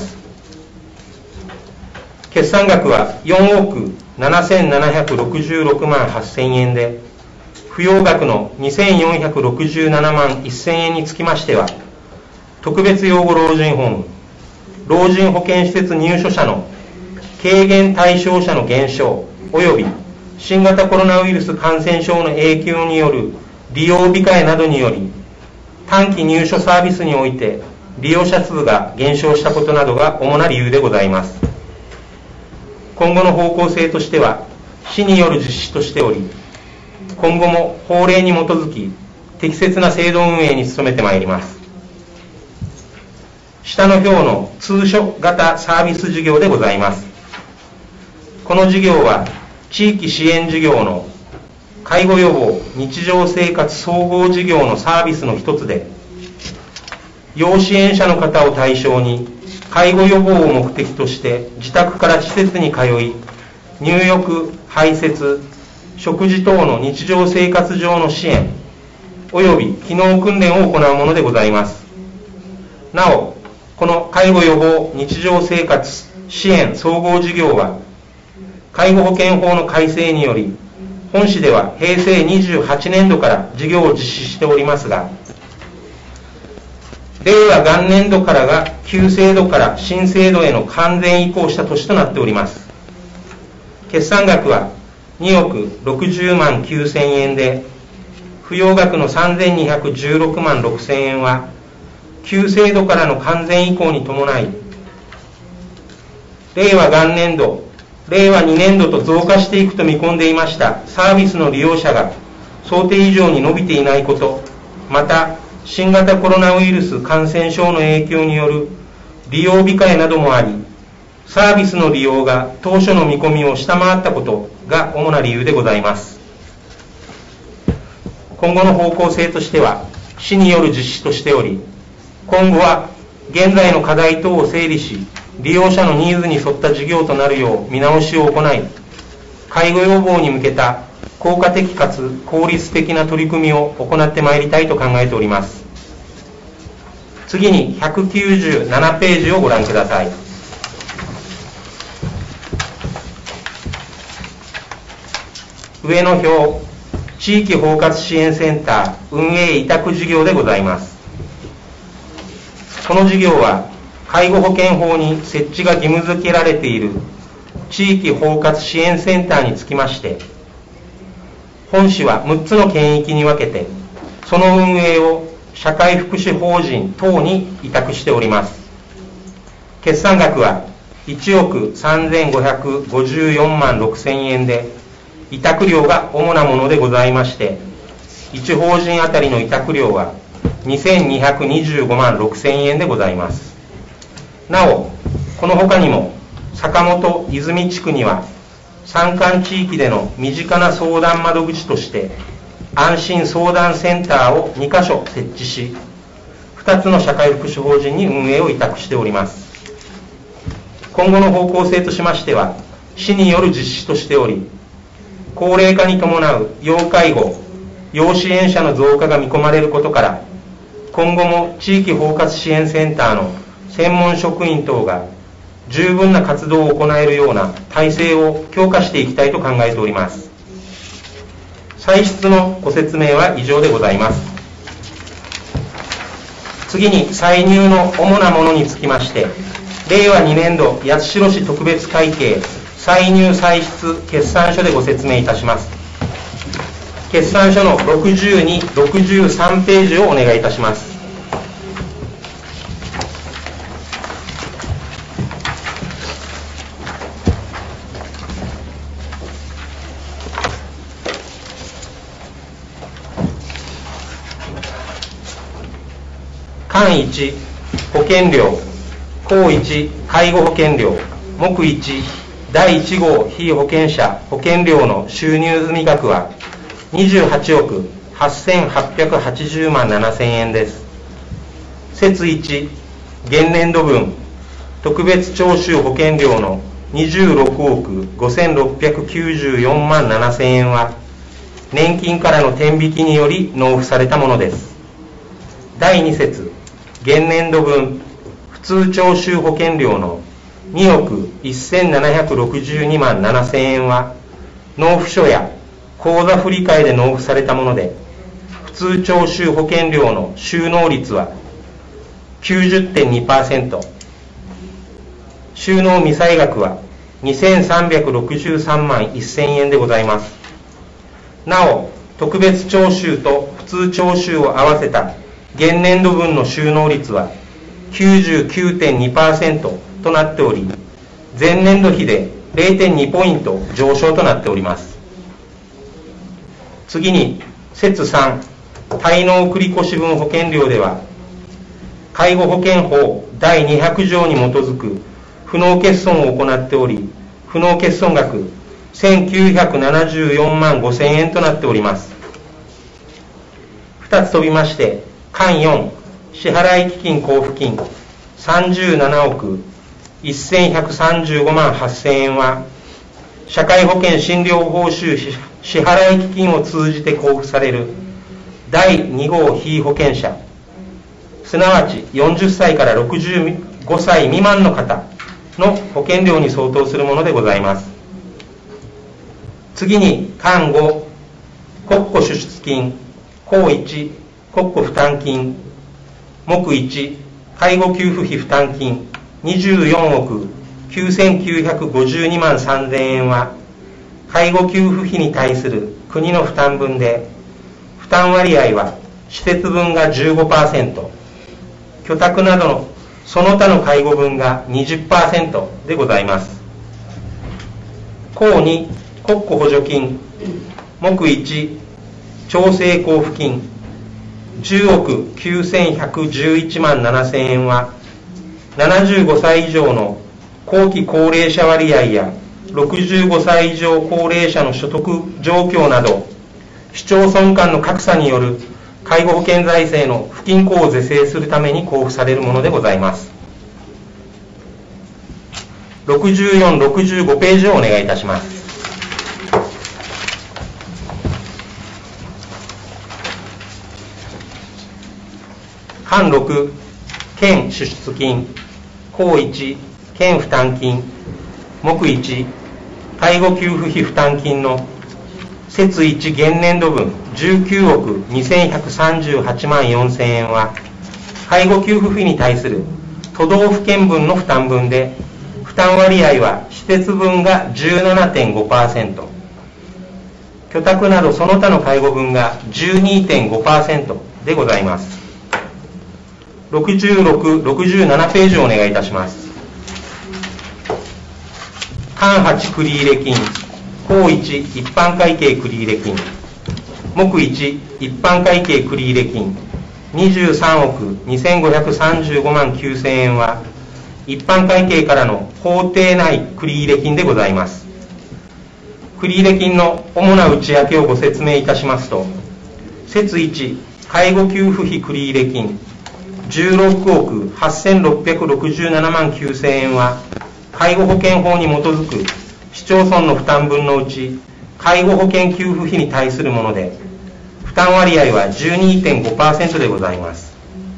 決算額は4億7766万8000円で、扶養額の2467万1000円につきましては、特別養護老人ホーム、老人保健施設入所者の軽減対象者の減少及び新型コロナウイルス感染症の影響による利用控えなどにより短期入所サービスにおいて利用者数が減少したことなどが主な理由でございます。今後の方向性としては市による実施としており、今後も法令に基づき適切な制度運営に努めてまいります。下の表の通所型サービス事業でございます。この事業は地域支援事業の介護予防日常生活総合事業のサービスの一つで、要支援者の方を対象に介護予防を目的として自宅から施設に通い、入浴、排泄、食事等の日常生活上の支援及び機能訓練を行うものでございます。なお、この介護予防日常生活支援総合事業は介護保険法の改正により本市では平成28年度から事業を実施しておりますが、令和元年度からが旧制度から新制度への完全移行した年となっております。決算額は2億60万9000円で、扶養額の3216万6000円は旧制度からの完全移行に伴い、令和元年度令和2年度と増加していくと見込んでいましたサービスの利用者が想定以上に伸びていないこと、また新型コロナウイルス感染症の影響による利用控えなどもあり、サービスの利用が当初の見込みを下回ったことが主な理由でございます。今後の方向性としては市による実施としており、今後は現在の課題等を整理し、利用者のニーズに沿った事業となるよう見直しを行い、介護予防に向けた効果的かつ効率的な取り組みを行ってまいりたいと考えております。次に197ページをご覧ください。上の表、地域包括支援センター運営委託事業でございます。この事業は介護保険法に設置が義務付けられている地域包括支援センターにつきまして、本市は6つの県域に分けてその運営を社会福祉法人等に委託しております。決算額は1億3554万6000円で、委託料が主なものでございまして、1法人あたりの委託料は2225万6000円でございます。なお、この他にも坂本泉地区には山間地域での身近な相談窓口として安心相談センターを2カ所設置し、2つの社会福祉法人に運営を委託しております。今後の方向性としましては、市による実施としており、高齢化に伴う要介護、要支援者の増加が見込まれることから、今後も地域包括支援センターの専門職員等が十分な活動を行えるような体制を強化していきたいと考えております。歳出のご説明は以上でございます。次に歳入の主なものにつきまして、令和2年度八代市特別会計歳入歳出決算書でご説明いたします。決算書の62、63ページをお願いいたします。 間1保険料、項1介護保険料、目1第1号被保険者保険料の収入済額は28億8880万7000円です。節1現年度分特別徴収保険料の26億5694万7000円は年金からの天引きにより納付されたものです。第2節現年度分普通徴収保険料の2億1762万7000円は納付書や口座振替で納付されたもので、普通徴収保険料の収納率は 90.2%、 収納未済額は2363万1000円でございます。なお、特別徴収と普通徴収を合わせた現年度分の収納率は 99.2% となっており、前年度比で 0.2 ポイント上昇となっております。次に、節3、滞納繰越分保険料では、介護保険法第200条に基づく不納欠損を行っており、不納欠損額1974万5000円となっております。2つ飛びまして、間4、支払基金交付金37億1135万8000円は、社会保険診療報酬支払基金を通じて交付される第2号被保険者、すなわち40歳から65歳未満の方の保険料に相当するものでございます。次に、間5、国庫支出金、項1、国庫負担金、目1、介護給付費負担金24億9952万3000円は、介護給付費に対する国の負担分で、負担割合は施設分が 15%、居宅などのその他の介護分が 20% でございます。項2、国庫補助金、目1、調整交付金10億9111万7000円は、75歳以上の後期高齢者割合や65歳以上高齢者の所得状況など、市町村間の格差による介護保険財政の不均衡を是正するために交付されるものでございます。64、65ページをお願いいたします。間6、県支出金、項1、県負担金、目1、介護給付費負担金の節1現年度分19億2138万4000円は、介護給付費に対する都道府県分の負担分で、負担割合は施設分が 17.5%、居宅などその他の介護分が 12.5% でございます。66、67ページをお願いいたします。間8繰入金、項1一般会計繰入金、目1一般会計繰入金23億2535万9000円は、一般会計からの法定内繰入金でございます。繰入金の主な内訳をご説明いたしますと、節1介護給付費繰入金16億8667万9000円は、介護保険法に基づく市町村の負担分のうち介護保険給付費に対するもので、負担割合は 12.5% でございます。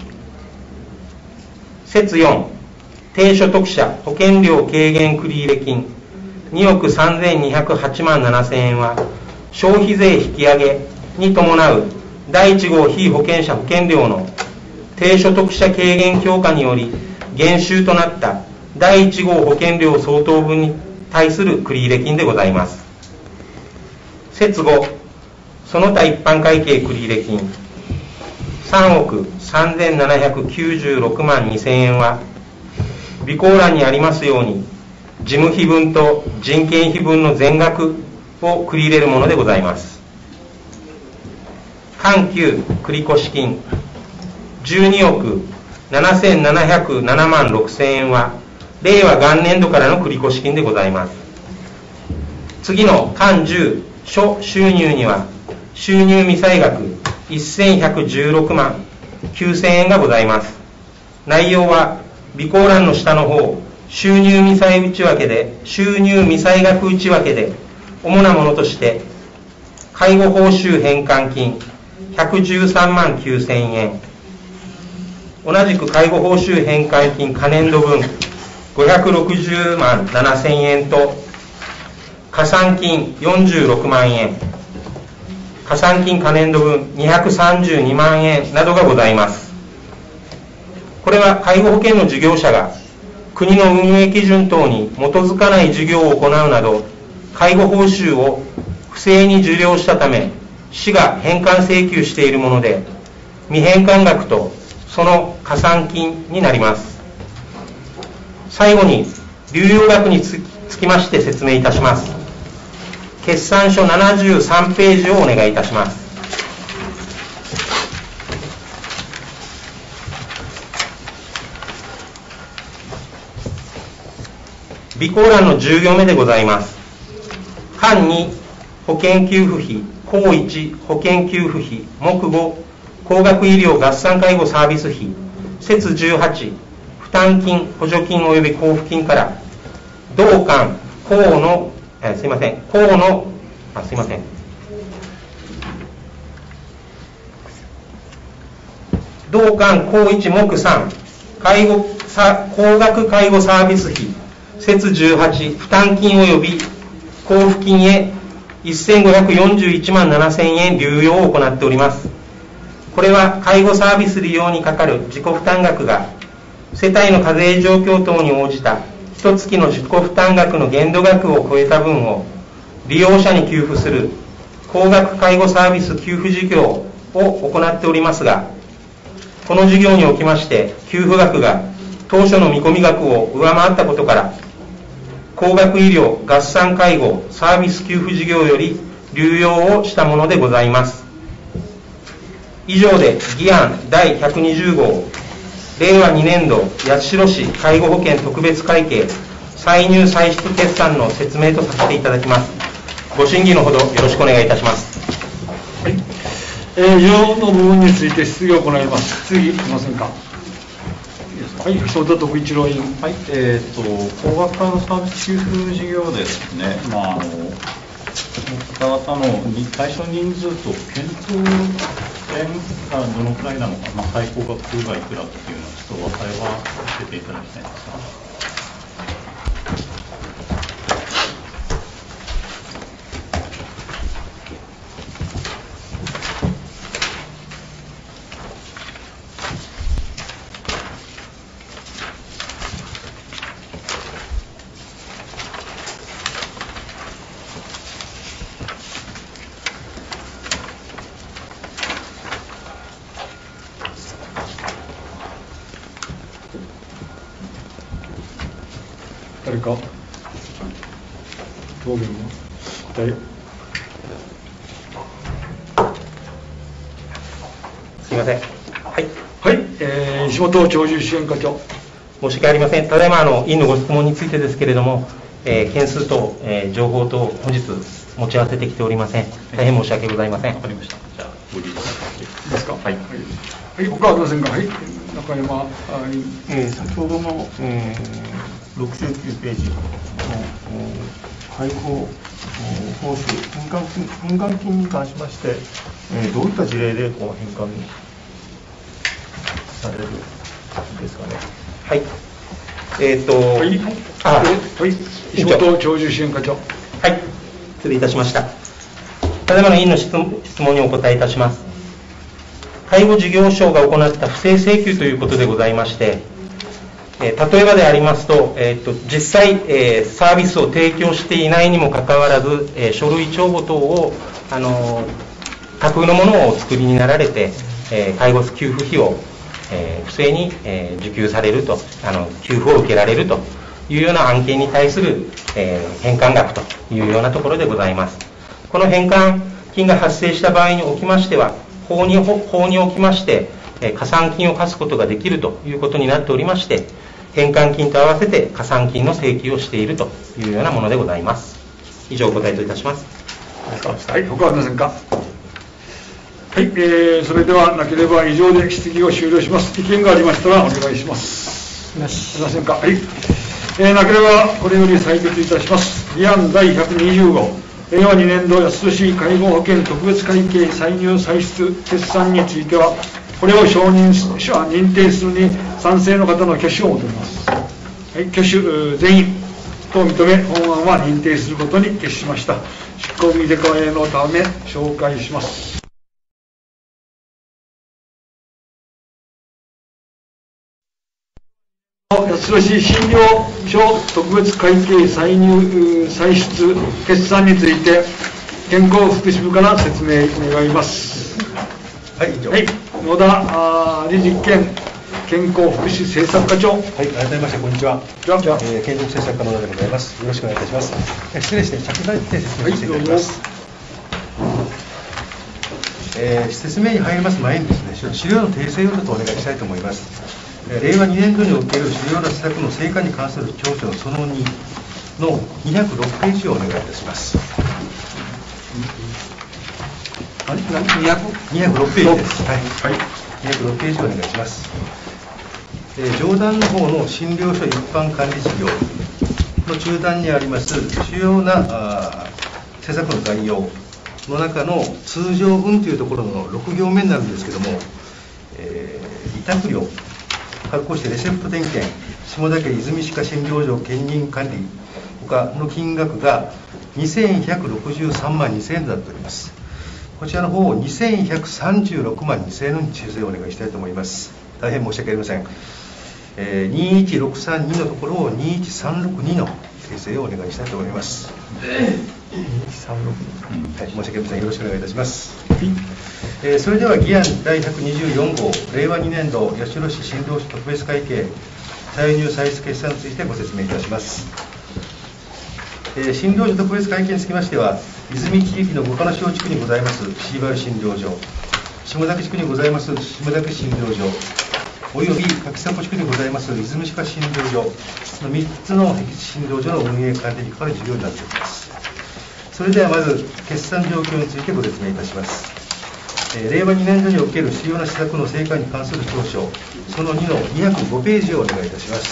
節4、低所得者保険料軽減繰入金2億3208万7000円は、消費税引き上げに伴う第1号被保険者保険料の低所得者軽減強化により減収となった第1号保険料相当分に対する繰入金でございます。節5、その他一般会計繰入金3億3796万2000円は、備考欄にありますように事務費分と人件費分の全額を繰り入れるものでございます。間9繰越金12億 7707万6000円は令和元年度からの繰越金でございます。次の間10諸収入には収入未済額1116万9000円がございます。内容は備考欄の下の方、収入未済内訳で収入未済額内訳で主なものとして介護報酬返還金113万9000円、同じく介護報酬返還金可年度分560万7000円と加算金46万円、加算金可年度分232万円などがございます。これは介護保険の事業者が国の運営基準等に基づかない事業を行うなど介護報酬を不正に受領したため市が返還請求しているもので、未返還額とその加算金になります。最後に流用額につきまして説明いたします。決算書73ページをお願いいたします。備考欄の10行目でございます。間2保険給付費、項1保険給付費、目5高額医療合算介護サービス費、節18負担金、補助金及び交付金から同間項の同間項1目3高額介護サービス費節18負担金及び交付金へ1541万7000円流用を行っております。これは介護サービス利用にかかる自己負担額が世帯の課税状況等に応じた1月の自己負担額の限度額を超えた分を利用者に給付する高額介護サービス給付事業を行っておりますが、この事業におきまして給付額が当初の見込み額を上回ったことから高額医療合算介護サービス給付事業より流用をしたものでございます。以上で議案第120号令和2年度八代市介護保険特別会計歳入歳出決算の説明とさせていただきます。ご審議のほどよろしくお願いいたします。 はい、需要の部分について質疑を行います。次いませんか。はい、正田徳一郎委員。 はい、高額介護サービス給付事業でですね、方々の対象人数と検討点がどのくらいなのか、最高額がいくらっていうのはちょっとお答えは教えていただきたいんですが。 誰か答弁の答え。 すみません。はい。 はい、石本鳥獣支援課長。 申し訳ありません。ただいま委員のご質問についてですけれども、件数と、情報と本日持ち合わせてきておりません。大変申し訳ございません。 わかりました。じゃあご理解ですか。 はい。 はい、他はありませんか。はい。中山先ほどの、69ページの介護報酬返還金に関しまして、どういった事例で返還されるんですかね。 はい。 石本鳥獣支援課長。 はい。失礼いたしました。ただいまの委員の質問にお答えいたします。介護事業所が行った不正請求ということでございまして、例えばでありますと、実際、サービスを提供していないにもかかわらず、書類帳簿等を架空のものをお作りになられて、介護給付費を、不正に、受給されると、給付を受けられるというような案件に対する、返還額というようなところでございます。この返還金が発生した場合におきましては、法におきまして、 加算金を課すことができるということになっておりまして、返還金と合わせて加算金の請求をしているというようなものでございます。以上お答えといたします。 はい、他はありませんか。はい、それではなければ以上で質疑を終了します。意見がありましたらお願いします。ありませんか。はい、なければこれより採決いたします。議案第125、令和2年度安年介護保険特別会計歳入歳出決算については、これを認定するに賛成の方の挙手を求めます。はい、挙手全員と認め、本案は認定することに決しました。執行日デカエのため紹介します。安年診療所特別会計歳入歳出決算について健康福祉部から説明願います。はい、はい、野田理事兼健康福祉政策課長。 はい、改めましてこんにちは。健康政策課の野田でございます。よろしくお願いいたします。失礼して着座で説明していただきます。説明に入ります前にですね、資料の訂正をちょっとお願いしたいと思います。令和2年度における主要な施策の成果に関する調書のその2の206ページをお願いいたします。206ページです。はい、206ページをお願いします。上段の方の診療所一般管理事業の中段にあります主要な施策の概要の中の通常分というところの6行目になるんですけども、委託料発行してレセプト点検、下田家泉歯科診療所兼任管理他の金額が2163万2000円となっております。こちらの方を2136万2000円に修正をお願いしたいと思います。大変申し訳ありません。21632のところを21362の訂正をお願いしたいと思います。はい、申し訳ありません。よろしくお願いいたします。それでは議案第124号令和2年度八代市診療所特別会計歳入歳出決算についてご説明いたします。診療所特別会計につきましては、泉地域の五箇野小地区にございます椎原診療所、下崎地区にございます下崎診療所および柿迫地区にございます泉歯科診療所の3つの僻地診療所の運営管理に関わる事業になっております。それではまず決算状況についてご説明いたします。令和2年度における主要な施策の成果に関する調書その2の205ページをお願いいたします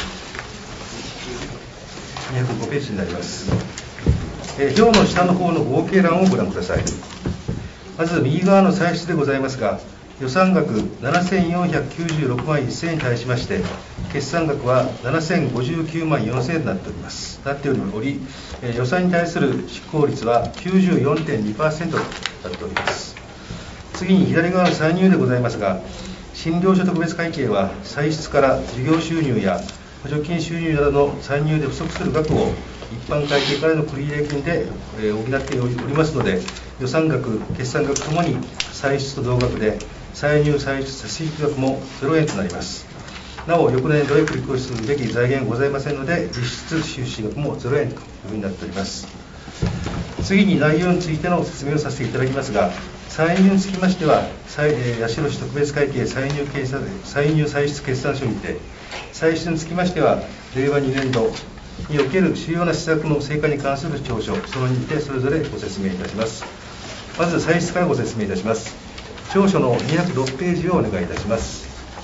。205ページになります。表の下の方の合計欄をご覧ください。まず右側の歳出でございますが、予算額7496万1000円に対しまして決算額は7059万4000円となっており、予算に対する執行率は 94.2% となっております。次に左側の歳入でございますが、診療所特別会計は歳出から事業収入や補助金収入などの歳入で不足する額を一般会計からの繰入金で補っておりますので、予算額、決算額ともに歳出と同額で歳入歳出差し引き額も0円となります。なお翌年度へ繰り越しするべき財源ございませんので、実質収支額も0円というふうになっております。次に内容についての説明をさせていただきますが、歳入につきましては、八代市特別会計歳入歳出決算書にて、歳出につきましては、令和2年度における主要な施策の成果に関する調書、その2でそれぞれご説明いたします。まず歳出からご説明いたします。調書の206ページをお願いいたします。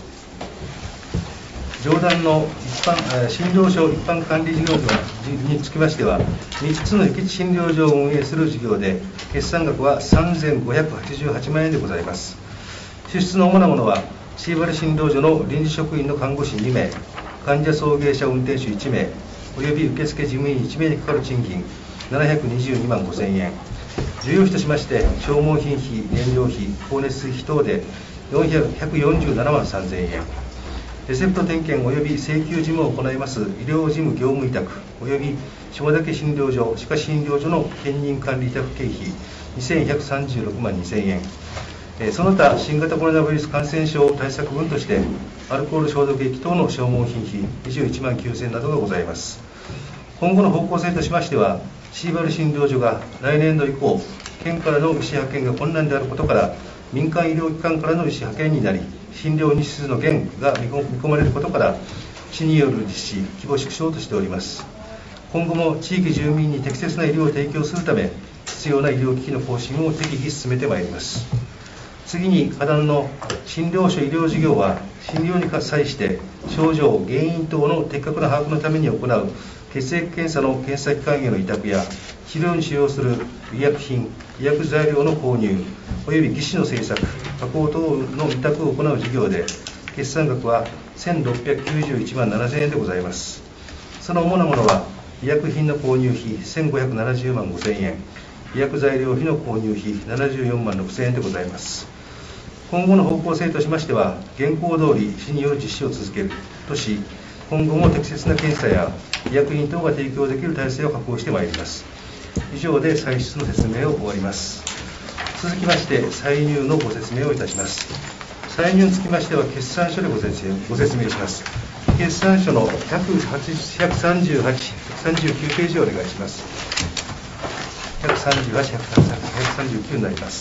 上段の診療所一般管理事業につきましては、3つの僻地診療所を運営する事業で、決算額は3588万円でございます。支出の主なものは、椎原診療所の臨時職員の看護師2名、患者送迎車運転手1名、および受付事務員1名にかかる賃金722万5000円、需要費としまして、消耗品費、燃料費、光熱水費等で147万3000円、レセプト点検および請求事務を行います医療事務業務委託および下田家診療所、歯科診療所の兼任管理委託経費2136万2000円、その他新型コロナウイルス感染症対策分としてアルコール消毒液等の消耗品費21万9000円などがございます。今後の方向性としましては、椎原診療所が来年度以降、県からの医師派遣が困難であることから、民間医療機関からの医師派遣になり、 診療日数の減が見込まれることから、市による実施、規模縮小としております。今後も地域住民に適切な医療を提供するため、必要な医療機器の更新を適宜進めてまいります。次に、下段の診療所医療事業は、診療に際して症状、原因等の的確な把握のために行う血液検査の検査機関への委託や、治療に使用する医薬品、医薬材料の購入、および技師の製作、加工等の委託を行う事業で、決算額は1691万7000円でございます。その主なものは、医薬品の購入費1570万5000円、医薬材料費の購入費74万6000円でございます。今後の方向性としましては、現行通り市による実施を続けるとし、今後も適切な検査や医薬品等が提供できる体制を確保してまいります。以上で歳出の説明を終わります。続きまして、歳入のご説明をいたします。歳入につきましては、決算書でご説明します。決算書の138、139ページをお願いします。138、139になります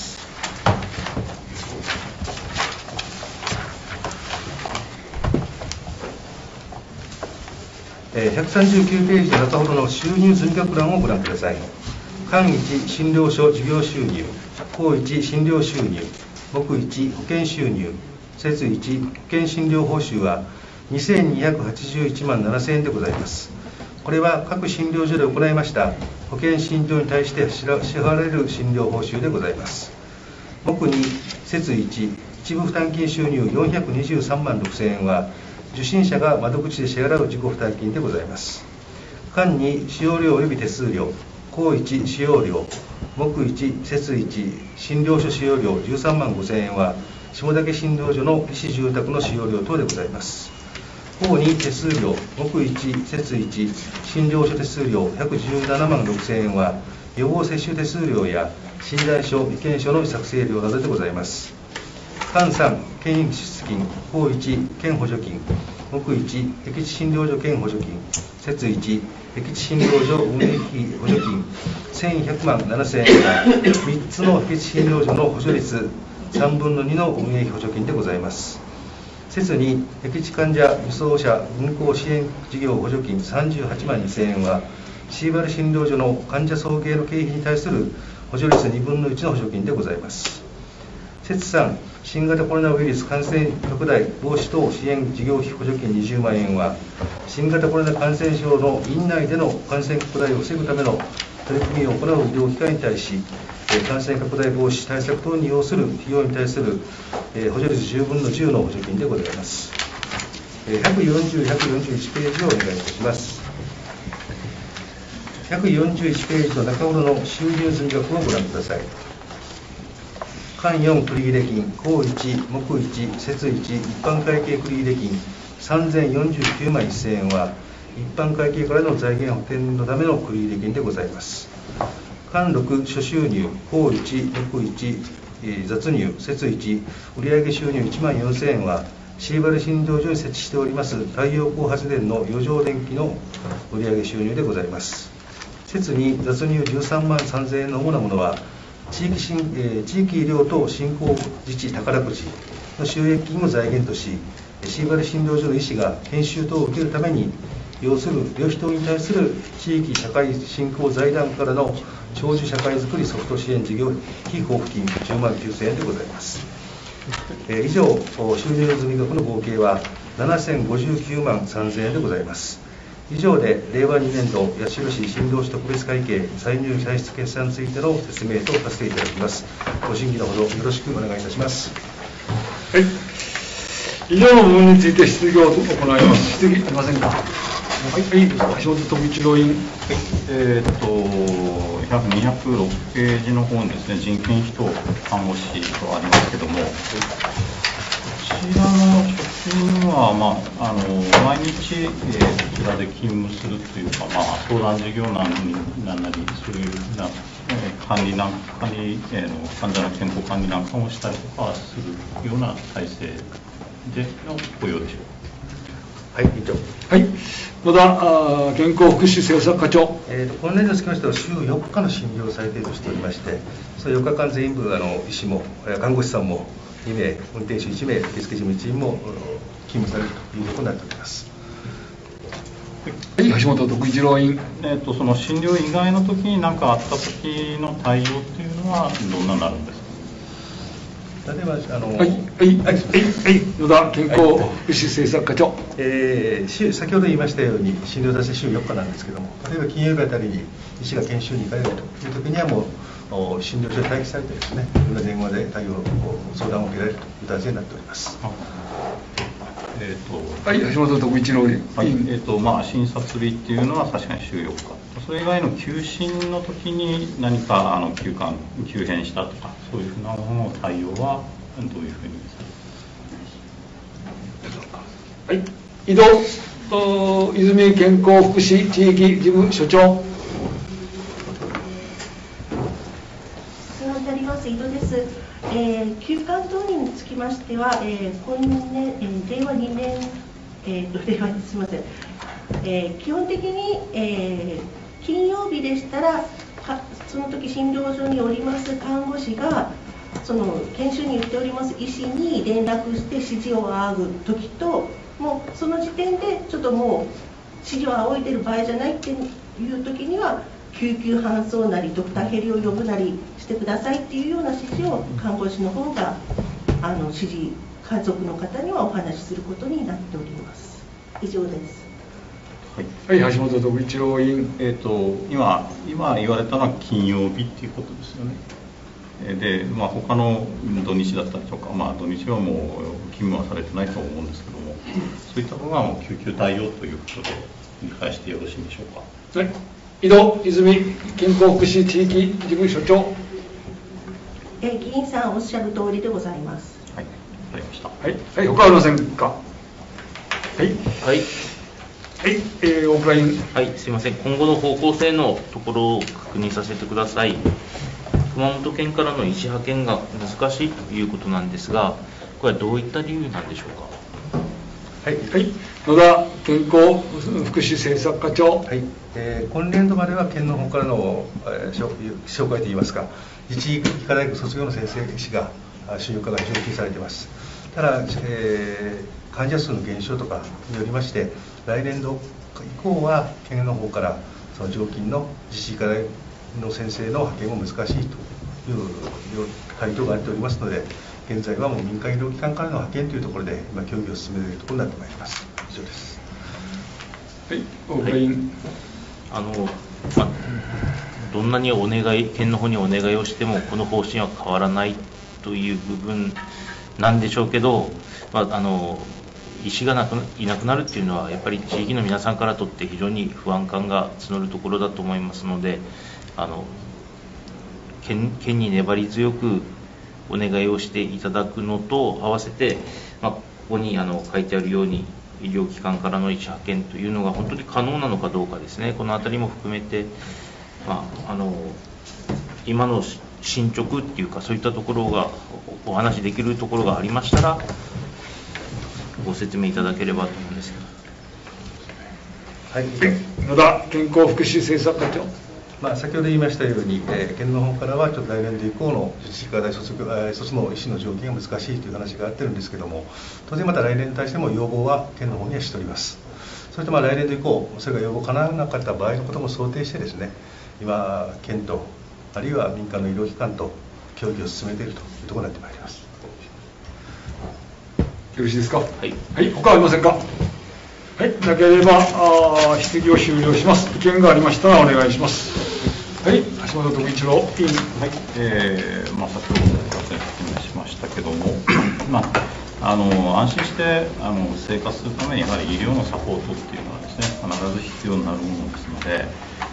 。139ページの中ほどの収入積額欄をご覧ください。間1、診療所事業収入、項1、診療収入、目1、保険収入、節1、保険診療報酬は2281万7000円でございます。これは各診療所で行いました保険診療に対して支払われる診療報酬でございます。目2、節1、一部負担金収入423万6000円は、受診者が窓口で支払う自己負担金でございます。間2、使用料及び手数料、項1、使用料、目1、節1、診療所使用料13万5000円は、下岳診療所の医師住宅の使用料等でございます。項2、手数料、目1、節1、診療所手数料117万6000円は、予防接種手数料や診断書、意見書の作成料などでございます。間3、県出金、項1、県補助金、目1、僻地診療所県補助金、節1、僻地診療所運営費補助金1100万7000円が3つの僻地診療所の補助率3分の2の運営費補助金でございます。節2、僻地患者輸送車運行支援事業補助金38万2000円は、シーバル診療所の患者送迎の経費に対する補助率2分の1の補助金でございます。節3、新型コロナウイルス感染拡大防止等支援事業費補助金20万円は、新型コロナ感染症の院内での感染拡大を防ぐための取り組みを行う医療機関に対し、感染拡大防止対策等に要する費用に対する補助率10分の10の補助金でございます。140、141ページをお願いいたします。141ページの中ほどの収入積額をご覧ください。間4、繰入金、項1、目1、節1、一般会計繰入金3049万1000円は、一般会計からの財源補填のための繰入金でございます。間6、諸収入、項1、目1、雑入、節1、売上収入1万4000円は、シーバル診療所に設置しております太陽光発電の余剰電気の売上収入でございます。節2、雑入13万3000円の主なものは、地域医療と振興自治宝くじの収益金を財源とし、シーバル診療所の医師が研修等を受けるために要する旅費等に対する地域社会振興財団からの長寿社会づくりソフト支援事業費交付金10万9000円でございます。以上、収入積み額の合計は7059万3000円でございます。以上で令和2年度八代市診療所特別会計歳入歳出決算についての説明とさせていただきます。ご審議のほどよろしくお願いいたします。 はい、以上の部分について質疑を行います。質疑ありませんか。はい、橋本富一郎委員。 206ページの方にですね、人件費と看護師とありますけども、こちらの職員は、毎日、こちらで勤務するというか、相談事業なんなり、そういう患者の健康管理なんかもしたりとかするような体制での雇用でしょうか。 はい、委員長。 はい、野田健康福祉政策課長。 今年度につきましては、週4日の診療を最低としておりまして、その4日間全部、医師も看護師さんも 2名、運転手1名、受付事務1員も勤務されるということになっております。 はい、橋本徳一郎委員。 その診療以外の時に何かあった時の対応っていうのはどんなになるんですか。 例えば野田健康福祉政策課長。 先ほど言いましたように、診療出して週4日なんですけれども、例えば金曜日あたりに医師が研修に行かれるという時には、もう診療所で待機されてですね、電話で対応、相談を受けられるという体制になっております。 はい、橋本徳一郎委員。 診察日っていうのは確かに週4日。それ以外の休診の時に何か急変したとか、そういうふうなものの対応はどういうふうにはい、井戸泉健康福祉地域事務所長。 お世話になります井戸です。休館等につきましては、今年、令和2年、すみません、基本的に、金曜日でしたら、その時診療所におります看護師が、その研修に行っております医師に連絡して指示を仰ぐ時と、もうその時点でちょっともう指示を仰いでる場合じゃないっていう時には、救急搬送なりドクターヘリを呼ぶなりしてくださいっていうような指示を看護師の方が指示、家族の方にはお話しすることになっております。以上です。 はい、橋本徳一郎委員。 今言われたのは金曜日っていうことですよね。で、他の土日だったりとか、土日はもう勤務はされてないと思うんですけども、そういったのがもう救急対応ということで理解してよろしいでしょうか。 はい、井戸泉健康福祉地域事務所長。 議員さんおっしゃる通りでございます。 はい、わかりました。 はい、他ありませんか。はい。はい、大倉委員。 はい、すみません。今後の方向性のところを確認させてください。熊本県からの医師派遣が難しいということなんですが、これはどういった理由なんでしょうか。 はい、野田健康福祉政策課長。 はい、今年度までは県の方からの、紹介といいますか、自治医科大学卒業の先生医師が収容化が非常に禁止されています。ただ、患者数の減少とかによりまして、来年度以降は県の方からその常勤の自治医科大学の先生の派遣も難しいという回答があっておりますので、現在はもう民間医療機関からの派遣というところで今協議を進めているところになってまいります。以上です。 はい、大倉委員。 どんなに県の方にお願いをしてもこの方針は変わらないという部分なんでしょうけど、医師がいなくなるっていうのはやっぱり地域の皆さんからとって非常に不安感が募るところだと思いますので、県に粘り強くお願いをしていただくのと合わせて、ここに書いてあるように医療機関からの医師派遣というのが本当に可能なのかどうかですね、このあたりも含めて、今の進捗っていうかそういったところがお話しできるところがありましたらご説明いただければと思うんですけど。 はい、野田健康福祉政策課長。 先ほど言いましたように、県の方からはちょっと来年度以降の自治医科大卒の医師の条件が難しいという話があってるんですけども、当然また来年に対しても要望は県の方にはしております。それと来年度以降、それが要望叶わなかった場合のことも想定してですね、今、県とあるいは民間の医療機関と協議を進めているというところになってまいります。 よろしいですか。はい、 他ありませんか。 はい、なければ質疑を終了します。意見がありましたらお願いします。はい、橋本徳一郎委員。 はい、先ほど説明しましたけども、安心して生活するためにやはり医療のサポートっていうのはですね、必ず必要になるものですので、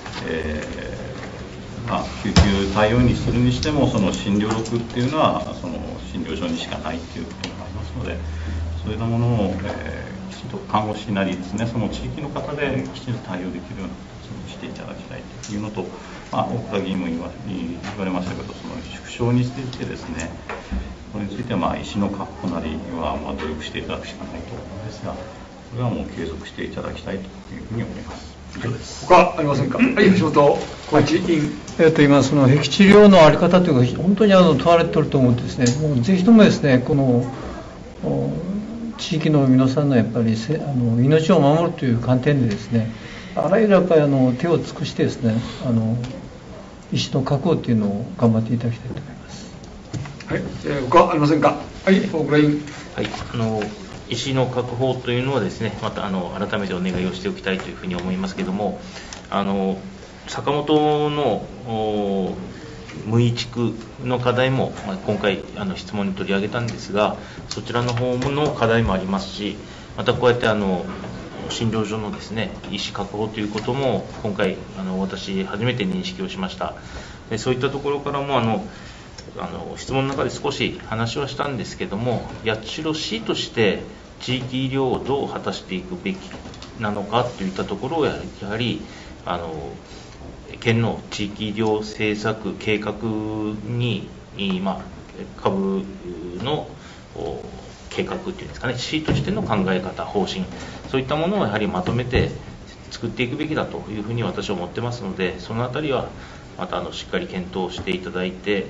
救急対応にするにしても、その診療録っていうのはその診療所にしかないっていうことがありますので、そういうものを、きちんと看護師なりですね、その地域の方できちんと対応できるような形にしていただきたいというのと、大倉議員も言われましたけど、その縮小についてですね、これについては医師の確保なりは努力していただくしかないと思うんですが、それはもう継続していただきたいというふうに思います。 他ありませんか。はい、橋本浩一委員。 今、その僻地医療の在り方というか、本当に問われていると思うんですね。もうぜひともですね、この地域の皆さんのやっぱり命を守るという観点でですね、あらゆるやっぱり手を尽くしてですね、医師の確保というのを頑張っていただきたいと思います。 はい、他ありませんか。はい、大倉委員。 はい、医師の確保というのはですね、また改めてお願いをしておきたいというふうに思いますけれども、坂本の無医地区の課題も今回質問に取り上げたんですが、そちらの方の課題もありますし、またこうやって診療所のですね、医師確保ということも今回私初めて認識をしました。でそういったところからも質問の中で少し話はしたんですけども、八代市として地域医療をどう果たしていくべきなのかといったところをやはり県の地域医療政策計画に、株の計画というんですかね、市としての考え方、方針、そういったものをやはりまとめて作っていくべきだというふうに私は思ってますので、そのあたりはまたしっかり検討していただいて、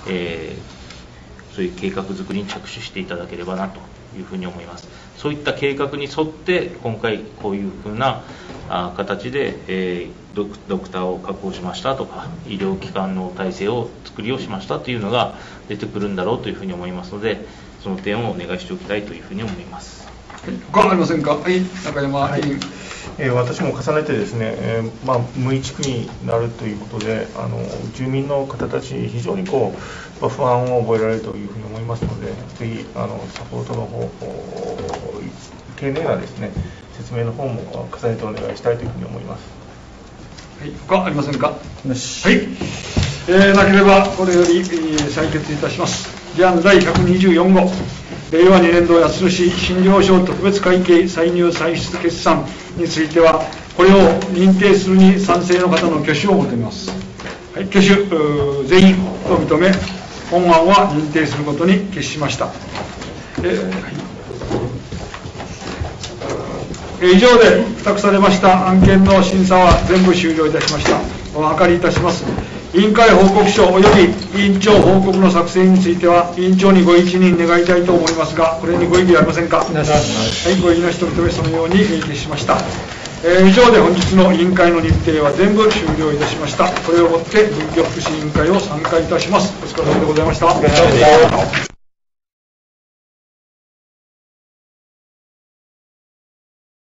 そういう計画作りに着手していただければなというふうに思います。そういった計画に沿って今回こういうふうな形で、ドクターを確保しましたとか、医療機関の体制を作りをしましたというのが出てくるんだろうというふうに思いますので、その点をお願いしておきたいというふうに思います。 他ありませんか。はい、中山委員。 私も重ねてですね、無医地区になるということで、住民の方たち非常に不安を覚えられるというふうに思いますので、ぜひサポートの方丁寧なですね説明の方も重ねてお願いしたいというふうに思います。 はい、他ありませんか。はい、なければこれより採決いたします。議案第124号、令和2年度八代市診療所特別会計歳入歳出決算については、これを認定するに賛成の方の挙手を求めます。はい、挙手全員と認め、本案は認定することに決しました。以上で付託されました案件の審査は全部終了いたしました。お諮りいたします。委員会報告書及び委員長報告の作成については、委員長にご一任願いたいと思いますが、これにご異議はありませんか。はい、ご異議なしと認め、そのように決しました。以上で本日の委員会の日程は全部終了いたしました。これをもって文教福祉委員会を散会いたします。お疲れ様でございました。